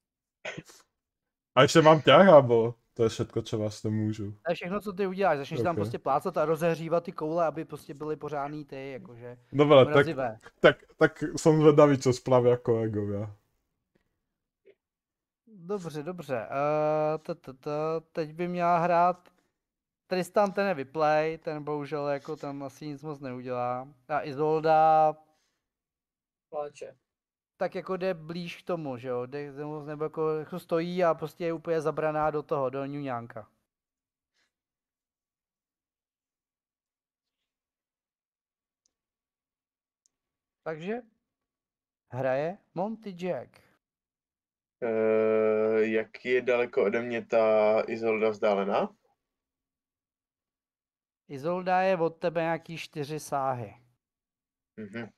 A ještě mám ťah, bo to je všetko, co vás to můžu. To je všechno, co ty uděláš, začneš tam Ok. prostě plácat a rozehřívat ty koule, aby prostě byly pořádný ty, jakože Dobré, tak, mrazivé. tak, tak jsem zvedavý, co spravia kolegovia. Dobře, dobře. Uh, t, t, t, teď by měla hrát Tristan, ten je vyplay, ten bohužel jako tam asi nic moc neudělá. A Izolda Pláče. tak jako jde blíž k tomu, že jo, jde, nebo jako, jako stojí a prostě je úplně zabraná do toho, do ňuňánka. Takže hraje Monty Jack. Uh, jak je daleko ode mě ta Izolda vzdálená? Izolda je od tebe nějaký čtyři sáhy. Mhm.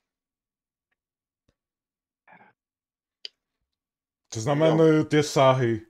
Co znamenají ty sáhy?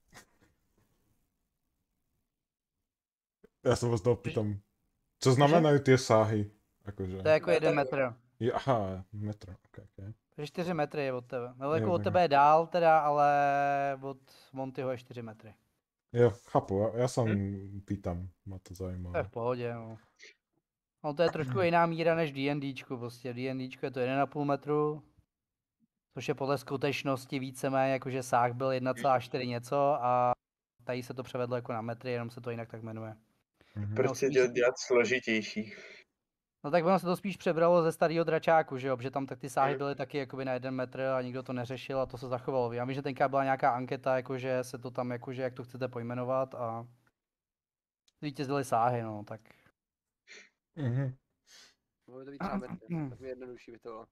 Já se vás toho pýtam. Co znamenají ty sáhy? Akože. To je jako jeden Metr. metr. Je, aha, metr, ok, ok. Takže čtyři metry je od tebe. No Jo, jako od tak. tebe je dál teda, ale od Montyho je čtyři metry. Jo, chápu, já, já jsem pýtam, má to To je zajímavé. v pohodě, no. No to je trošku jiná míra než D&Dčku, prostě D&Dčku je to jeden a půl metru, což je podle skutečnosti víceméně, jakože sáh byl jedna celá čtyři něco a tady se to převedlo jako na metry, jenom se to jinak tak jmenuje. Mhm. Proč se spíš- dělat, dělat složitější? No tak ono se to spíš přebralo ze starého dračáku, že jo, protože tam tak ty sáhy byly taky jakoby na jeden metr a nikdo to neřešil a to se zachovalo. Já vím, že tenkrát byla nějaká anketa, jakože se to tam, jakože jak to chcete pojmenovat a vítězily sáhy, no, tak. Mhm. Mohli to být třeba metry, tak mi jednodušší by to bylo.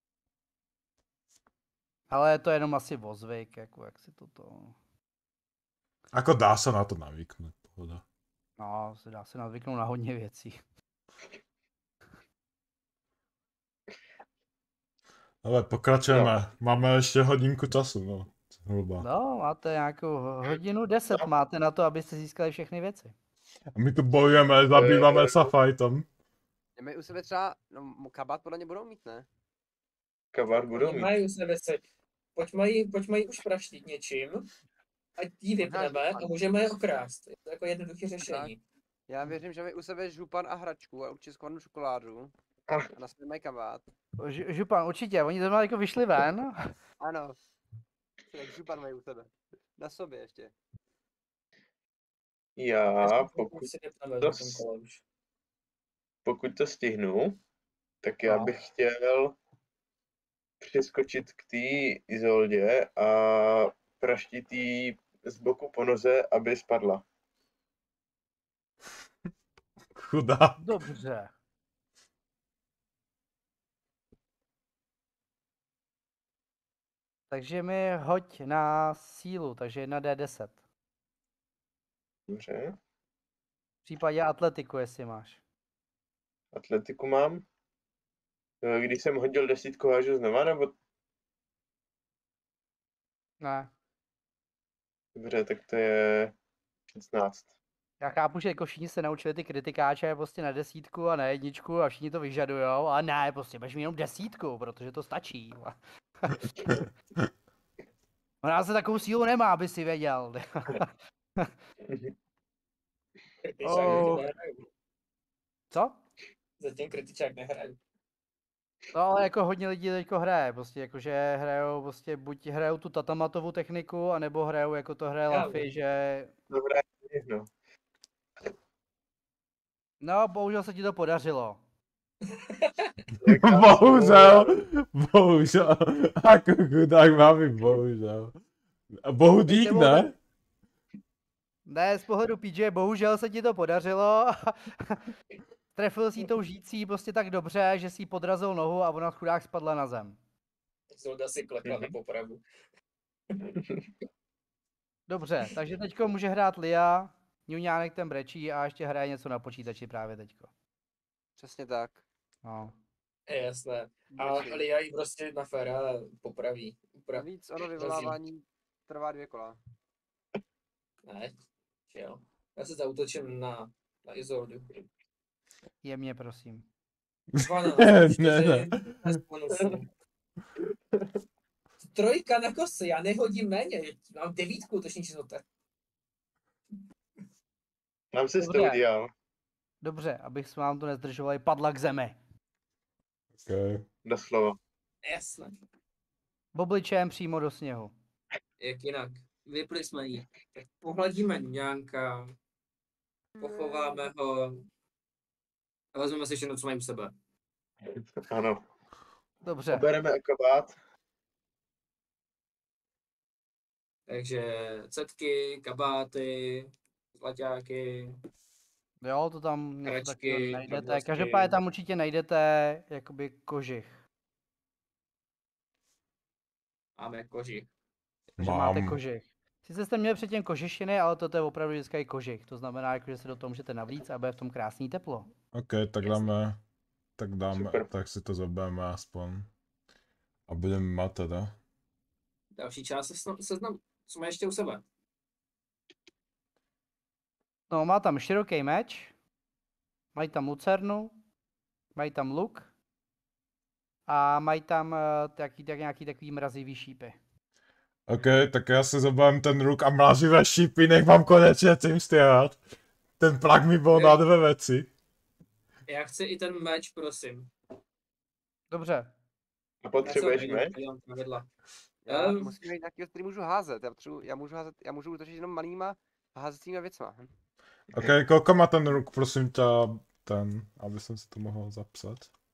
Ale to je jenom asi vozvyk, jako jak si toto, Ako dá se na to navyknout, pohoda. no, se dá se navyknout na hodně věcí. Ale pokračujeme, máme ještě hodinku času, no. Hruba. No, máte nějakou ho- hodinu deset máte na to, abyste získali všechny věci. A my tu bojujeme, zabýváme se fightem. Mají u sebe třeba, no kabát podle mě budou mít, ne? Kabát budou Oni mít. mají u sebe se. Pojď mají, pojď mají už praštit něčím, ať jí vypneme a můžeme je okrást. Je to jako jednoduché řešení. Já věřím, že mají u sebe župan a hračku a určitě skovanou čokoládu. Ach. A na sebe mají kabát. Ž- Župan, určitě, oni zrovna jako vyšli ven. Ano. Tak župan mají u sebe. Na sobě ještě. Já, pokud, si vypneme to v tom s- kole už. pokud to stihnu, tak já No. bych chtěl přeskočit k té Izoldě a praštit jí z boku po noze, aby spadla. Chudá. Dobře. Takže mi hoď na sílu, takže jedna D deset. Dobře. V případě atletiku, jestli máš. Atletiku mám. Eh, Když jsem hodil desítku, hážu znova, nebo Ne. dobře, tak to je šestnáct. Já chápu, že jako všichni se naučili ty kritikáče prostě na desítku a na jedničku a všichni to vyžadujou, ale ne, prostě budeš mít jenom desítku, protože to stačí. Ona se takovou sílu nemá, aby si věděl. Kritičák Oh. zatím nehraju. Co? Zatím kritičák nehraju. No ale jako hodně lidí teďko hraje, prostě jakože hrajou, prostě buď hrajou tu tatamatovou techniku, anebo hrajou jako to hraje Já Lafy, vím. že Dobré, no. No, bohužel se ti to podařilo. Bohužel, bohužel. Jako chudák mami, bohužel. A bohu dík, ne? Ne, z pohledu P J, bohužel se ti to podařilo. Trefil si tou žící prostě tak dobře, že si jí podrazil nohu a ona chudák spadla na zem. Zolda si klepla na popravu. Dobře, takže teďko může hrát Lia, Ňuňánek ten brečí a ještě hraje něco na počítači právě teďko. Přesně tak. No. Je jasné. A Brečí. Lia ji prostě na féra popraví. Upra... Navíc ono vyvolávání trvá dvě kola. Ne, jo. Já se zautočím na, na Izoldu. Jemně, prosím. dvanáct, Ne, čtyři, ne. bez bonusu. Trojka na kose, já nehodím méně, mám devítku útoční číslote. Nám se s Dobré. tou udělal. Dobře, abych s vám to nezdržovali, padla k zemi. Okay. Doslova. Jasné. Bobličem přímo do sněhu. Jak jinak. Vypli jsme jí. Tak pohladíme ňánka, pochováme ho a vezmeme si všechno, co mají u sebe. Ano. Dobře, Bereme kabát. Takže cetky, kabáty, zlaťáky. jo, to tam něco Hračky, takového najdete. drobnosti. Každopádně tam určitě najdete jakoby kožich. Máme kožich. Takže máte Mám. kožich. Sice jste měli předtím kožešiny, ale toto je opravdu vždycky i kožich. To znamená, jako, že se do toho můžete navlíct a bude v tom krásný teplo. OK, tak dáme, tak dáme, Super. tak si to zabereme aspoň. A budeme mít teda. Další část se seznam, co má ještě u sebe. No, má tam široký meč, mají tam lucernu, mají tam luk a mají tam uh, taky, tak, nějaký takový mrazivý šípy. OK, tak já se zabavím ten ruk a mrazivé šípy, nech mám konečně tím stěhat. Ten plak mi byl na dvě věci. Já chci i ten meč, prosím. Dobře, A potřebuješ Já se meč? podívám tam vedle. Já Ehm. musím mít nějaký, který můžu házet. Já, potřebuji, já můžu házet, já můžu útočit jenom malýma a házecíma věcma. Hm. OK, kolko má ten ruk, prosím tě, ten, aby jsem si to mohl zapsat.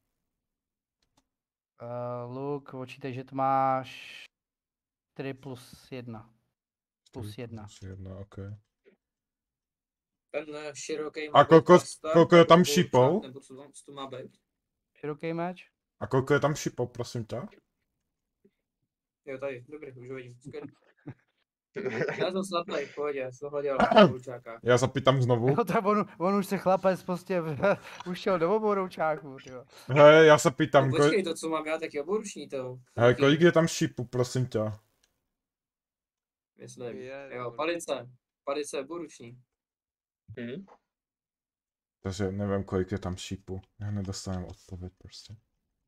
uh, luk, počítej, že to máš čtyři plus jedna. Plus jedna. Plus jedna, OK. Ten eh, široký A kolko- plastar, kolko je tam nebo šípou? čák, Nebo co tam, co to má být? Široký meč? A kolko je tam šipů, prosím tě? Jo, tady, dobrý, už ho vidím. Skvělý. Já jsem sladný, v pohodě, jsem hleděl ručáka. Já zapýtám znovu. No tak on, on už se chlapec prostě už šel do obou roučáků, tyjo. Hej, já se pýtám, No, kol... počkej, to co mám já, tak je oboruční to. Hej, kolik je tam šipů, prosím tě? Myslím, Je, jo, dobrý. palice, palice je oboruční. Hm? Takže nevím, kolik je tam šípů. Já nedostanu odpověď prostě.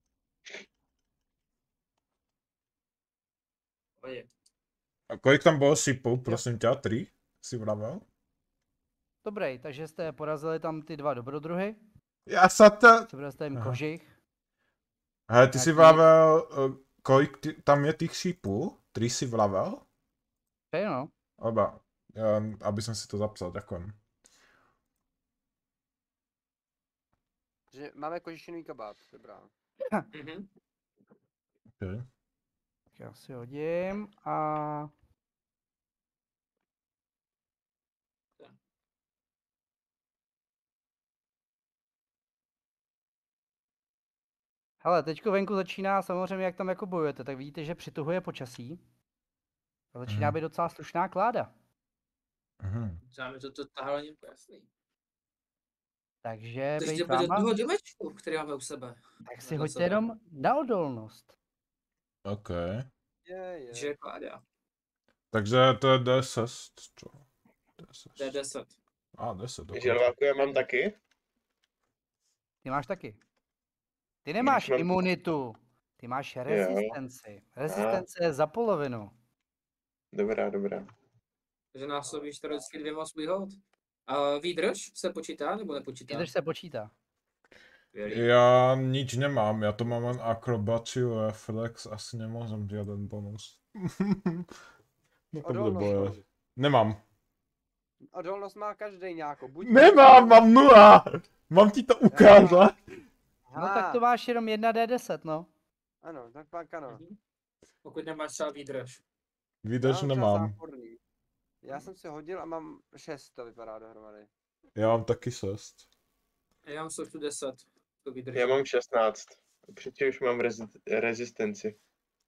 Pohodě. A kolik tam bylo šípů, prosím tě? Tři? Jsi vravel? Dobrý, takže jste porazili tam ty dva dobrodruhy, Já se to... sebral jste jim Aha. kožich. Hej, ty jsi Nějaký- vravel, eh, kolik ty, tam je těch šípů? Tři jsi vravel? Hej, no. Oba. Já, aby jsem si to zapsal, děkujem. Že máme kožešinový kabát, dobrá. Mhm. Okay. Tak já si hodím a... Hele, teďko venku začíná samozřejmě, jak tam jako bojujete, tak vidíte, že přituhuje počasí. A začíná Mhm. být docela slušná kláda. Mhm. Třeba mi to to tahalo něm jasný. Takže Takže bejt pojď do váma, toho domečku, který máme u sebe. tak si vedle hoďte sebe. jenom na odolnost. OK. Je, je. Že kládá. Takže to je D šest, čo? D šest. D deset. A, deset, dokonce. Želváku já mám taky. Ty máš taky. Ty nemáš mám- imunitu. Ty máš rezistenci. Rezistence je za polovinu. Dobrá, dobrá. Takže násobíš teoreticky dvěma svůj hod. A výdrž se počítá nebo nepočítá? Výdrž se počítá. Skvělý. Já nič nemám, já to mám jen akrobaci, reflex, asi nemůžem žádný bonus. No to bude Odolnost boje. máš. Nemám. Odolnost má každý nějakou. Buď Nemám, mám nula! Mám ti to ukázat? No tak to máš jenom jedna D deset, no. Ano, tak pak ano. Mhm. Pokud nemáš třeba výdrž. Vydrž Já mám třeba nemám. záporný. Já jsem si hodil a mám šest, to vypadá dohromady. Já mám taky šest. A já mám součtu deset. To vydrž. Já mám šestnáct. Přičemž mám rezi- rezistenci.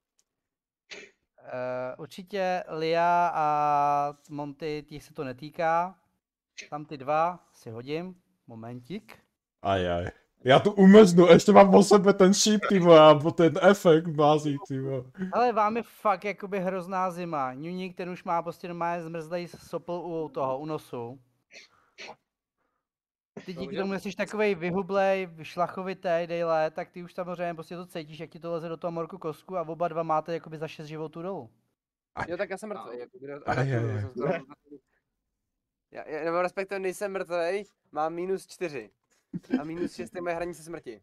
Uh, určitě Lia a Monty, těch se to netýká. Tam ty dva si hodím. Momentík. Ajaj. Já tu umrznu, ještě mám o sebe ten šíp, ty vole, a ten efekt mází, ty vole. Ale vám je fakt jakoby hrozná zima. Ňuník, ten už má prostě normálně zmrzlej sopl u toho, u nosu. Ty díky tomu, že jsi takovej vyhublej, šlachovitej, dejle, tak ty už samozřejmě prostě to cítíš, jak ti to leze do toho morku kostku a oba dva máte jakoby za šest životů dolů. Jo, tak já jsem mrtvý. Jako, kdo- Aj, aj, gratuluju, aj. jsem to- Já, já, nebo respektive nejsem mrtvý, mám minus čtyři. A minus šest je moje hranice smrti.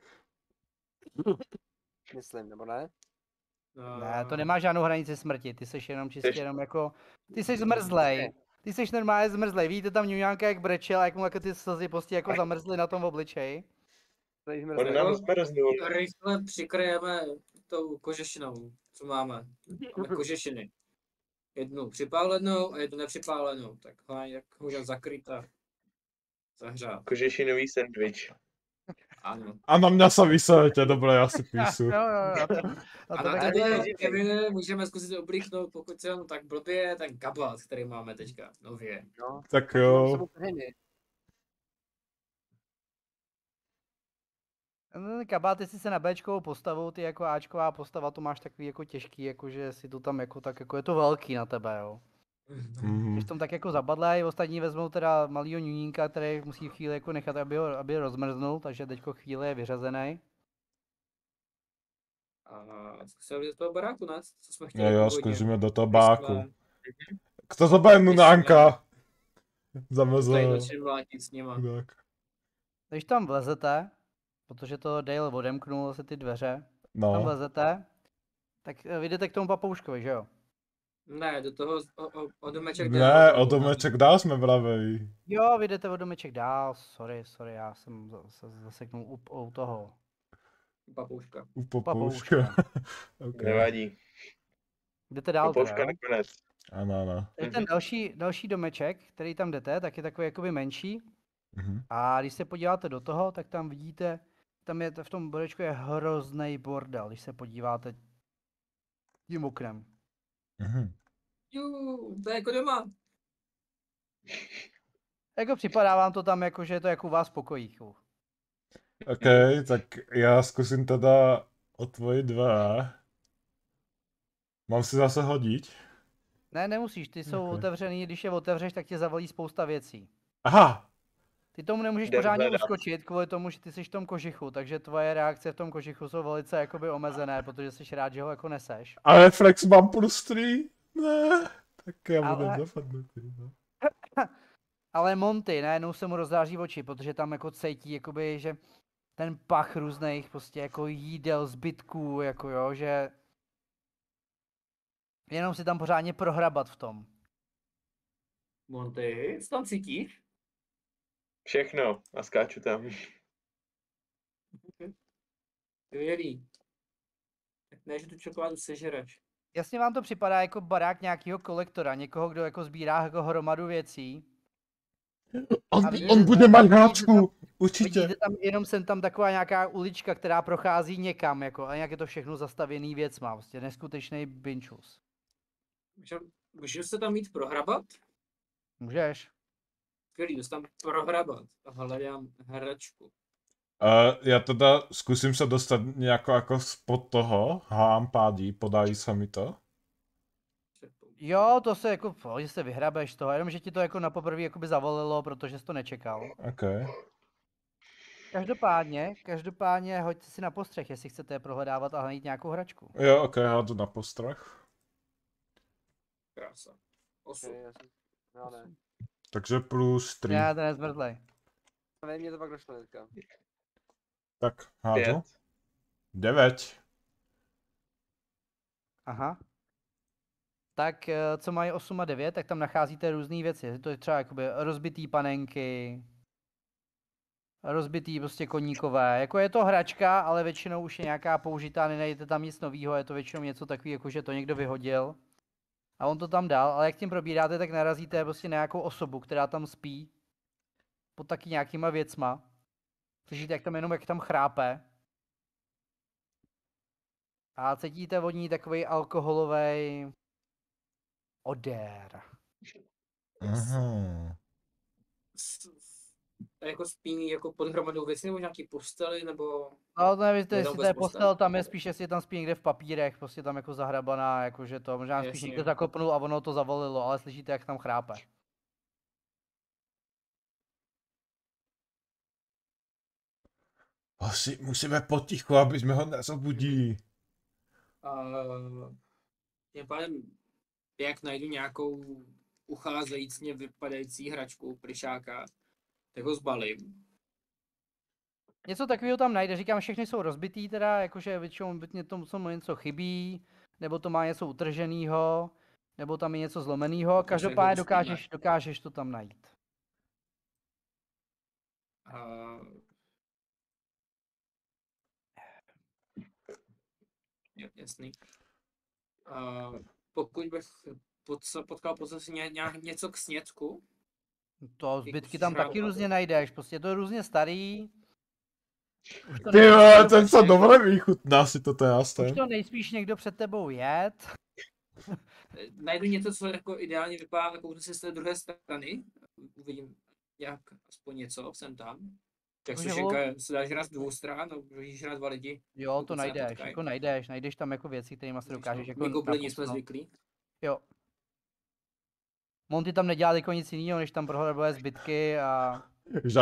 Myslím, nebo ne? Ne, to nemá žádnou hranici smrti, ty jsi jenom čistě Jsi- jenom jako, ty jsi zmrzlej. Ty jsi normálně zmrzlej, vidíte tam ňuňánka jak brečel, jak mu jako ty slzy prostě jako zamrzly na tom obličeji. To je On zmrzlý. nám zmrznul. Rychle přikryjeme tou kožešinou, co máme. Máme kožešiny. Jednu připálenou a jednu nepřipálenou. Tak hlavně jak můžeme zakrýt a zahřát. Kožešinový sendvič. Ano. A na mě se vysejete, dobré, já si píšu. Jo, jo, jo. A A to na tak tebe, jako, Kevine, můžeme zkusit oblíknout, pokud se jenom tak blbě, ten kabát, který máme teďka, nově. No, Tak mám jo. sebou trhiny. ten kabát, ty jsi se na Bčkovou postavu, ty jako Ačková postava, to máš takový jako těžký, jakože si to tam jako tak, jako je to velký na tebe, jo. Mhm. Když tom tak jako zabadlej, ostatní vezmou teda malýho ňuňínka, který musí chvíli jako nechat, aby ho, aby ho rozmrznul, takže teďko chvíli je vyřazený. A zkusíme vidět toho baráku, ne? Co jsme Jo, chtěli jo, původně. zkusíme do toho Když báku. jsme- Kto zabije Když Nunánka? Tady Zamrzl. začali mlátit s nima. Tak. Když tam vlezete, protože to Dale odemknul se ty dveře, tam No. vlezete, tak eh, vy jdete k tomu papouškovi, že jo? Ne, do toho, o, o, o domeček Ne, o domeček dál jsme pravej. Jo, vy jdete o domeček dál, sorry, sorry, já jsem za- se zaseknul u, u toho. Papouška. U Papouška. popouška. Ok. Nevadí. Jdete dál teda, Popouška jo? nakonec. Ano, ano. Tady ten další, další domeček, který tam jdete, tak je takový jakoby menší. Mhm. A když se podíváte do toho, tak tam vidíte, tam je v tom bodečku je hrozný bordel, když se podíváte tím oknem. Mhm. Jú, to je jako doma. Jako připadá vám to tam jako, že je to jako u vás v pokojíku. OK, tak já zkusím teda otvojit dveře. Mám si zase hodit? Ne, nemusíš, ty jsou Ok. otevřený, když je otevřeš, tak tě zavolí spousta věcí. Aha! Ty tomu nemůžeš Jde pořádně hledat. uskočit kvůli tomu, že ty jsi v tom kožichu, takže tvoje reakce v tom kožichu jsou velice jakoby omezené, protože jsi rád, že ho jako neseš. A reflex mám plus tři? Ne. Tak já budu Ale- zapadnutý. No. Ale Monty, najednou se mu rozzáří oči, protože tam jako cítí, jakoby, že ten pach různých prostě jako jídel, zbytků, jako jo, že jenom si tam pořádně prohrabat v tom. Monty, co tam cítíš? Všechno. A skáču tam. Skvělý. Tak ne, že tu čokoládu sežereš. Jasně vám to připadá jako barák nějakého kolektora, někoho, kdo jako sbírá jako hromadu věcí. On, A vidíte on tam- bude mít vidíte hráčku! Určitě. Vidíte tam jenom sem tam taková nějaká ulička, která prochází někam, jako, a nějak je to všechno zastavěný věcma, prostě neskutečný binčus. Můžem- Můžu se tam jít prohrabat? Můžeš. Skvělý, jdu se tam prohrabat a hledám hračku. Uh, já teda zkusím se dostat nějako jako spod toho. Hám pádí, podají se mi to. Jo, to se jako, po, že se vyhrabeš z toho, jenom že ti to jako na poprvé jakoby zavolilo, protože jsi to nečekal. OK. Každopádně, každopádně hoďte si na postřeh, jestli chcete prohledávat a najít nějakou hračku. Jo, OK, hádu na postrach. Krása. Osm. Okay, já jsem... Já ne. Takže plus tři. Ne, to nezmrzlej. Ale mě to pak došlo teďka. Tak, hádu. Pět. Devět. Aha. Tak eh, co mají osm a devět, tak tam nacházíte různé věci. To je třeba jakoby rozbitý panenky, rozbitý prostě koníkové. Jako je to hračka, ale většinou už je nějaká použitá, nenajdete tam nic nového, je to většinou něco takového, jako že to někdo vyhodil. A on to tam dal, ale jak tím probíráte, tak narazíte prostě na nějakou osobu, která tam spí. Pod taky nějakýma věcma. Slyšíte, jak tam jenom jak tam chrápe. A cítíte od ní takový alkoholový odér. Aha. S- Jako spí jako pod hromadou věcí nebo nějaký postely, nebo... No to nevíte, Je tam jestli to vůbec je postel? postel, tam je spíš, jestli tam spí někde v papírech, prostě tam jako zahrabaná, jakože to, možná spíš Jasně. někde zakopnul a ono to zavolilo, ale slyšíte, jak tam chrápe. Asi musíme potichu, aby jsme ho nezabudili. A tím pádem, jak najdu nějakou ucházejícně vypadající hračku pryšáka, tak ho zbalím. Něco takového tam najde, říkám, všechny jsou rozbitý teda, jakože většinou bytně tomu tomu něco chybí, nebo to má něco utrženého, nebo tam je něco zlomeného, každopádně vyspíme. dokážeš, dokážeš to tam najít. A... Jo, jasný. A pokud bych pod- potkal pozase ně, nějak něco k snědku, To zbytky tam žrádlo. taky různě najdeš, prostě je to různě starý. Už to Ty nejspíš vole, někdo ten před co tebou- dobře vychutná si to já Už jsem. to nejspíš někdo před tebou jet. eh, najdu něco, co jako ideálně vypadá, jako si z té druhé strany, uvidím jak aspoň něco, jsem tam. Tak Takže sušenka hol- se dá žrát z dvou stran, no, můžeš žrát dva lidi. Jo, Pokud to se najdeš, nepotkají. jako najdeš, najdeš tam jako věci, kterými se dokážeš jako My goblini jsme naposlat. zvyklí. Jo. Monty tam nedělal jako nic jiného, než tam prohleduje zbytky a Že.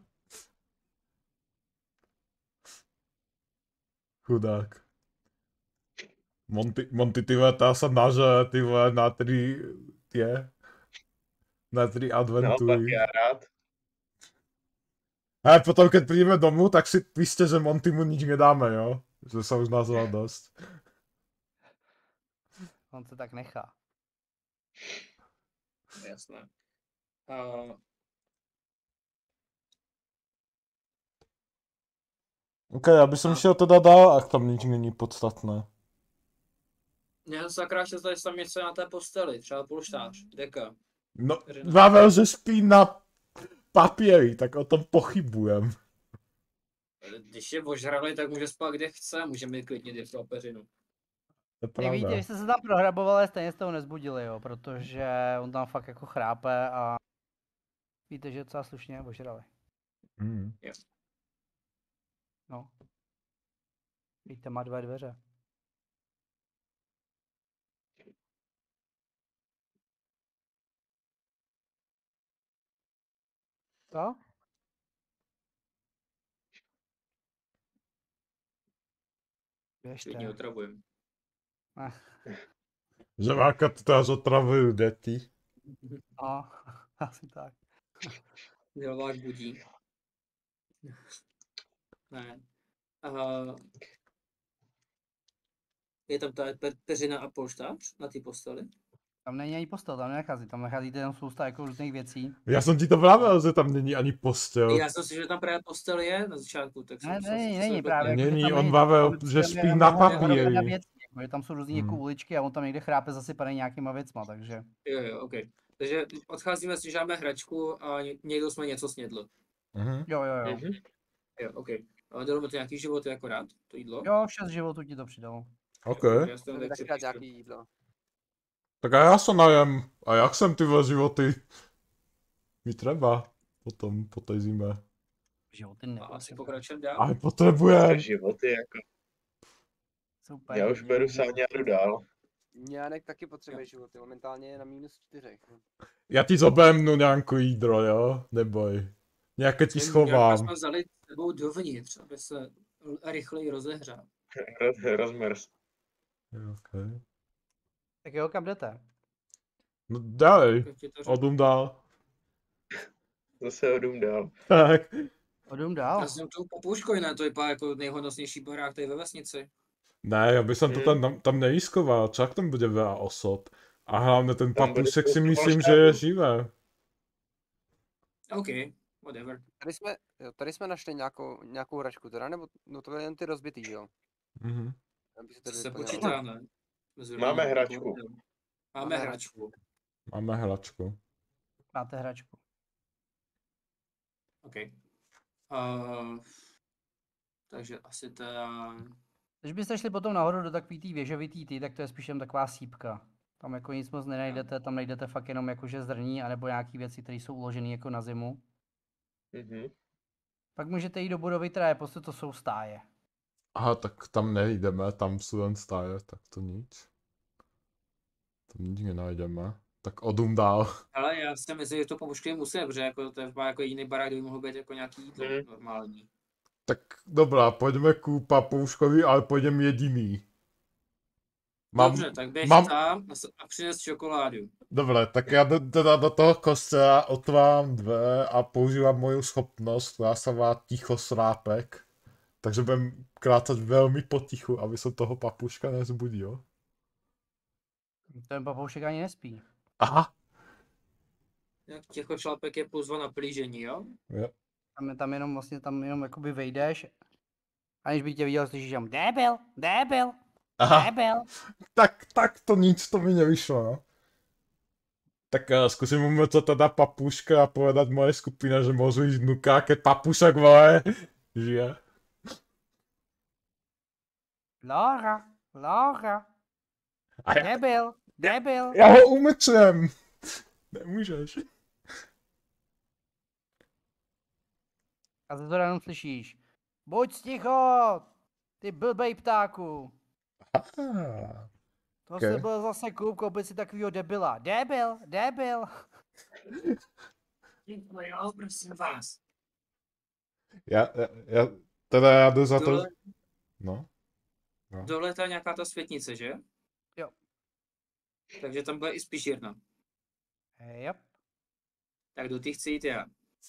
Chudák. Monty, Monty ty vole, ta se naže, ty vole, na tři, tě. Na tři Naopak adventury. já rád. A potom, keď prídeme domů, tak si píšte, že Monty mu nič nedáme, jo? Že sa už nazval dost. on se tak nechá. Jasné. Uh, OK, já bych som šel teda dál, ak tam nič není podstatné. mě sakra že zde tam něco na té posteli, třeba polštář, deka. No, Peřina. Pavel, že spí na papíry, tak o tom pochybujem. Když je ožralý, tak může spát kde chce, může mít klidně dět pro peřinu. To je Ty víte, pravda. vy jste se tam prohrabovali, stejně jste ho nezbudili, jo, protože on tam fakt jako chrápe a víte, že je docela slušně ožrali. Mm. No. Víte, má dvě dveře. Co? Klidně Běžte. otravujem. Eh, Že Váka to teraz otravujú deti. No, asi tak. Milovák budí. Ne. Uh, je tam ta pe- peřina a polštář na té posteli? Tam není ani postel, tam nenachází, tam nacházíte jenom spousta jako různých věcí. Já jsem ti to vravel, že tam není ani postel. Já jsem si, že tam právě postel je na začátku, tak jsem Ne, myslel, není, že není se právě. blbě. jako, že Není, tam on není- Pavel, tam že je spí jenom na mnoho- mnoho papíry. věcí, jako, že tam jsou různý jako Hmm. uličky a on tam někde chrápe zasypaný nějakýma věcma, takže. Jo, jo, ok. Takže odcházíme, snižáme hračku a ně- někdo jsme něco snědl. Mhm. Jo, jo, jo. Mhm. Jo, ok. A dalo mi to nějaký život jako rád, to jídlo? Jo, šest životů ti to přidalo. OK. Já jsem To tak je si takrát píšu. nějaký jídlo. Tak a já se najem. A jak jsem ty vole životy? Mi treba. Potom, po té zime. Životy A asi nepotřebuješ. pokračujeme dál. Ale potřebujem. Životy jako. Super. Já už beru sáňáru dál. Nějak taky potřebuje životy, momentálně je na minus čtyřech. Já ti zobemnu nějakou jídro, jo? Neboj. Nějaké ti Nějaká schovám. jsme vzali s tebou dovnitř, aby se l- rychleji rozehrál. Roz, rozmrz. Jo, okay. Tak jo, kam jdete? No dej. Jak ti to řekl? Odum dál. Zase odům dál. Tak. Odum dál. Já jsem tu popůžkoj, ne? To vypadá jako nejhodnostnější barák tady ve vesnici. Ne, já bych to Hmm. tam, tam nejiskoval, čak tam bude veľa osob. A hlavně ten Tam bude papušek si spoustu myslím, že je polštářů. živé. OK. whatever. Tady jsme, jo, tady jsme našli nějakou, nějakou hračku teda, nebo no to byly jen ty rozbitý, že jo? Mhm. Aby se To tady se vyplnilo. počítá, ne? Jsme Máme zrovna- hračku. Máme Máme hračku. Máme hračku. Máte hračku. OK. Uh, takže asi teda... Když byste šli potom nahoru do takový té věžovitý ty, tak to je spíš jen taková sípka. Tam jako nic moc nenajdete, tam najdete fakt jenom jakože zrní, anebo nějaký věci, které jsou uložené jako na zimu. Mhm. Pak můžete jít do budovy, která je prostě, to jsou stáje. Aha, tak tam nejdeme, tam jsou jen stáje, tak to nic. Tam nic nenajdeme. Tak odum dál. Ale já si myslím, že to pomůžky musím, protože jako to je jako jediný barák, kde by mohl být jako nějaký jídlo Mhm. normální. Tak dobrá, pojďme ku papouškovi, ale půjdeme jediný. Mám, Dobře, tak běž mám- tam a, s- a přines čokoládu. Dobré, tak já do, teda do toho kostela otvám dveře a používám moju schopnost, která se má ticho srápek. Takže budem krácat velmi potichu, aby se toho papuška nezbudil. Ten papoušek ani nespí. Aha. Jak těcho šlapek je plus dva na plížení, jo? Jo. Tam, je- tam jenom vlastně, tam jenom jakoby vejdeš, aniž by tě viděl, slyšíš jenom débil, débil, Aha. débil. Tak, tak to nic, to mi nevyšlo, no. Tak uh, zkusím mu to teda papuška a povedať moje skupina, že môžu ísť vnuka, keď papušak vole žije. Laura, Laura, A já, débil, débil. já ho umečem. Nemůžeš. A ze zhora jenom slyšíš, buď ticho, ty blbej ptáku. Ah. To Ok. se byl zase klub, koupit si takovýho debila. Debil, debil. Děkuji, jo, prosím vás. Já, já, já, teda já jdu za to. Dole, No. dole je ta nějaká ta světnice, že? Jo. Takže tam bude i spíšírna. Yep. Tak do těch chci jít já.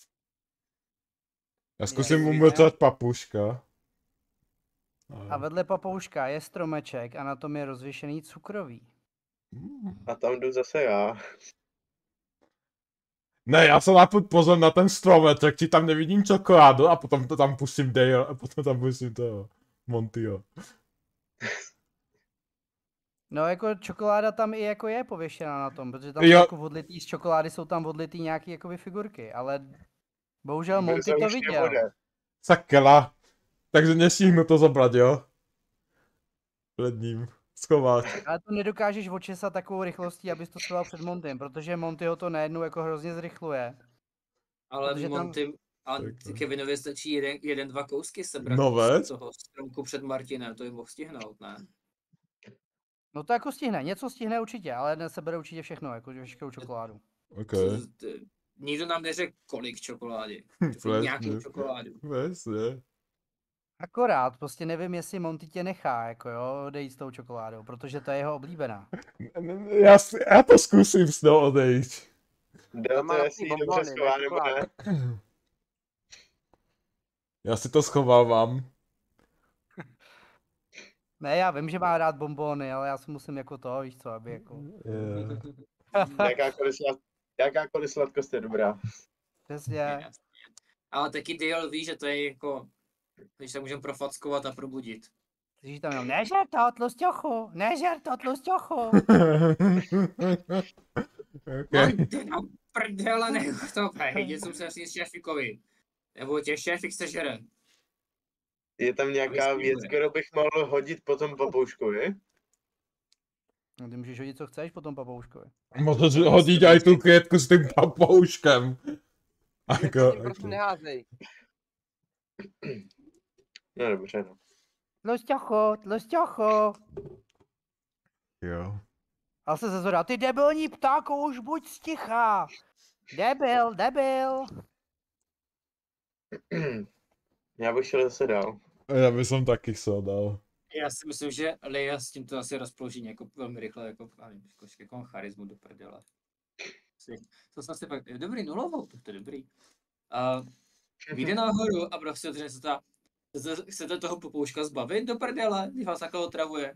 Já zkusím Je, umlčet papuška. A vedle papouška je stromeček a na tom je rozvěšený cukroví. Mm. A tam jdu zase já. Ne, já se napůj pozor na ten stromeček, ti tam nevidím čokoládu a potom to tam pustím Dale a potom tam pustím toho Montyho. No jako čokoláda tam i jako je pověšená na tom, protože tam Jo. jsou jako odlitý, z čokolády jsou tam odlitý nějaký jakoby figurky, ale bohužel Monty Brzo to už viděl. nebude. Sakela. Takže nestihnu to zabrat, jo? Před ním. Schovat. Ale to nedokážeš očesat takovou rychlostí, abys to schoval před Montym, protože Monty ho to najednou jako hrozně zrychluje. Ale Protože tam- Monty, a Tak to- Kevinovi stačí jeden, jeden, dva kousky sebrat No ve. z toho stromku před Martinem, to jim mohl stihnout, ne? No to jako stihne, něco stihne určitě, ale nesebere určitě všechno, jako veškerou čokoládu. OK. Co- t- Nikdo nám neřekl, kolik čokolády. Řekl nějakou Vlastně. čokoládu. Vlastně. Akorát, prostě nevím, jestli Monty tě nechá, jako jo, odejít s tou čokoládou, protože to je jeho oblíbená. Já, si, já to zkusím s tou odejít. Jde Tam o má to, jestli ji bombony, dobře ne schová nebo ne. čokoládu. Já si to schovávám. Ne, já vím, že má rád bombóny, ale já si musím jako to, víš co, aby jako... Yeah. Jakákoliv, slad, jakákoliv sladkost je dobrá. Přesně. Jasně. Ale taky Dale ví, že to je jako, když se můžeme profackovat a probudit. Slyšíš tam jenom, nežer to, tlusťochu, nežer to, tlusťochu. okay. No, ty na prdele, nech to pej, něco se říct šéfikovi. Nebo tě šéfik se žere. Je tam nějaká Aby věc, snížili. kterou bych mohl hodit po tom papouškovi? No, ty můžeš hodit, co chceš po tom papouškovi. Můžeš hodit aj tu květku s tím papouškem. Jak Jako, s tím prosím neházej. No dobře, no. Tlusťochu, tlusťochu. jo. A se zezora, ty debilní ptáku, už buď sticha. Debil, debil. Já bych šel zase dál. Já bych som taky se dal. Já si myslím, že Leia s tím to asi rozpoloží jako velmi rychle, jako, já nevím, jako, jako charismu do prdele. Si- To jsem si pak, dobrý, nulovou, to je dobrý. A vyjde nahoru a prostě že se ta, chcete, chcete toho popouška zbavit do prdele, když vás takhle otravuje.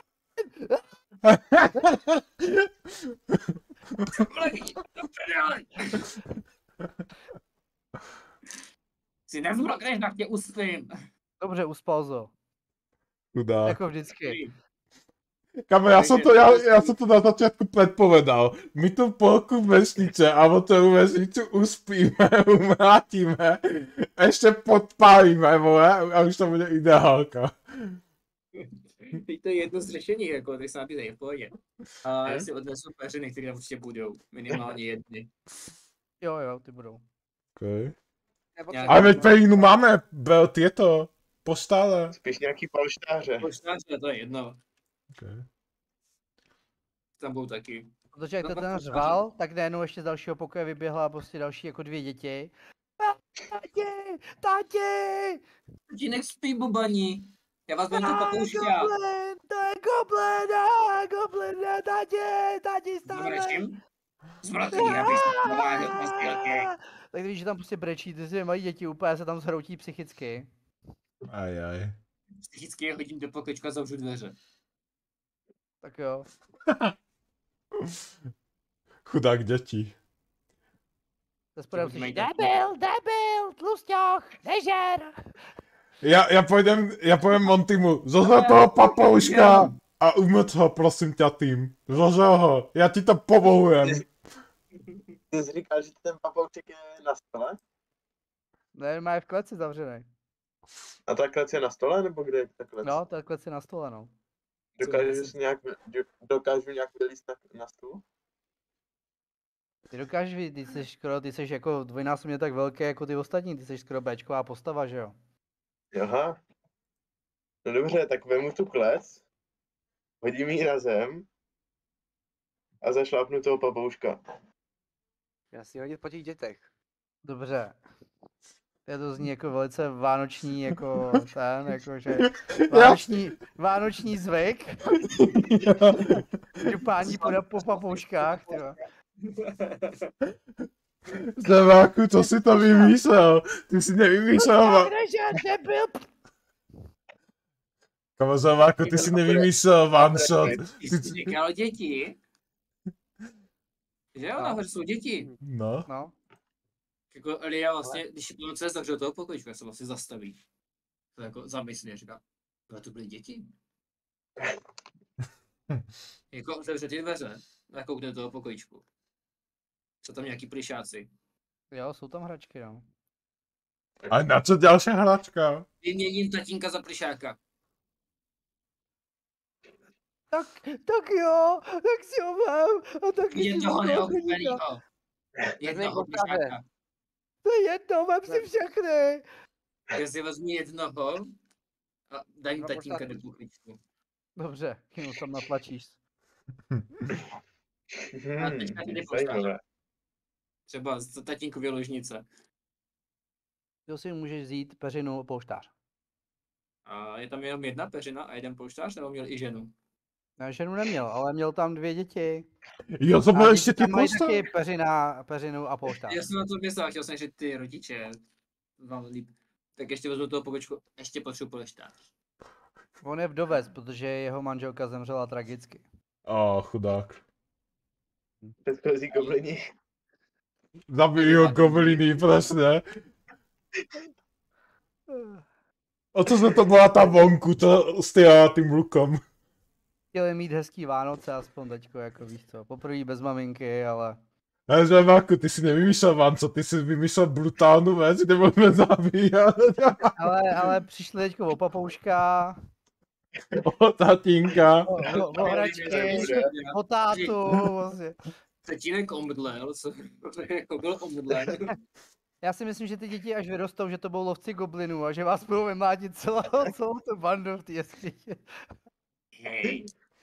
Goblin! Lidi, do prdele! Si nezmlkneš, tak tě uspím. Dobře, uspal zo. Chudák. Jako vždycky. Kamo, já jsem Takže to, já, to je- já jsem to na začátku předpovedal. My tu polku vesnice a o tu vesnici uspíme, umlátíme, ještě podpálíme, vole, a už to bude ideálka. Teď to je jedno z řešení, jako, tak se nabízejí v pohodě. A Hm? já si odnesu peřiny, které tam určitě budou. Minimálně jedny. Jo, jo, ty budou. Okay. Nepotřebuji, Ale veď no. pelínu máme, belt je to, postále. Spíš nějaký polštáře. Poštáře, to je jedno. Okay. Tam budou taky. Protože jak No to tak ten to řval, tak najednou ještě z dalšího pokoje vyběhla prostě další jako dvě děti. "A, Tati, tati! Tatínek spí, bobaní. Já vás vezmu do A, papouška. goblin, to je goblin, a, goblin, ne, tati, tati, stále. Zamrčím? Zmrtvý, abych se povážel na stělky. Tak víš, že tam prostě brečí, ty si mají děti, úplně se tam zhroutí psychicky. Aj, aj. Psychicky je hodím do poklička a zavřu dveře. Tak jo. Chudák děti. To spodem Ty mají slyší, taky- debil, debil, tlusťoch, nežer. Já, já půjdem, já půjdem Montymu, zožel toho papouška a umyt ho, prosím tě, tým. Zožel ho, já ti to povolujem. Ty jsi říkal, že ten papouček je na stole? Ne, má je v kleci zavřený. A ta klec je na stole, nebo kde je ta klec? No, ta klec je na stole, no. Dokážeš nějak, dokážu nějak vylíst na, na stůl? Ty dokážeš, vy- ty jsi skoro, ty jsi jako dvojnásobně tak velký jako ty ostatní, ty jsi skoro béčková postava, že jo? Aha. No dobře, tak vemu tu klec, hodím ji na zem a zašlápnu toho papouška. Já si hodit po těch dětech. Dobře. Je to zní jako velice vánoční, jako ten, jakože vánoční, vánoční zvyk. Dupání po, po papouškách, tyjo. Zemáku, co jsi to vymýšlel? Ty jsi nevymýšlel, va- Nežer, debil! Kamo, Zemáku, ty jsi nevymýšlel one shot. Ty jsi říkal děti? Že jo, No. nahoře jsou děti. No. No, Jako Elia vlastně, když on se zavřel do toho pokojičku, se vlastně zastaví. To jako zamyslí, říká, ale to byly děti. Jako otevře ty dveře a koukne do toho pokojičku. Jsou tam nějaký plišáci. jo, jsou tam hračky, no. A na co další hračka? Vyměním tatínka za plišáka. Tak, tak jo, tak si ho vem, a tak si Jednoho ho neokupenýho. Vezmi Jednoho kouskáře. plišáka. To je jedno, vem si všechny. Já si vezmu jednoho a dám No, tatínka možná- do pokojičku. Dobře, jenom tam natlačíš. Hmm, teďka ty zajímavé. Třeba z tatínkově ložnice. To si můžeš vzít peřinu polštář. A je tam jenom jedna peřina a jeden polštář, nebo měl i ženu? Já ženu neměl, ale měl tam dvě děti. Jo, to A bylo děti ještě ty tam mají postav. taky peřina, peřinu a polštář. Já jsem na to myslel, chtěl jsem, že ty rodiče vám líp. Tak ještě vezmu toho pokočku, ještě potřebuji polštář. On je vdovec, protože jeho manželka zemřela tragicky. O, chudák. Předchozí goblini. Zabij ho gobliny, přesně. O co se to byla ta vonku, to s těma tím lukom. Chtěli mít hezký Vánoce, aspoň teďko, jako víš co. Poprvé bez maminky, ale... Hej, Zemáku, ty si nevymýšlel Vanco, ty si vymýšlel brutálnu věc, kde budeme zabíjat. Ale, ale přišli teďko o papouška, O tatínka. o, o, o hračky, o tátu, vlastně. Tatínek omdlel, co jako byl omdlen. Já si myslím, že ty děti až vyrostou, že to budou lovci goblinů a že vás budou vymlátit celou, celou tu bandu v té jeskyni. Hej.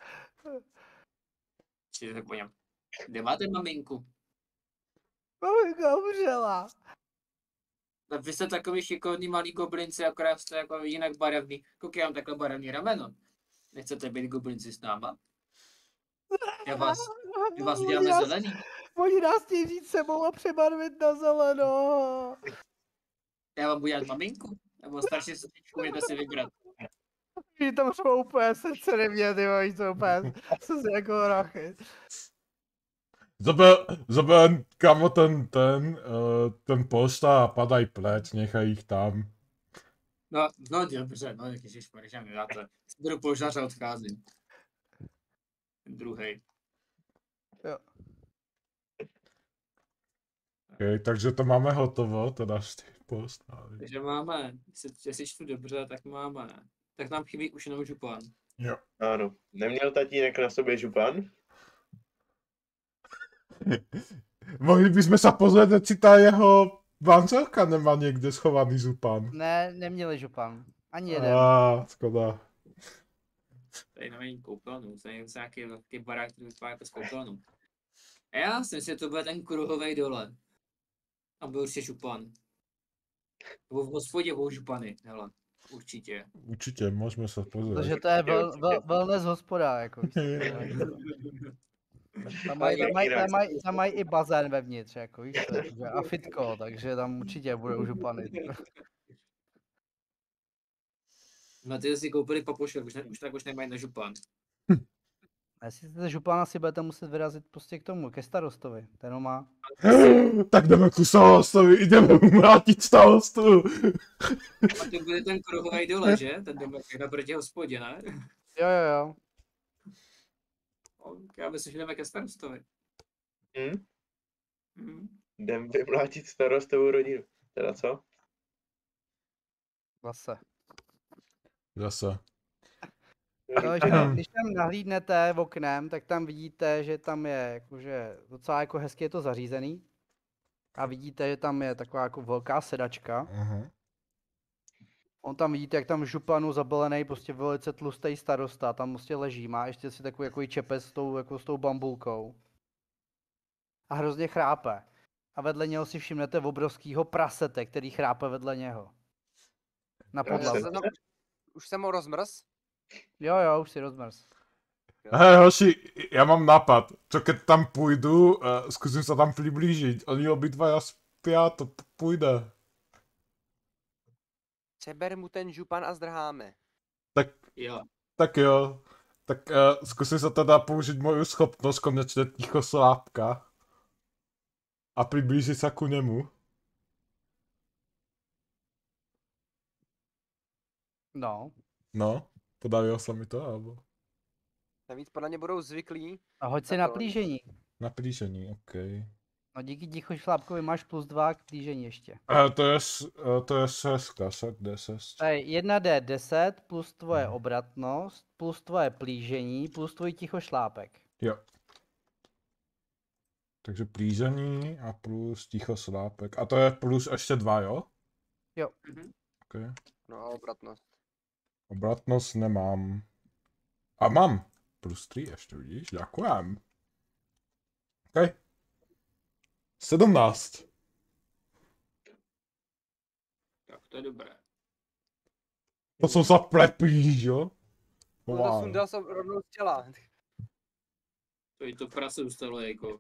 Či tak po něm. Kde máte maminku? Maminka umřela. A vy jste takový šikovný malý goblinci, akorát jste jako jinak barevný. Kolik já mám takhle barevný rameno. Nechcete být goblinci s náma? Já vás, my vás Oni uděláme nás- zelený. Oni nás chtějí vzít sebou a přebarvit na zeleno. Já vám budu dělat maminku. Nebo starší sestřičku, můžete si vybrat. Oni tam jsou úplně srdce nemě, ty víš, co úplně, co si jako rachy. Zober, zober, kamo ten, ten, uh, ten posta a padaj pleť, nechaj ich tam. No, no dobře, no jak ježišmarja, já to budu požář a odcházím. Druhý. Jo. Okay, takže to máme hotovo, teda čtyři post. ale- Takže máme, jestli, jestli čtu dobře, tak máme. Tak nám chybí už jenom župan. Jo. Ano. Neměl tatínek na sobě župan? Mohli bychom se pozrieť, či ta jeho manželka nemá někde schovaný župan. Ne, neměli župan. Ani jeden. A, škoda. Tady nevím koupelnu, to je nějaký velký barák, který vypadá jako z koupelnu. A já si myslím, že to bude ten kruhovej dole. A byl určitě župan. Nebo v hospodě budou župany, hele. Určitě. Určitě, můžeme se pozrieť. Takže to je vel, vel, wellness hospoda, jako. Tam mají, tam mají, tam mají, tam mají i bazén vevnitř, jako víš co, jakože, a fitko, takže tam určitě budou župany. No ty si koupili papuši, už, ne, už tak už nemají na župan. A jestli chcete župana, si budete muset vyrazit prostě k tomu, ke starostovi, ten ho má. Tak jdeme ku starostovi, jdeme umlátit starostu. A to bude ten kruhovej dole, že? Ten domek je naproti hospodě, ne? Jo, jo, jo. Ok, já myslím, že jdeme ke starostovi. Hm? Hm. Jdem vymlátit starostovou rodinu. Teda co? Zase. Zase. No, když, tam, když tam nahlídnete v oknem, tak tam vidíte, že tam je jakože docela jako hezky je to zařízený. A vidíte, že tam je taková jako velká sedačka. Aha. On tam vidíte, jak tam v županu zabalený, prostě velice tlustý starosta, tam prostě leží, má ještě si takový jako čepec s tou, jako s tou bambulkou. A hrozně chrápe. A vedle něho si všimnete obrovskýho prasete, který chrápe vedle něho. Na Prasete? podlaze. No, už jsem ho rozmrz. Jo, jo, už si rozmrz. Hej, hoši, já mám nápad. Čo keď tam půjdu, uh, zkusím se tam přiblížit. Oni obidva spia, to p- půjde. Přeber mu ten župan a zdrháme. Tak, Jo. tak jo. Tak uh, zkusím se teda použít moju schopnost konečně ticho slápka. A přiblížit se ku němu. No. No, podarilo se mi to, alebo? Navíc podle mě budou zvyklí. A hoď si Tak na to- plížení. Na plížení, ok. No díky ticho šlápkovi máš plus dva k plížení ještě. Uh, to je, s- uh, to je šestka, set, deset. To je jedna dé deset plus tvoje obratnost, plus tvoje plížení, plus tvůj ticho šlápek. Jo. Takže plížení a plus ticho slápek. A to je plus ještě dva, jo? Jo. Mhm. Okay. No, obratnost. Obratnost nemám. A mám. Plus tři ještě, vidíš? Děkujem. OK. sedmnáct. Tak to je dobré. To jsem se plepíš, jo? No, to sundal jsem rovnou z těla. To i to prase zůstalo jako.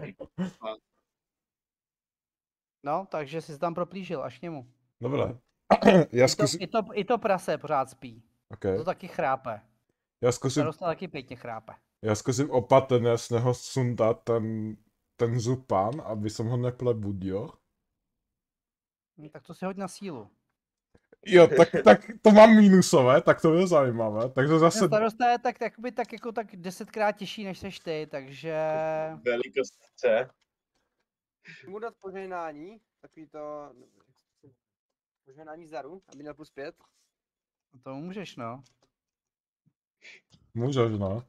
No, takže jsi se tam proplížil až k němu. Dobré. Já I to, zkusím... i, to, I to prase pořád spí. Okay. To taky chrápe. Já zkusím... Starosta taky pěkně chrápe. Já zkusím opatrně z něho sundat ten, ten zupan, aby jsem ho neplebudil. Hm, tak to si hoď na sílu. Jo, tak, tak to mám mínusové, tak to je zajímavé. Takže zase... Ten starosta je tak, tak, tak jako tak desetkrát těžší než seš ty, takže... Velikost C. Mu dát požehnání, takový to... Požehnání zdaru, aby měl plus pět. To můžeš, no. Můžeš, no.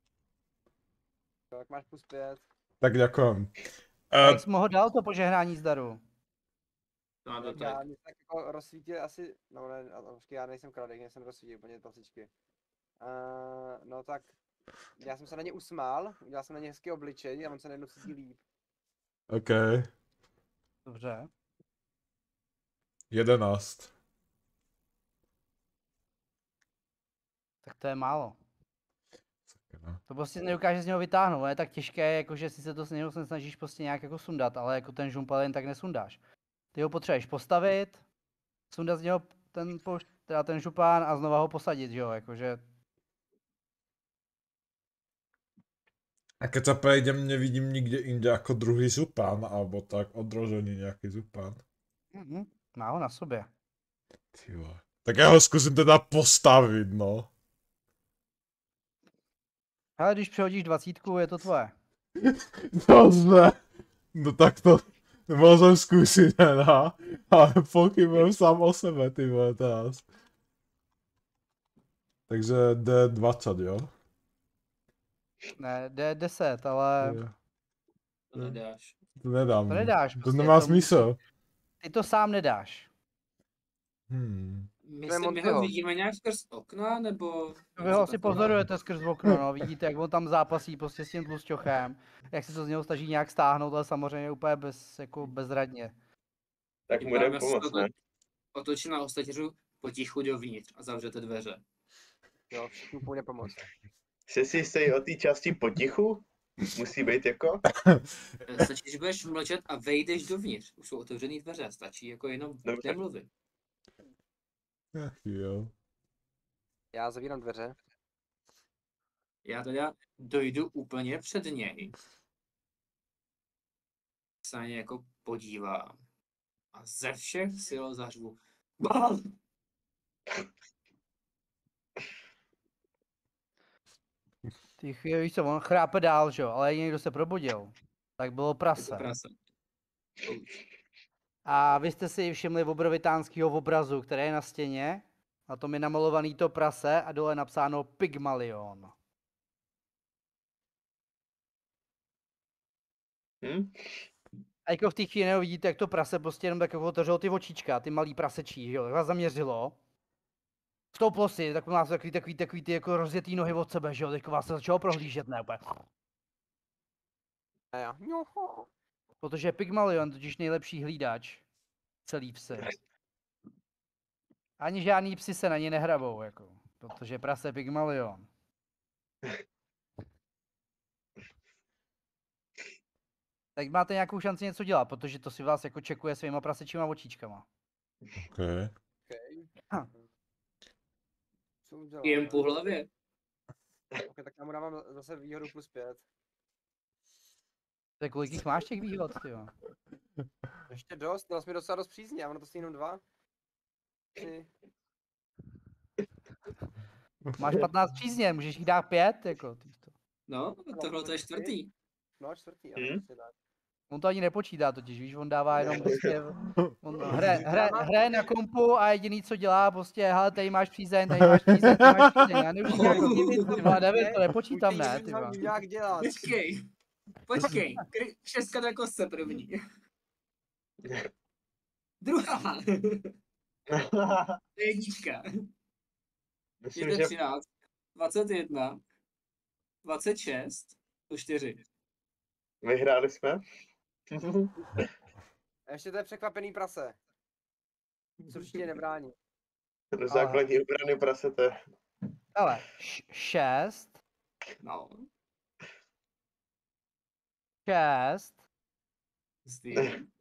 Tak máš plus pět. Tak děkujem. A Uh, jak jsi mu ho dal to požehnání zdaru? To má to Tak já tak. mě tak jako rozsvítil asi, no ne, a- počkej, já nejsem kradek, nejsem rozsvítil úplně pasičky. Uh, no tak, já jsem se na ně usmál, udělal jsem na ně hezký obličej a on se najednou cítí líp. OK. Dobře. jedenáct. Tak to je málo. No. To prostě neukáže z něho vytáhnout, ale je tak těžké, jakože si se to z něho snažíš prostě nějak jako sundat, ale jako ten žumpel jen tak nesundáš. Ty ho potřebuješ postavit, sundat z něho ten, poš- teda ten župán a znova ho posadit, že jo, jakože... A keď sa prejdem, nevidím nikde inde ako druhý zupán, alebo tak odrožený nejaký zupán. Mhm. Má ho na sobě. Ty vole. Tak já ho zkusím teda postavit, no. Ale když přehodíš dvacítku, je to tvoje. Dobře. No tak to môžem skúsiť, teda. Ale pochybujem sám o sebe, ty vole, teraz. Takže D dvacet, jo? Ne, D deset, ale Jo. To nedáš. To nedám. to nedáš. To prostě, nemá to smysl. Ty to sám nedáš. Hmm. Myslím, my Montyho. ho vidíme nějak skrz okna, nebo... Vy ho asi pozorujete skrz okno, no. Vidíte, jak on tam zápasí prostě s tím tlusťochem. Jak se to z něho snaží nějak stáhnout, ale samozřejmě úplně bez, jako bezradně. Tak mu jdem pomoct, ne? Otočí na ostatěřu potichu dovnitř a zavřete dveře. Jo, všichni půjde pomoct. Jsi si jistý o té části potichu? Musí být jako? Stačí, když budeš mlčet a vejdeš dovnitř. Už jsou otevřený dveře, stačí jako jenom Dobře. nemluvit. Ach jo. Já zavírám dveře. Já teda dojdu úplně před něj. Se na ně jako podívám. A ze všech sil zařvu. Bál! Ty chvíli, víš co, on chrápe dál, že jo, ale někdo se probudil. Tak bylo prase. Prase. A vy jste si i všimli obrovitánského obrazu, který je na stěně. Na tom je namalovaný to prase a dole je napsáno Pygmalion. Hm? A jako v té chvíli nevidíte, jak to prase prostě jenom tak jako otevřelo ty očička, ty malý prasečí, jo, tak vás zaměřilo. Vstouplo si, tak nás takový, takový, takový ty jako rozjetý nohy od sebe, že jo, teď vás se začalo prohlížet, ne úplně. A já. Jo. Protože Pygmalion totiž nejlepší hlídač celý psy. Ani žádný psi se na ně nehrabou, jako, protože prase Pygmalion. Tak máte nějakou šanci něco dělat, protože to si vás jako čekuje svýma prasečíma očičkama. Okay. Okay. Ha. Co udělám? Jen po hlavě. Okay, tak já mu dávám zase výhodu plus pět. Tak kolik jich máš těch výhod, tyjo? Ještě dost, dal jsi mi docela dost přízně, a ono to stojí jenom dva. Tři. Máš patnáct přízně, můžeš jich dát pět, jako. Ty to. No, tohle to je čtvrtý. No, čtvrtý, ano, Hmm? přesně tak. On to ani nepočítá totiž, víš, on dává jenom prostě, on hraje, hraje, hraje na kompu a jediný co dělá prostě, hele, tady máš přízeň, tady máš přízeň, tady máš přízeň, já neužiju jako, ty vole, nevím, to nepočítám, ne, ty vole. nějak dělat. Počkej. Počkej. Kry- Šestka na kostce první. Druhá. Jednička. Myslím, Je že třináct. dvacet jedna. dvacet šest. plus čtyři. vyhráli jsme. A ještě to je překvapený prase. Co určitě nebrání. Do základní obrany prasete. Ale š- šest, No. šest Hustý.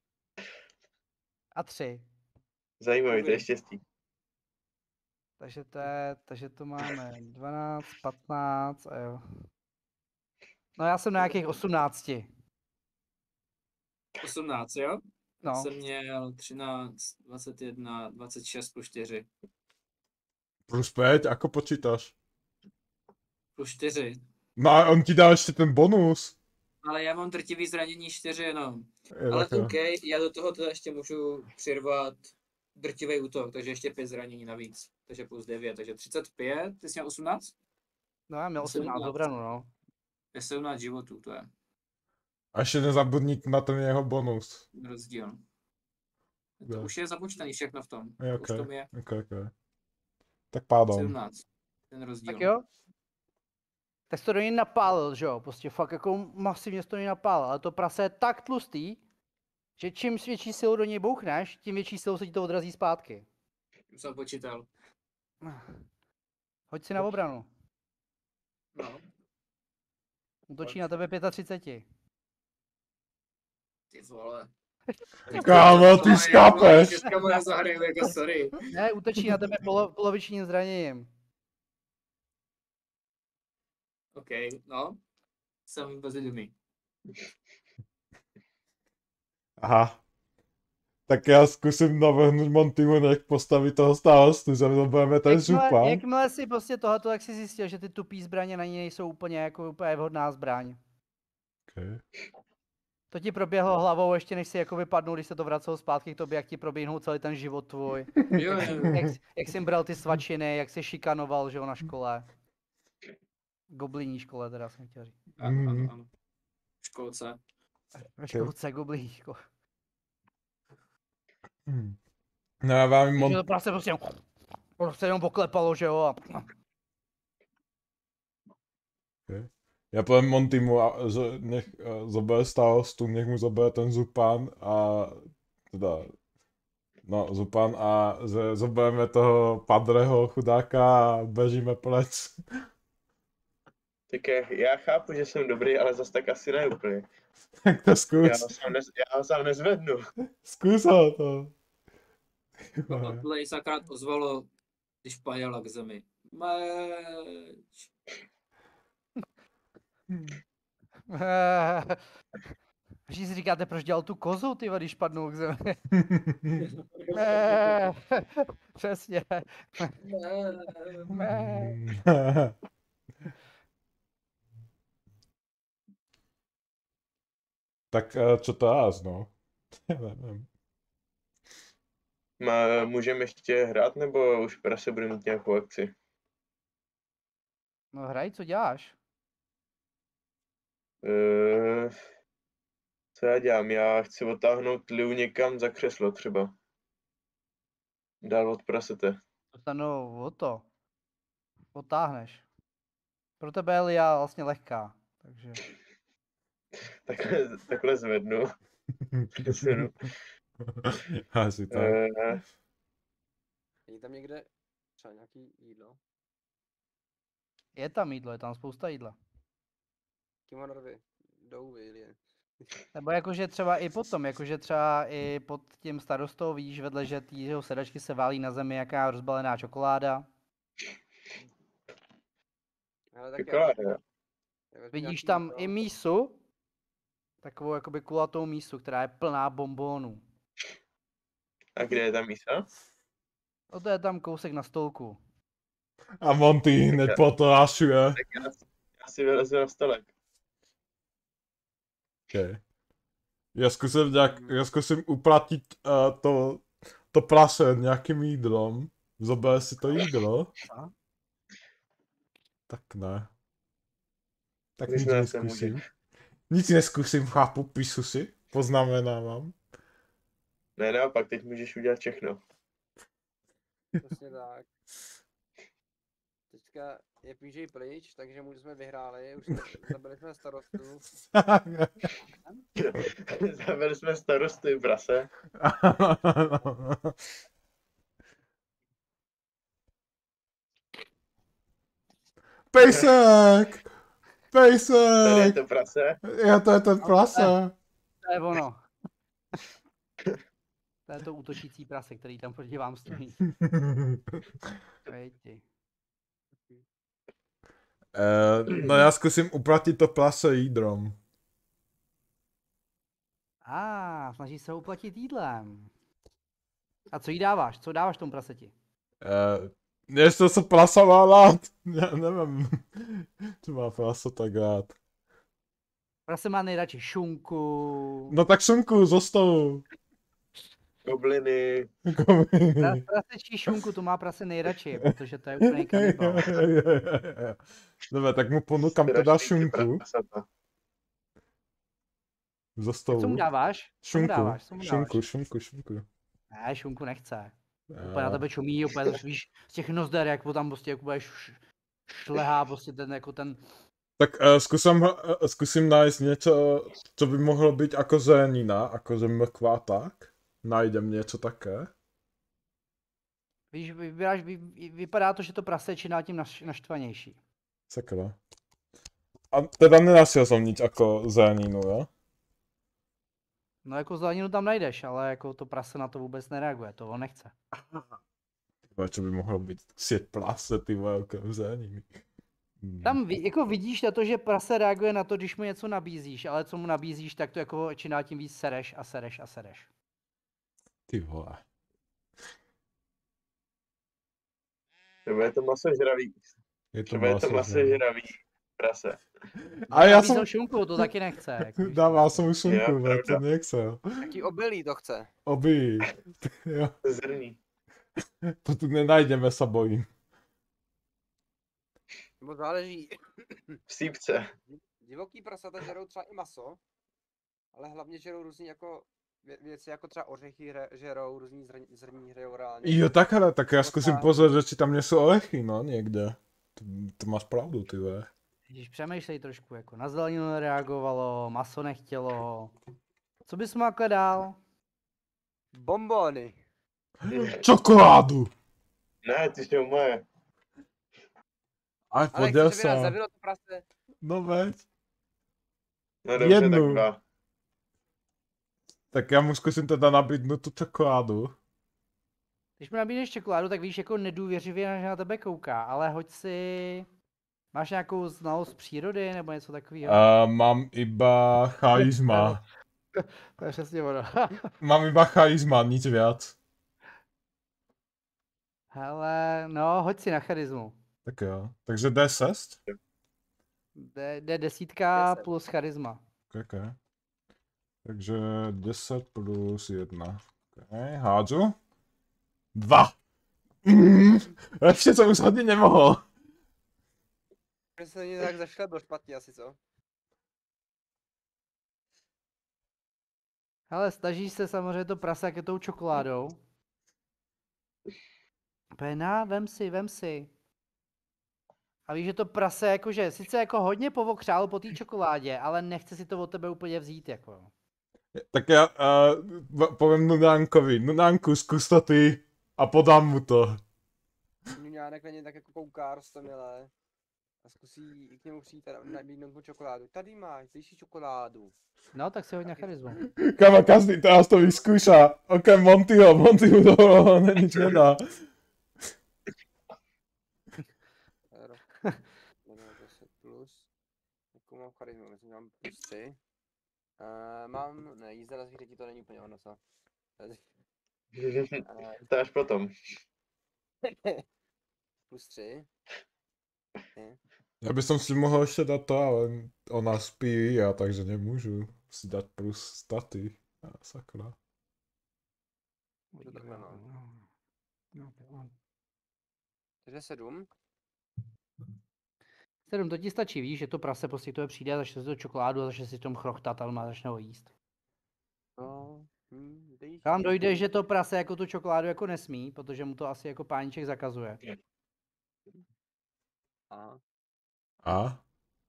a tři. Zajímavý, to je štěstí. Takže to je, takže to máme dvanáct, patnáct a jo. No já jsem na nějakých osmnácti. osmnáct, jo? No, Jsem měl třináct, dvacet jedna, dvacet šest plus čtyři. Plus pět, ako počítaš? Plus čtyři. No a on ti dá ještě ten bonus. Ale já mám drtivý zranění čtyři jenom. Je Ale takhle. OK, já do toho teda ještě můžu přirvat drtivý útok, takže ještě pět zranění navíc. Takže plus devět, takže třicet pět, ty jsi měl osmnáct? no já měl osmnáct sedmnáct. obranu, no. Je sedmnáct životů, to je A ještě nezabudni na ten jeho bonus. rozdíl. To Jo. už je započtený všechno v tom. Jo, Už ok. tom je Ok, ok. Tak pádom. sedmnáct. Ten rozdíl. Tak jo. Tak jsi to do něj napálil, že jo, prostě fakt jako masivně jsi to do něj napálil, ale to prase je tak tlustý, že čím větší silu do něj bouchneš, tím větší silou se ti to odrazí zpátky. Už jsem počítal. Hoď si na obranu. No, Útočí na tebe třicet pět. ty vole. Kámo, ty skápeš. Dneska já zahraju jako sorry. Ne, útočí na tebe polo, polovičním zraněním. OK, no. Jsem bezvědomý. Aha. Tak já zkusím navrhnout Montymu, nech postaví toho starostu, že budeme ten Jakmile, župan. jakmile si prostě tohleto, tak si zjistil, že ty tupý zbraně na ní nejsou úplně jako úplně vhodná zbraň. Okay. To ti proběhlo hlavou ještě než si jako vypadnul, když se to vracelo zpátky k tobě, jak ti proběhnul celý ten život tvůj. Jo, jo, jo. Jak, jsi- jak jsi jim bral ty svačiny, jak jsi šikanoval, že jo, na škole. Gobliní škole teda jsem chtěl říct. Ano, ano, ano. V školce. Ve školce gobliní škole. Hmm. No já vám Takže Mon... to prostě prostě jenom, prostě jenom poklepalo, že jo. A... Okay. Já povím Montymu, a, že nech uh, zabere starostu, nech mu zabere ten zupan a teda, no zupan a že zabereme toho padreho chudáka a bežíme pryč. Tak je, já chápu, že jsem dobrý, ale zas tak asi ne úplně. Tak to Já zkus, ho sám, nez, já ho sám nezvednu. zkus ho to. Tohle se akorát ozvalo, když padala k zemi. Meč. Všichni si říkáte, proč dělal tu kozu, ty když padnul k zemi. Eh, Přesně. Eh. Tak uh, co to já, no? Já nevím. Má, můžeme ještě hrát, nebo už prase bude mít nějakou akci? No hraj, co děláš? Uh, co já dělám? Já chci otáhnout Liu někam za křeslo třeba. Dál od prasete. No o to. Potáhneš. Pro tebe je Lia vlastně lehká, takže... Takhle, takhle zvednu. Přesunu. Asi tak. Uh, Není tam někde třeba nějaký jídlo? Je tam jídlo, je tam spousta jídla. Kimonorovi, jdou Ilie. Nebo jakože třeba i potom, jakože třeba i pod tím starostou víš vedle, že ty jeho sedačky se válí na zemi jaká rozbalená čokoláda. Ale tak já Čokoláda. vezmu- já vezmu Vidíš nějaký tam jídlo. i mísu, takovou jakoby kulatou mísu, která je plná bonbónů. A kde je ta mísa? No to je tam kousek na stolku. A Monty hned potrášuje. Tak já, já si vylezu na stolek. Okay. Já zkusím nějak, já zkusím uplatit uh, to, to prase nějakým jídlom. Zabere si to jídlo. A? Tak ne. Tak Když nic ne, se neskusím. Nic neskusím, chápu, píšu si, poznamenávám. Ne, naopak, teď můžeš udělat všechno. Přesně tak. Teďka je P J pryč, takže mu jsme vyhráli, už jsme, zabili jsme starostu. Zabili jsme starostu i prase. Pejsek! Tady je Pejsek! to prase. Já to je ten prase. To je ono. To je to útočící prase, který tam proti vám stojí. Vejti. Uh, no já zkusím uplatit to prase jídlom. A, ah, snaží se ho uplatit jídlem. A co jí dáváš? Co dáváš tomu praseti? Uh, jestli se prasa má rád. Já nevím. Co má prasa tak rád. Prase má nejradši šunku. No tak šunku, zostavu. Gobliny. Pra- Prasečí šunku to má prase nejradši, protože to je úplný kanibal. Dobře, tak mu ponukám teda Strašný ty šunku. prasata. Zostavu. Co mu dáváš? Co mu Šunku, dáváš? Co mu dáváš? šunku, šunku, šunku. Ne, šunku nechce. Eh, Úplně na tebe čumí, úplně to víš, z těch nozder, jak mu tam prostě jak budeš š- šlehá prostě ten jako ten, Tak uh, zkusím, uh, zkusím najít něco, co by mohlo být jako zelenina, jako že mrkva tak. Najdem něco také. víš, vybíráš, vy, vypadá to, že to prase je čím dál tím naš, naštvanější. Sakra. A teda nenašel jsem nic jako zeleninu, jo? No jako zeleninu tam najdeš, ale jako to prase na to vůbec nereaguje, to on nechce. Tyhle, co by mohlo být sět prase, ty velké zeleniny. Tam ví, jako vidíš na to, že prase reaguje na to, když mu něco nabízíš, ale co mu nabízíš, tak to jako čím dál tím víc sereš a sereš a sereš. Ty vole. Třeba je to masožravý. Je to Třeba je to maso, že? masožravý prase. A já Nabízel jsem... šunku, to taky nechce. Jako, víš co. Dává jsem mu šunku, Jo, ale to pravda. nechce. Jaký obilí to chce. Obi. Jo, Zrní. to tu nenajdeme, se bojím. Nebo záleží. V sípce. Divoký prasata žerou třeba i maso, ale hlavně žerou různý jako vě- věci, jako třeba ořechy hre- žerou, různý zrní, zrní žerou reálně. Jo, takhle, tak já No zkusím tak. pozor, či tam nejsou orechy, no, někde. To, to máš pravdu, ty vole. Když přemýšlej trošku, jako na zeleninu nereagovalo, maso nechtělo. Co bys mu takhle dal? Bonbony. Čokoládu! Ne, ty jsou moje. Aj Ale podíl chceš, aby nás se. zabilo to prase? No veď. No dobře, Jednu. tak dva. Tak já mu zkusím teda nabídnout tu čokoládu. Když mu nabídneš čokoládu, tak víš jako nedůvěřivě, že na tebe kouká, ale hoď si... Máš nějakou znalost přírody nebo něco takového? Uh, mám iba charisma. To je přesně ono. Mám iba charisma, nic víc. Hele, no, hoď si na charismu. Tak jo. Takže D šest? Jde, jde desítka Deset. plus charisma. Okay, okay. Takže deset plus jedna. Okay, hádzu. Dva. Mm, ještě jsem už hodně nemohl. Že se není tak zašle, byl špatně asi, co? Hele, snažíš se samozřejmě to prase, jak je tou čokoládou. Pena, vem si, vem si. A víš, že to prase jakože, sice jako hodně povokřálo po té čokoládě, ale nechce si to od tebe úplně vzít, jako. Tak já uh, povím Nunánkovi. Nunánku, zkus to ty a podám mu to. Nuňánek na něj tak jako kouká roztomilé. A zkusí k němu přijít a nabídnout mu čokoládu. Tady máš, zjistí čokoládu. No, tak si hoď na charismu. Kama, každý teraz to vyskúša. Okrem Montyho, Montyho toho nič nedá. Euro. deset plus. Jakou mám charismu? Myslím, že mám plus tři. Uh, mám, ne, jízda na zvířeti to není úplně ono, co? Uh, To až potom. plus tři. Já bych si mohl ještě dát to, ale ona spí já, takže nemůžu si dát plus staty. A sakra. To takhle, no. No, Takže sedm. sedm, to ti stačí, víš, že to prase prostě k tobě přijde a začne si to čokoládu a začne si v tom chrochtat a má začne ho jíst. No, hm, dej. Tam dojde, že to prase jako tu čokoládu jako nesmí, protože mu to asi jako páníček zakazuje. Aha. A?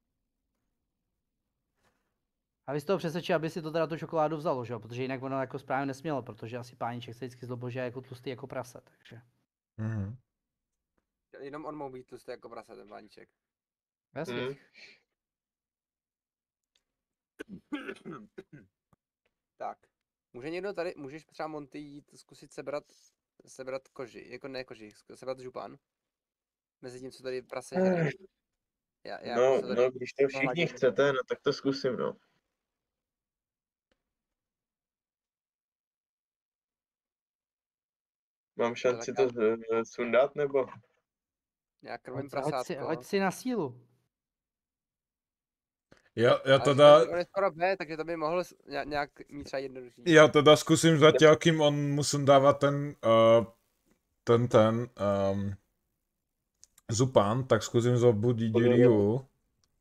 A vy z toho přesvědčí, aby si to teda tu čokoládu vzalo, že jo? Protože jinak ono jako správně nesmělo, protože asi páníček se vždycky zlobil, že je jako tlustý jako prase, takže. Mhm. Jenom on mohl být tlustý jako prase, ten páníček. Jasně. Mm. Tak. Může někdo tady, můžeš třeba Monty jít zkusit sebrat, sebrat koži, jako ne koži, zku- sebrat župan? Mezi tím, co tady prase žere. Já, já No, se tady no, když to všichni pohladím. chcete, no tak to zkusím, no. Mám šanci to z- sundat, nebo? Já krmím Hoď, hoď, si, prasátko. hoď si na sílu. Já, já Ale teda, on je skoro B, takže to by mohl s- ně- nějak mít třeba jednodušší. já teda zkusím zatím, kým on musím dávat ten, uh, ten, ten, um, zupán, tak zkusím zobudit Ryu.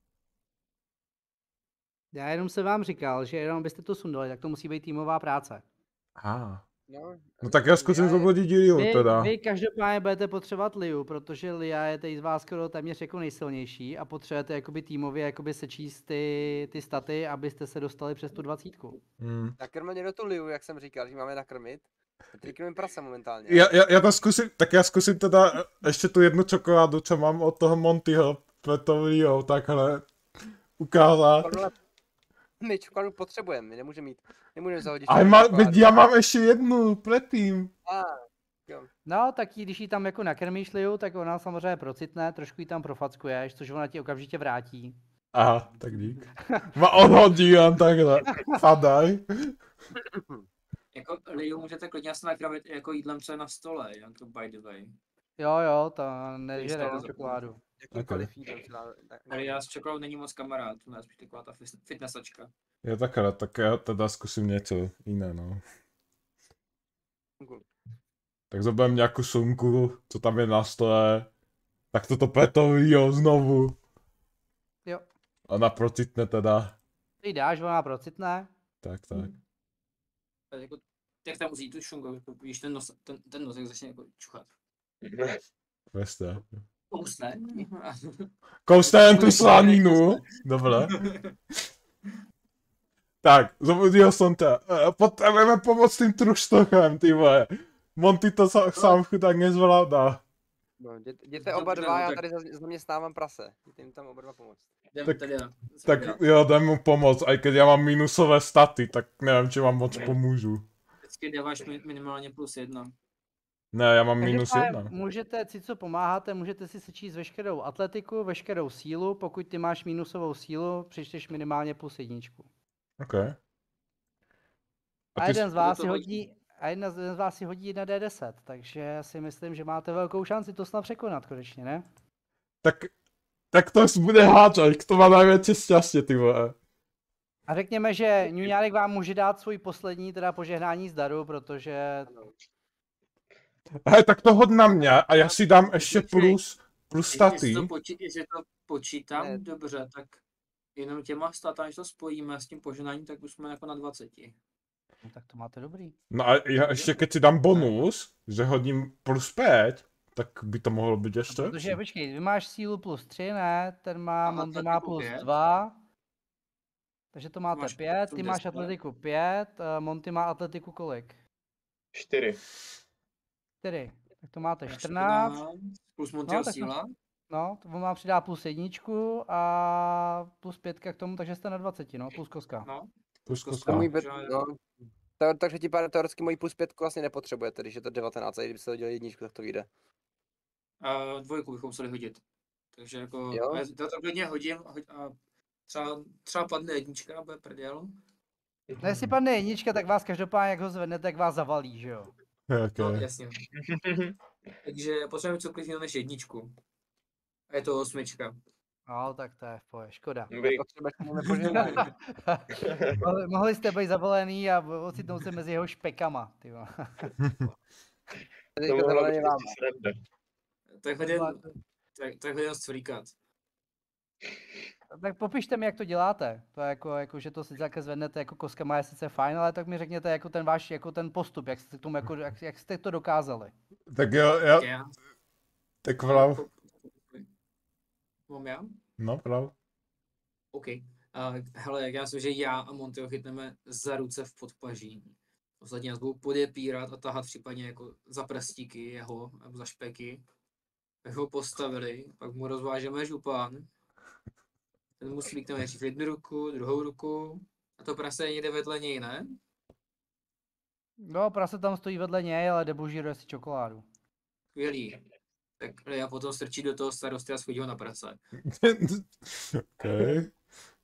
Já jenom jsem vám říkal, že jenom byste to sundali, tak to musí být týmová práce. Aha. No, No tak já zkusím je- zobudit Ryu Vy, teda. vy každopádně budete potřebovat Liu, protože Lia je tady z vás skoro téměř jako nejsilnější a potřebujete jakoby týmově jakoby sečíst ty, ty staty, abyste se dostali přes tu dvacítku. Hmm. Nakrmil někdo tu liu, jak jsem říkal, že máme nakrmit. A teď krmím prasa momentálně. Já, já, já to zkusím, tak já zkusím teda ještě tu jednu čokoládu, co mám od toho Montyho, pletovýho, takhle ukázat. Čokoládu- My čokoládu potřebujeme, my nemůžeme mít, nemůžeme zahodit Ale všechny má, čokolády. veď já mám ještě jednu, předtím. A, Jo. No, tak jí, když ji tam jako nakrmíš Liu, tak ona samozřejmě procitne, trošku ji tam profackuješ, což ona ti okamžitě vrátí. Aha, tak dík. Ma odhodí jen takhle. Padaj. Jako Liu můžete klidně asi nakrmit jako jídlem, co je na stole, jako by the way. Jo, jo, to nežere Nejste jenom to- čokoládu. Jakýmkoliv jídlem se dá... na- Ale já s čokoládou není moc kamarád, to je spíš taková ta fis- fitnessačka. Jo takhle, tak já teda zkusím něco jiné, no. Cool. Tak zoberem nějakou sumku, co tam je na stole. Tak toto petový, jo, znovu. Jo. A naprocitne teda. Ty jí dáš, ona procitne. Tak, tak. Tak jako, jak tam uzít tu šunku, jako víš ten nos, ten, ten nos, jak začne jako čuchat. Veste. Kousne. Kousne jen tu slaninu. Dobré. Tak, zobudil jsem tě. Eh, Potřebujeme pomoct tím truštochem, ty vole. Monty to sa, sám chudák nezvládá. No, jděte, jděte Dobře, oba dva, no já tak- tady zaz- zaměstnávám prase. Jděte jim tam oba dva pomoct. Jdem Tak- tady na- Tak jo, dám mu pomoct, a i když já mám minusové staty, tak nevím, či vám moc pomůžu. Vždycky dáváš mi- minimálně plus jedna. Ne, já mám minus Každopádně jedna. můžete, si co pomáháte, můžete si sečíst veškerou atletiku, veškerou sílu, pokud ty máš minusovou sílu, přičteš minimálně plus jedničku. OK. A, A ty, jeden z vás to si hodí. hodí, a jedna z jeden z vás si hodí na D deset, takže si myslím, že máte velkou šanci to snad překonat konečně, ne? tak, tak to bude háček, to má největší šťastí, ty vole. A řekněme, že Ňuňárek vám může dát svůj poslední teda požehnání zdaru, protože Hej, tak to hod na mě a já si dám ještě Počkej. plus, plus Jestli staty. to, poči- jestli to počítám Ne. dobře, tak jenom těma statami, když to spojíme s tím poženáním, tak už jsme jako na dvaceti. no, tak to máte dobrý. No a já ještě keď si dám bonus, že hodím plus pět, tak by to mohlo být ještě No, protože lepší. počkej, vy máš sílu plus tři, ne? Ten má, A Monty má atletiku plus pět. dva. Takže to máte máš pět, tu ty máš deset. atletiku pět, uh, Monty má atletiku kolik? Čtyři. čtyři. Tak to máte Tak čtrnáct. Plus Montyho No, tak to- síla. No, to on vám přidá plus jedničku a plus pětka k tomu, takže jste na dvacet, no, plus koska. No, Plus to koska. To můj No, bet, že- no. To, takže ti pádem teoreticky moji plus pětku vlastně nepotřebujete, když je to devatenáct, a kdybyste hodili jedničku, tak to vyjde. a dvojku bychom museli hodit. Takže jako, Jo. já to tak klidně hodím a, hoď- a třeba, třeba padne jednička a bude prdel. No, jestli padne jednička, tak vás každopádně, jak ho zvednete, tak vás zavalí, že jo? Okay. No, jasně. Takže potřebujeme cokoliv jiného než jedničku. A je to osmička. No, tak to je v pohodě, škoda. Dobrý. Potřebuješ tomu nepožehnání. mohli, mohli jste být zavolený a ocitnout se mezi jeho špekama, ty vole. To Teďka mohla zavolaný být vám. ještě sranda. Tak hodím, tak, tak hodím stříkat. Tak popište mi, jak to děláte. To je jako, jako že to si takhle zvednete jako koskama je sice fajn, ale tak mi řekněte jako ten váš, jako ten postup, jak jste k tomu, jako, jak, jak jste to dokázali. Tak jo, já, Já. tak prav. Mám já? No, prav. OK. Uh, hele, jak já myslím, že já a Monty ho chytneme za ruce v podpaží. Ostatně nás budou podepírat a tahat případně jako za prstíky jeho, nebo za špeky. Tak ho postavili, pak mu rozvážeme župán. Ten musí být tam nejdřív jednu ruku, druhou ruku. A to prase je někde vedle něj, ne? No, prase tam stojí vedle něj, ale debužíruje si čokoládu. Skvělý. Tak já potom strčí do toho starosty a schodí ho na prase. OK.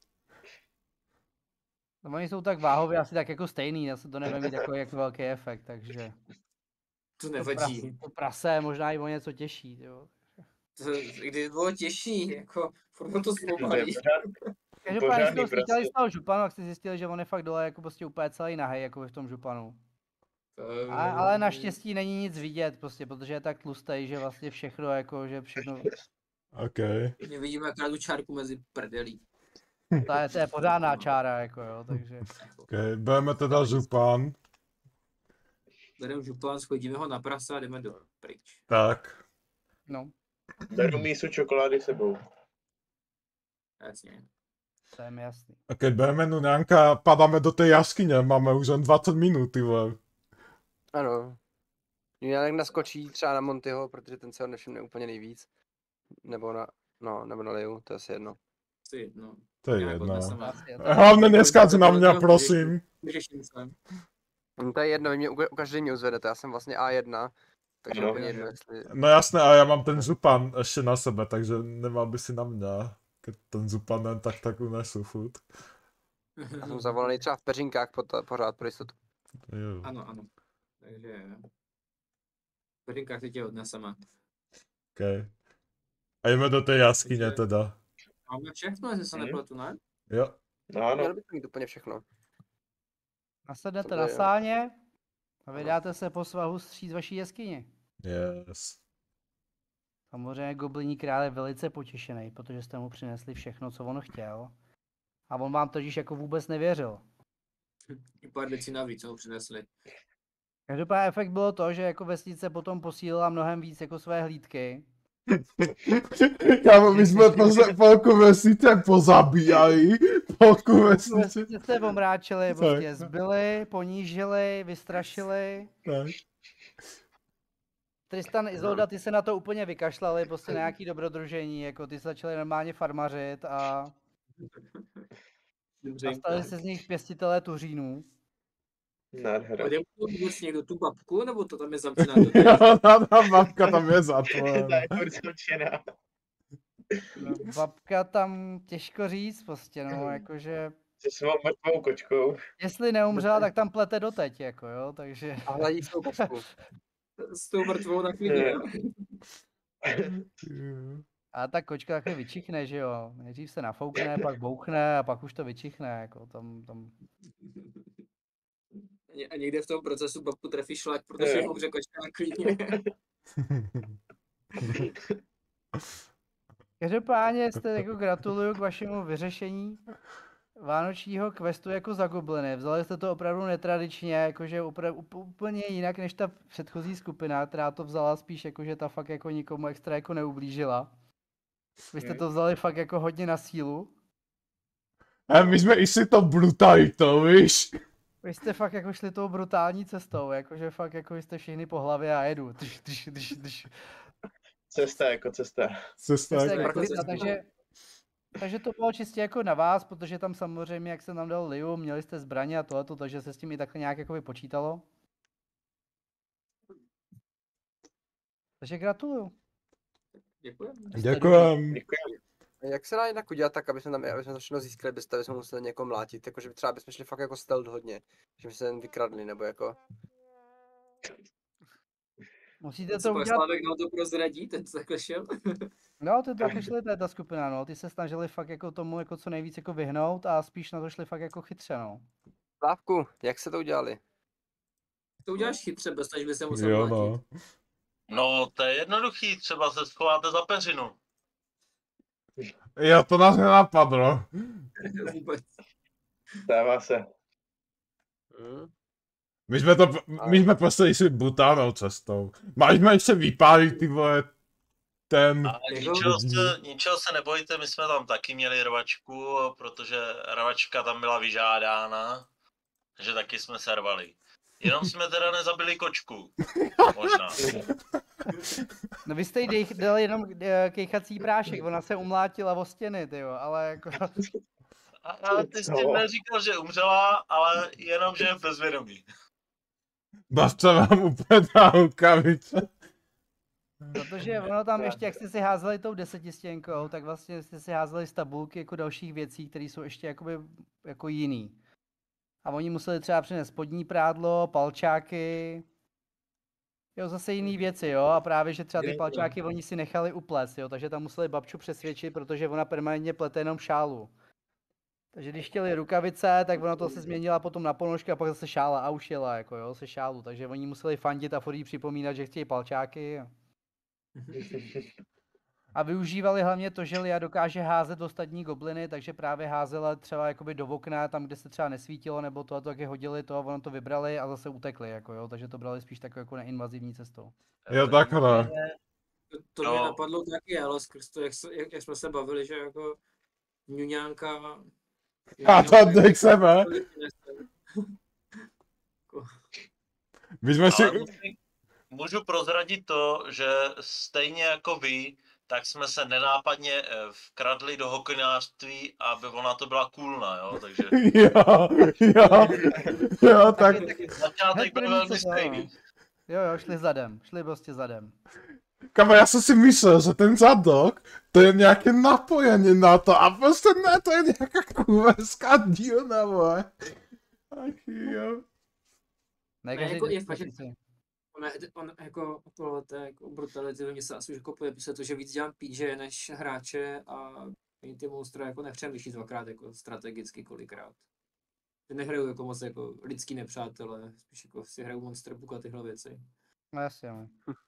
No, oni jsou tak váhově asi tak jako stejný, asi to nebude mít jako, jako velký efekt, takže To to nevadí. prase, to prase je možná i o něco těžší, jo. To, kdy bylo těžší, jako furt to To je zpomalí. pořád- Každopádně jsme Pořádný ho slítali prase. z toho županu, jak jste zjistili, že on je fakt dole jako prostě úplně celý nahej, jako v tom županu. A, ale naštěstí není nic vidět prostě, protože je tak tlustý, že vlastně všechno jako, že všechno, OK. My vidíme jaká tu čárku mezi prdelí. to je, to je pořádná čára, jako jo, takže. OK. Bereme teda župan. Bereme župán, schodíme ho na prasa a jdeme do pryč. Tak. No, Beru mísu čokolády sebou. Jasně. to je mi jasný. A keď bereme Nunánka, padáme do té jaskyně, máme už jen dvacet minut, ty vole. Ano. Nějak naskočí třeba na Montyho, protože ten se ho nevšimne úplně nejvíc. Nebo na, no, nebo na Liu, to je asi jedno. To je jedno. To je Nějak jedno. odneseme. Asi je to. Hlavně neskáč na mě, prosím. Vyřeším se. No, to je jedno, vy mě uka- ukažte, mě uzvedete, já jsem vlastně A jedna. Takže No. úplně jedno, jestli... No jasné, a já mám ten zupan ještě na sebe, takže nemal by si na mě. Keď ten zupan jen tak tak unesu furt. Já jsem zavolaný třeba v peřinkách pot- pořád pro jistotu. Jo. Ano, ano. Takže... V hodinkách teď tě odneseme. Okay. A jdeme do té jaskyně Takže- teda. Máme všechno, jestli se Mhm. nepletu, ne? Jo. No ano. Mělo by to mít úplně všechno. Nasednete To na je- sáně a vydáte se po svahu stříc vaší jeskyni. Yes. Samozřejmě gobliní král je velice potěšený, protože jste mu přinesli všechno, co on chtěl. A on vám totiž jako vůbec nevěřil. I pár věcí navíc, co ho přinesli. Každopádně efekt bylo to, že jako vesnice potom posílila mnohem víc jako své hlídky. Kámo, my jsme poza, polku vesnice pozabíjali, polku vesnice. Vesnice jste omráčili, Tak. prostě zbyli, ponížili, vystrašili. Tak. Tristan, Izolda, ty se na to úplně vykašlali, prostě na nějaký dobrodružení, jako ty se začali normálně farmařit a Dobře, a stali se z nich pěstitelé tuřínů. Nádhera. Pojďme vůbec někdo tu babku, nebo to tam je zamčená do Jo, ta, ta babka tam je zatvorená. Ta je furt zamčená. No, babka tam těžko říct prostě, no, jakože Se svou mrtvou kočkou. jestli neumřela, tak tam plete doteď, jako jo, takže A hledí svou kočku. s tou mrtvou na klidně, jo. a ta kočka takhle vyčichne, že jo, nejdřív se nafoukne, pak bouchne a pak už to vyčichne, jako tam, tam, Ně- A někde v tom procesu babku trefí šlak, protože Jo. umře kočka na klidně. Každopádně jste jako gratuluju k vašemu vyřešení vánočního questu jako za gobliny. Vzali jste to opravdu netradičně, jakože upra- up- úplně jinak než ta předchozí skupina, která to vzala spíš jakože ta fakt jako nikomu extra jako neublížila. Vy jste Hmm. to vzali fakt jako hodně na sílu. A my jsme i si to brutalitou, víš? Vy jste fakt jako šli tou brutální cestou, jakože fakt jako jste všichni po hlavě a jedu. Drž, drž, drž, drž. Cesta jako cesta. Cesta Jste jako... jako jako cesta, cesta. takže, takže to bylo čistě jako na vás, protože tam samozřejmě, jak jsem tam dal Liu, měli jste zbraně a tohleto, takže se s tím i takhle nějak jako počítalo. Takže gratuluju. Děkuji. Děkujem. Děkuji. Jak se dá jinak udělat tak, aby jsme tam aby jsme to všechno získali, bez toho, aby jsme museli někoho mlátit? Jakože třeba bychom šli fakt jako stealth hodně, že by se jen vykradli, nebo jako... Musíte Ten to pak udělat. Slávek nám to prozradí, ten co takhle šel. No, ty to jako šli, to je ta skupina, no. Ty se snažili fakt jako tomu jako co nejvíc jako vyhnout a spíš na to šli fakt jako chytře, no. Slávku, jak se to udělali? To uděláš chytře, bez toho, že by se musel Jo, mlátit. no. No, to je jednoduchý, třeba se schováte za peřinu. Jo, to nás nenapadlo. Vůbec. Stává se. Hm? My jsme to, my jsme prostě šli brutálnou cestou. Máš mě ještě vypálit, ty vole, ten... A Jako- ničeho se, ničeho se nebojte, my jsme tam taky měli rvačku, protože rvačka tam byla vyžádána, že taky jsme se rvali. Jenom jsme teda nezabili kočku. Možná. No vy jste jí dej, dali jenom eh, kejchací prášek, ona se umlátila o stěny, tyjo, ale jako... A, a ty jsi neříkal, že umřela, ale jenom, že je v bezvědomí. Bavce vám úplně dá rukavice. Protože ono tam ještě, jak jste si házeli tou desetistěnkou, tak vlastně jste si házeli z tabulky jako dalších věcí, které jsou ještě jakoby jako jiný. A oni museli třeba přinést spodní prádlo, palčáky, jo, zase jiný věci, jo, a právě, že třeba ty Jo, jo. palčáky oni si nechali uplést, jo, takže tam museli babču přesvědčit, protože ona permanentně plete jenom šálu. Takže když chtěli rukavice, tak ona to se změnila potom na ponožky a pak zase šála a už jela, jako jo, se šálu, takže oni museli fandit a furt jí připomínat, že chtějí palčáky. A využívali hlavně to, že Lia dokáže házet ostatní gobliny, takže právě házela třeba jakoby do okna, tam, kde se třeba nesvítilo, nebo to, a to taky hodili to, ono to vybrali a zase utekli, jako jo, takže to brali spíš takovou jako neinvazivní cestou. Jo, takhle. To, to No. mě napadlo taky, ale skrz to, jak, se, jak, jak jsme se bavili, že jako ňuňánka... A to dej sebe. My jsme si... Ale musím, můžu prozradit to, že stejně jako vy, tak jsme se nenápadně eh, vkradli do hokynářství, aby ona to byla coolna, jo, takže Jo, jo, jo, tak... Taky- taky- začátek byl Hned první, velmi co to, stejný. Jo, jo, šli zadem, šli prostě zadem. Kamo, já jsem si myslel, že ten zadok, to je nějaké napojení na to a prostě ne, to je nějaká kuverská dílna, vole. Ach jo. Ne, Ne, každý jako je jde fakt, že- si. On, on jako okolo té jako brutality mě se asi už jako podepisuje to, že víc dělám P J než hráče a oni ty monstra jako nepřemýšlí dvakrát jako strategicky kolikrát. Že nehraju jako moc jako lidský nepřátelé, spíš jako si hraju Monster Book a tyhle věci. No jasně, no.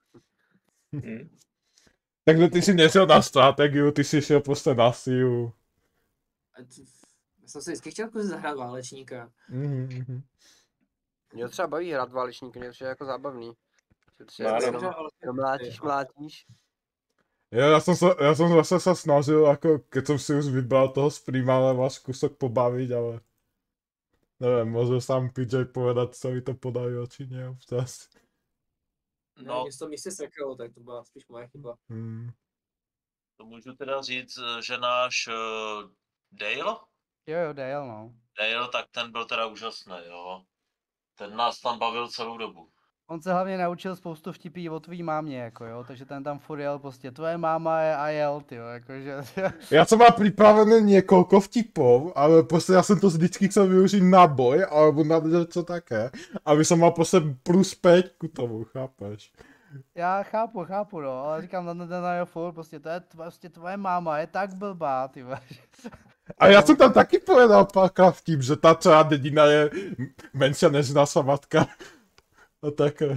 Hm. Takže ty jsi nešel na strategii, ty jsi šel prostě na sílu. A t- já jsem si vždycky chtěl jako zahrát válečníka. Mhm, mhm. Mě třeba baví hrát válečníky, mě to přijde jako zábavný. Že třeba No, ano. jenom, jenom mlátíš, mlátíš. Jo, já jsem, se, já jsem zase se snažil, jako, keď jsem si už vybral toho z Primala, váš kusok pobavit, ale... Nevím, může sám P J povedat, co mi to podají oči, ne, občas. No. No. Mě se to místě sekalo, tak to byla spíš moje chyba. Hmm. To můžu teda říct, že náš uh, Dale, Jo, jo, Dale, no. Dale, tak ten byl teda úžasný, jo. Ten nás tam bavil celou dobu. On se hlavně naučil spoustu vtipí o tvý mámě, jako jo, takže ten tam furt jel prostě, tvoje máma je I L, tyjo, jakože... Já jsem mal připravené několik vtipov, ale prostě já jsem to vždycky chcel využít na boj, alebo na něco také, aby jsem mal prostě plus pět ku tomu, chápeš? Já chápu, chápu, no, ale říkám na ten na jeho furt, prostě to je prostě tvoje máma, je tak blbá, ty vole. A já jsem tam taky povedal párkrát vtip, že ta celá dedina je menší než naša matka. A také.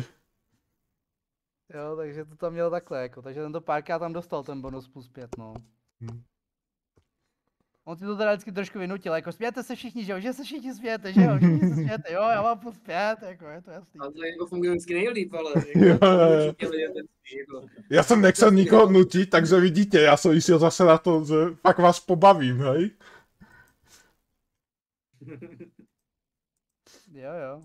Jo, takže to tam měl takhle, jako, takže tento párkrát tam dostal ten bonus plus pět, no. Hmm. On si to teda vždycky trošku vynutil, jako smějete se všichni, že jo, že se všichni smějete, že jo, všichni se smějete, jo, já mám plus pět, jako, je to jasný. A to jako funguje vždycky nejlíp, ale Jo, jako, jo, jo. určitě lidé ten spíš, jako, Já jsem nechcel nikoho nutit, takže vidíte, já jsem išel zase na to, že fakt vás pobavím, hej? Jo, jo,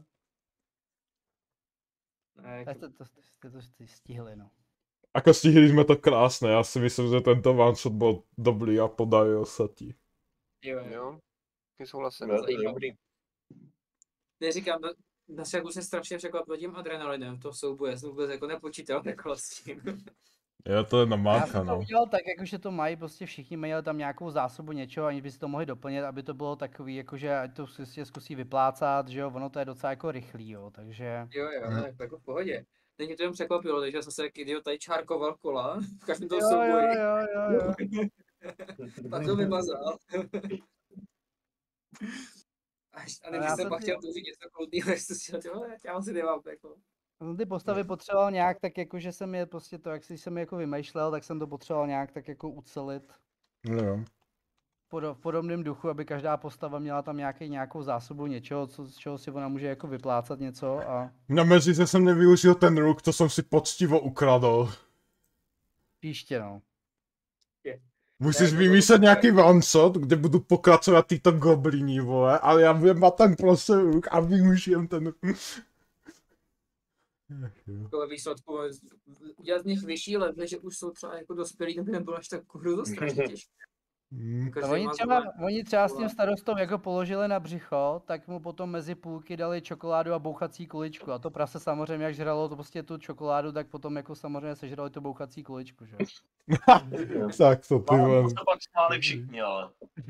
ne, tak jako, to, to, to, to, to stihli, no. Ako stihli jsme to krásné, já si myslím, že tento one shot byl dobrý a podařil se ti. jo, jo. Jo, taky souhlasím. Bylo to dobrý. Neříkám, na, na Shagu se strašně překvapil tím adrenalinem, to souboje, jsem vůbec jako nepočítal jako s tím. Jo, to je na Já máka, jsem to no. udělal tak, jakože to mají, prostě všichni měli tam nějakou zásobu něčeho, aniž by si to mohli doplnit, aby to bylo takový, jakože ať to si zkusí vyplácat, že jo, ono to je docela jako rychlý, jo, takže... Jo, jo, Mhm. ne, jako v pohodě. Teď to jen překvapilo, takže jsem se jak idiot tady čárkoval kola v každém tom Jo, jo, souboji. jo, jo, jo. Pak to vymazal. Až, a Ale nevím, já že jsem jsem pak si- chtěl toužit něco kloudného, jak jsi si říkal, já si nemám, jako. Jsem ty postavy potřeboval nějak tak jako, že jsem je prostě to, jak jsem je jako vymýšlel, tak jsem to potřeboval nějak tak jako ucelit No jo. podo- v podobném duchu, aby každá postava měla tam nějaký, nějakou zásobu něčeho, co, z čeho si ona může jako vyplácat něco a Na mezi, že jsem nevyužil ten ruk, to jsem si poctivo ukradl. příště, no. Musíš Ne, vymyslet nějaký one shot, kde budu pokračovat tyto goblini, vole, ale já vím má ten prostě ruk a využijem ten ruk. Ach jo. Jako ve výsledku udělat z nich vyšší levely, že už jsou třeba jako dospělí, to by nebylo až tak hruzo strašně těžké. Hmm. A oni třeba, oni třeba s tím starostou jako položili na břicho, tak mu potom mezi půlky dali čokoládu a bouchací kuličku. A to prase samozřejmě, jak žralo to prostě tu čokoládu, tak potom jako samozřejmě sežrali tu bouchací kuličku, že? Tak to ty No, vole. to se pak smáli všichni, ale.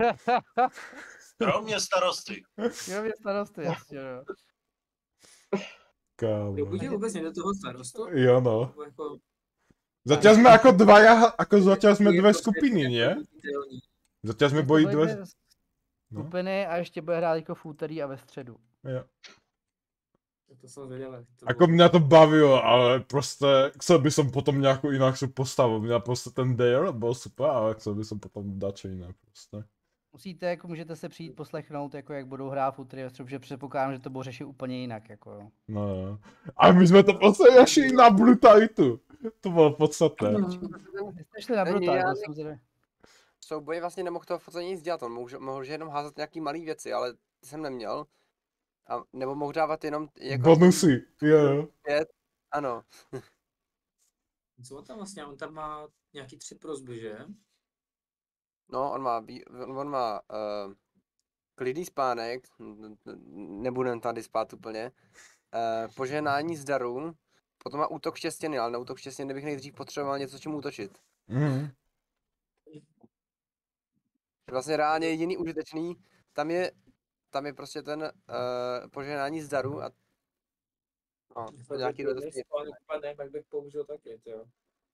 Kromě starosty. Jo, mě starosty, jasně, jo. Kámo. Budí vůbec někdo toho starostu? Jo no. Nebo jako, Zatím jsme jako dva, jako zatím jsme je dvě prostě skupiny, jako ne? viditelný. Zatím jsme To bojí byly dvě... dvě No. skupiny a ještě bude hrát jako v úterý a ve středu. Jo. To jsem zvěděl, jak to Ako bylo. mě to bavilo, ale prostě chcel by som potom nějakou jináču postavu. Mě prostě ten Dale byl super, ale chcel by som potom dačo jiné prostě. Musíte, jako můžete se přijít poslechnout, jako jak budou hrát v úterý a ve středu, protože předpokládám, že to bude řešit úplně jinak, jako jo. No jo. A my jsme to prostě šli na brutalitu. To bylo podstatné. Vy jste šli na Není, brutal, já to ne- jsem zvědavý. Souboj vlastně nemohl toho focení nic dělat, on mohl, mohl že jenom házet nějaký malý věci, ale ty jsem neměl. A, nebo mohl dávat jenom jako... Bonusy, jo jo. Ano. Co on tam vlastně, on tam má nějaký tři prosby, že? No, on má, bí- on on má uh, klidný spánek, n- n- nebudem tady spát úplně, uh, požehnání zdaru, Potom má útok štěstěny, ale na útok štěstěny bych nejdřív potřeboval něco, čemu útočit. Mhm. Vlastně reálně jediný užitečný, tam je, tam je prostě ten uh, požehnání zdaru a no, to nějaký dodatečný. Nevím, jak bych použil taky, jo.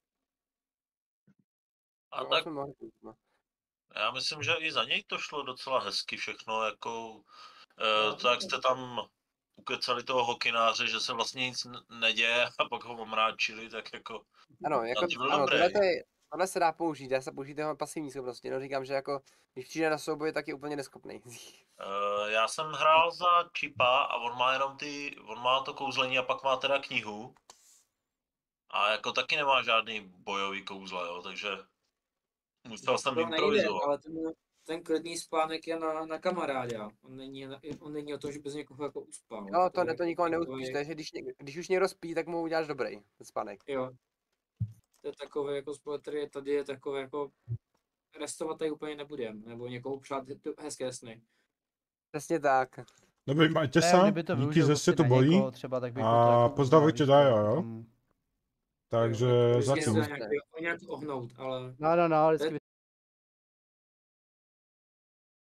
A No, tak jsme mohli použít, no. já myslím, že i za něj to šlo docela hezky všechno, jako No, e, to, jak jste tam ukecali toho hokináře, že se vlastně nic n- neděje a pak ho omráčili, tak jako Ano, jako, to byl ano, dobrý. tohle, to je, tohle se dá použít, dá se použít jeho pasivní schopnosti, no říkám, že jako, když přijde na souboj, tak je úplně neschopný. E, já jsem hrál za Chipa a on má jenom ty, on má to kouzlení a pak má teda knihu. A jako taky nemá žádný bojový kouzla, jo, takže musel jsem To nejde, improvizovat. ale ten, ten klidný spánek je na, na kamaráda. On není, na, on není o to, že bys někoho jako uspal. No, to, je ne, to jako nikoho takový- neuspíš, takže když, ně- když už někdo spí, tak mu uděláš dobrý, ten spánek. Jo. To je takový jako sport, který je tady je takový jako restovat tady úplně nebudem, nebo někoho přát do- hezké sny. Přesně tak. Dobrý, majte Ne, se, kdyby to díky, využil že prostě jste tu na byli. někoho třeba, tak bych mu to A jako pozdravujte uznal, víš co, Dajo, jako jo? tam- Takže Vždycky zatím. se nějak, nějak ohnout, ale No, no, no, to vždycky je,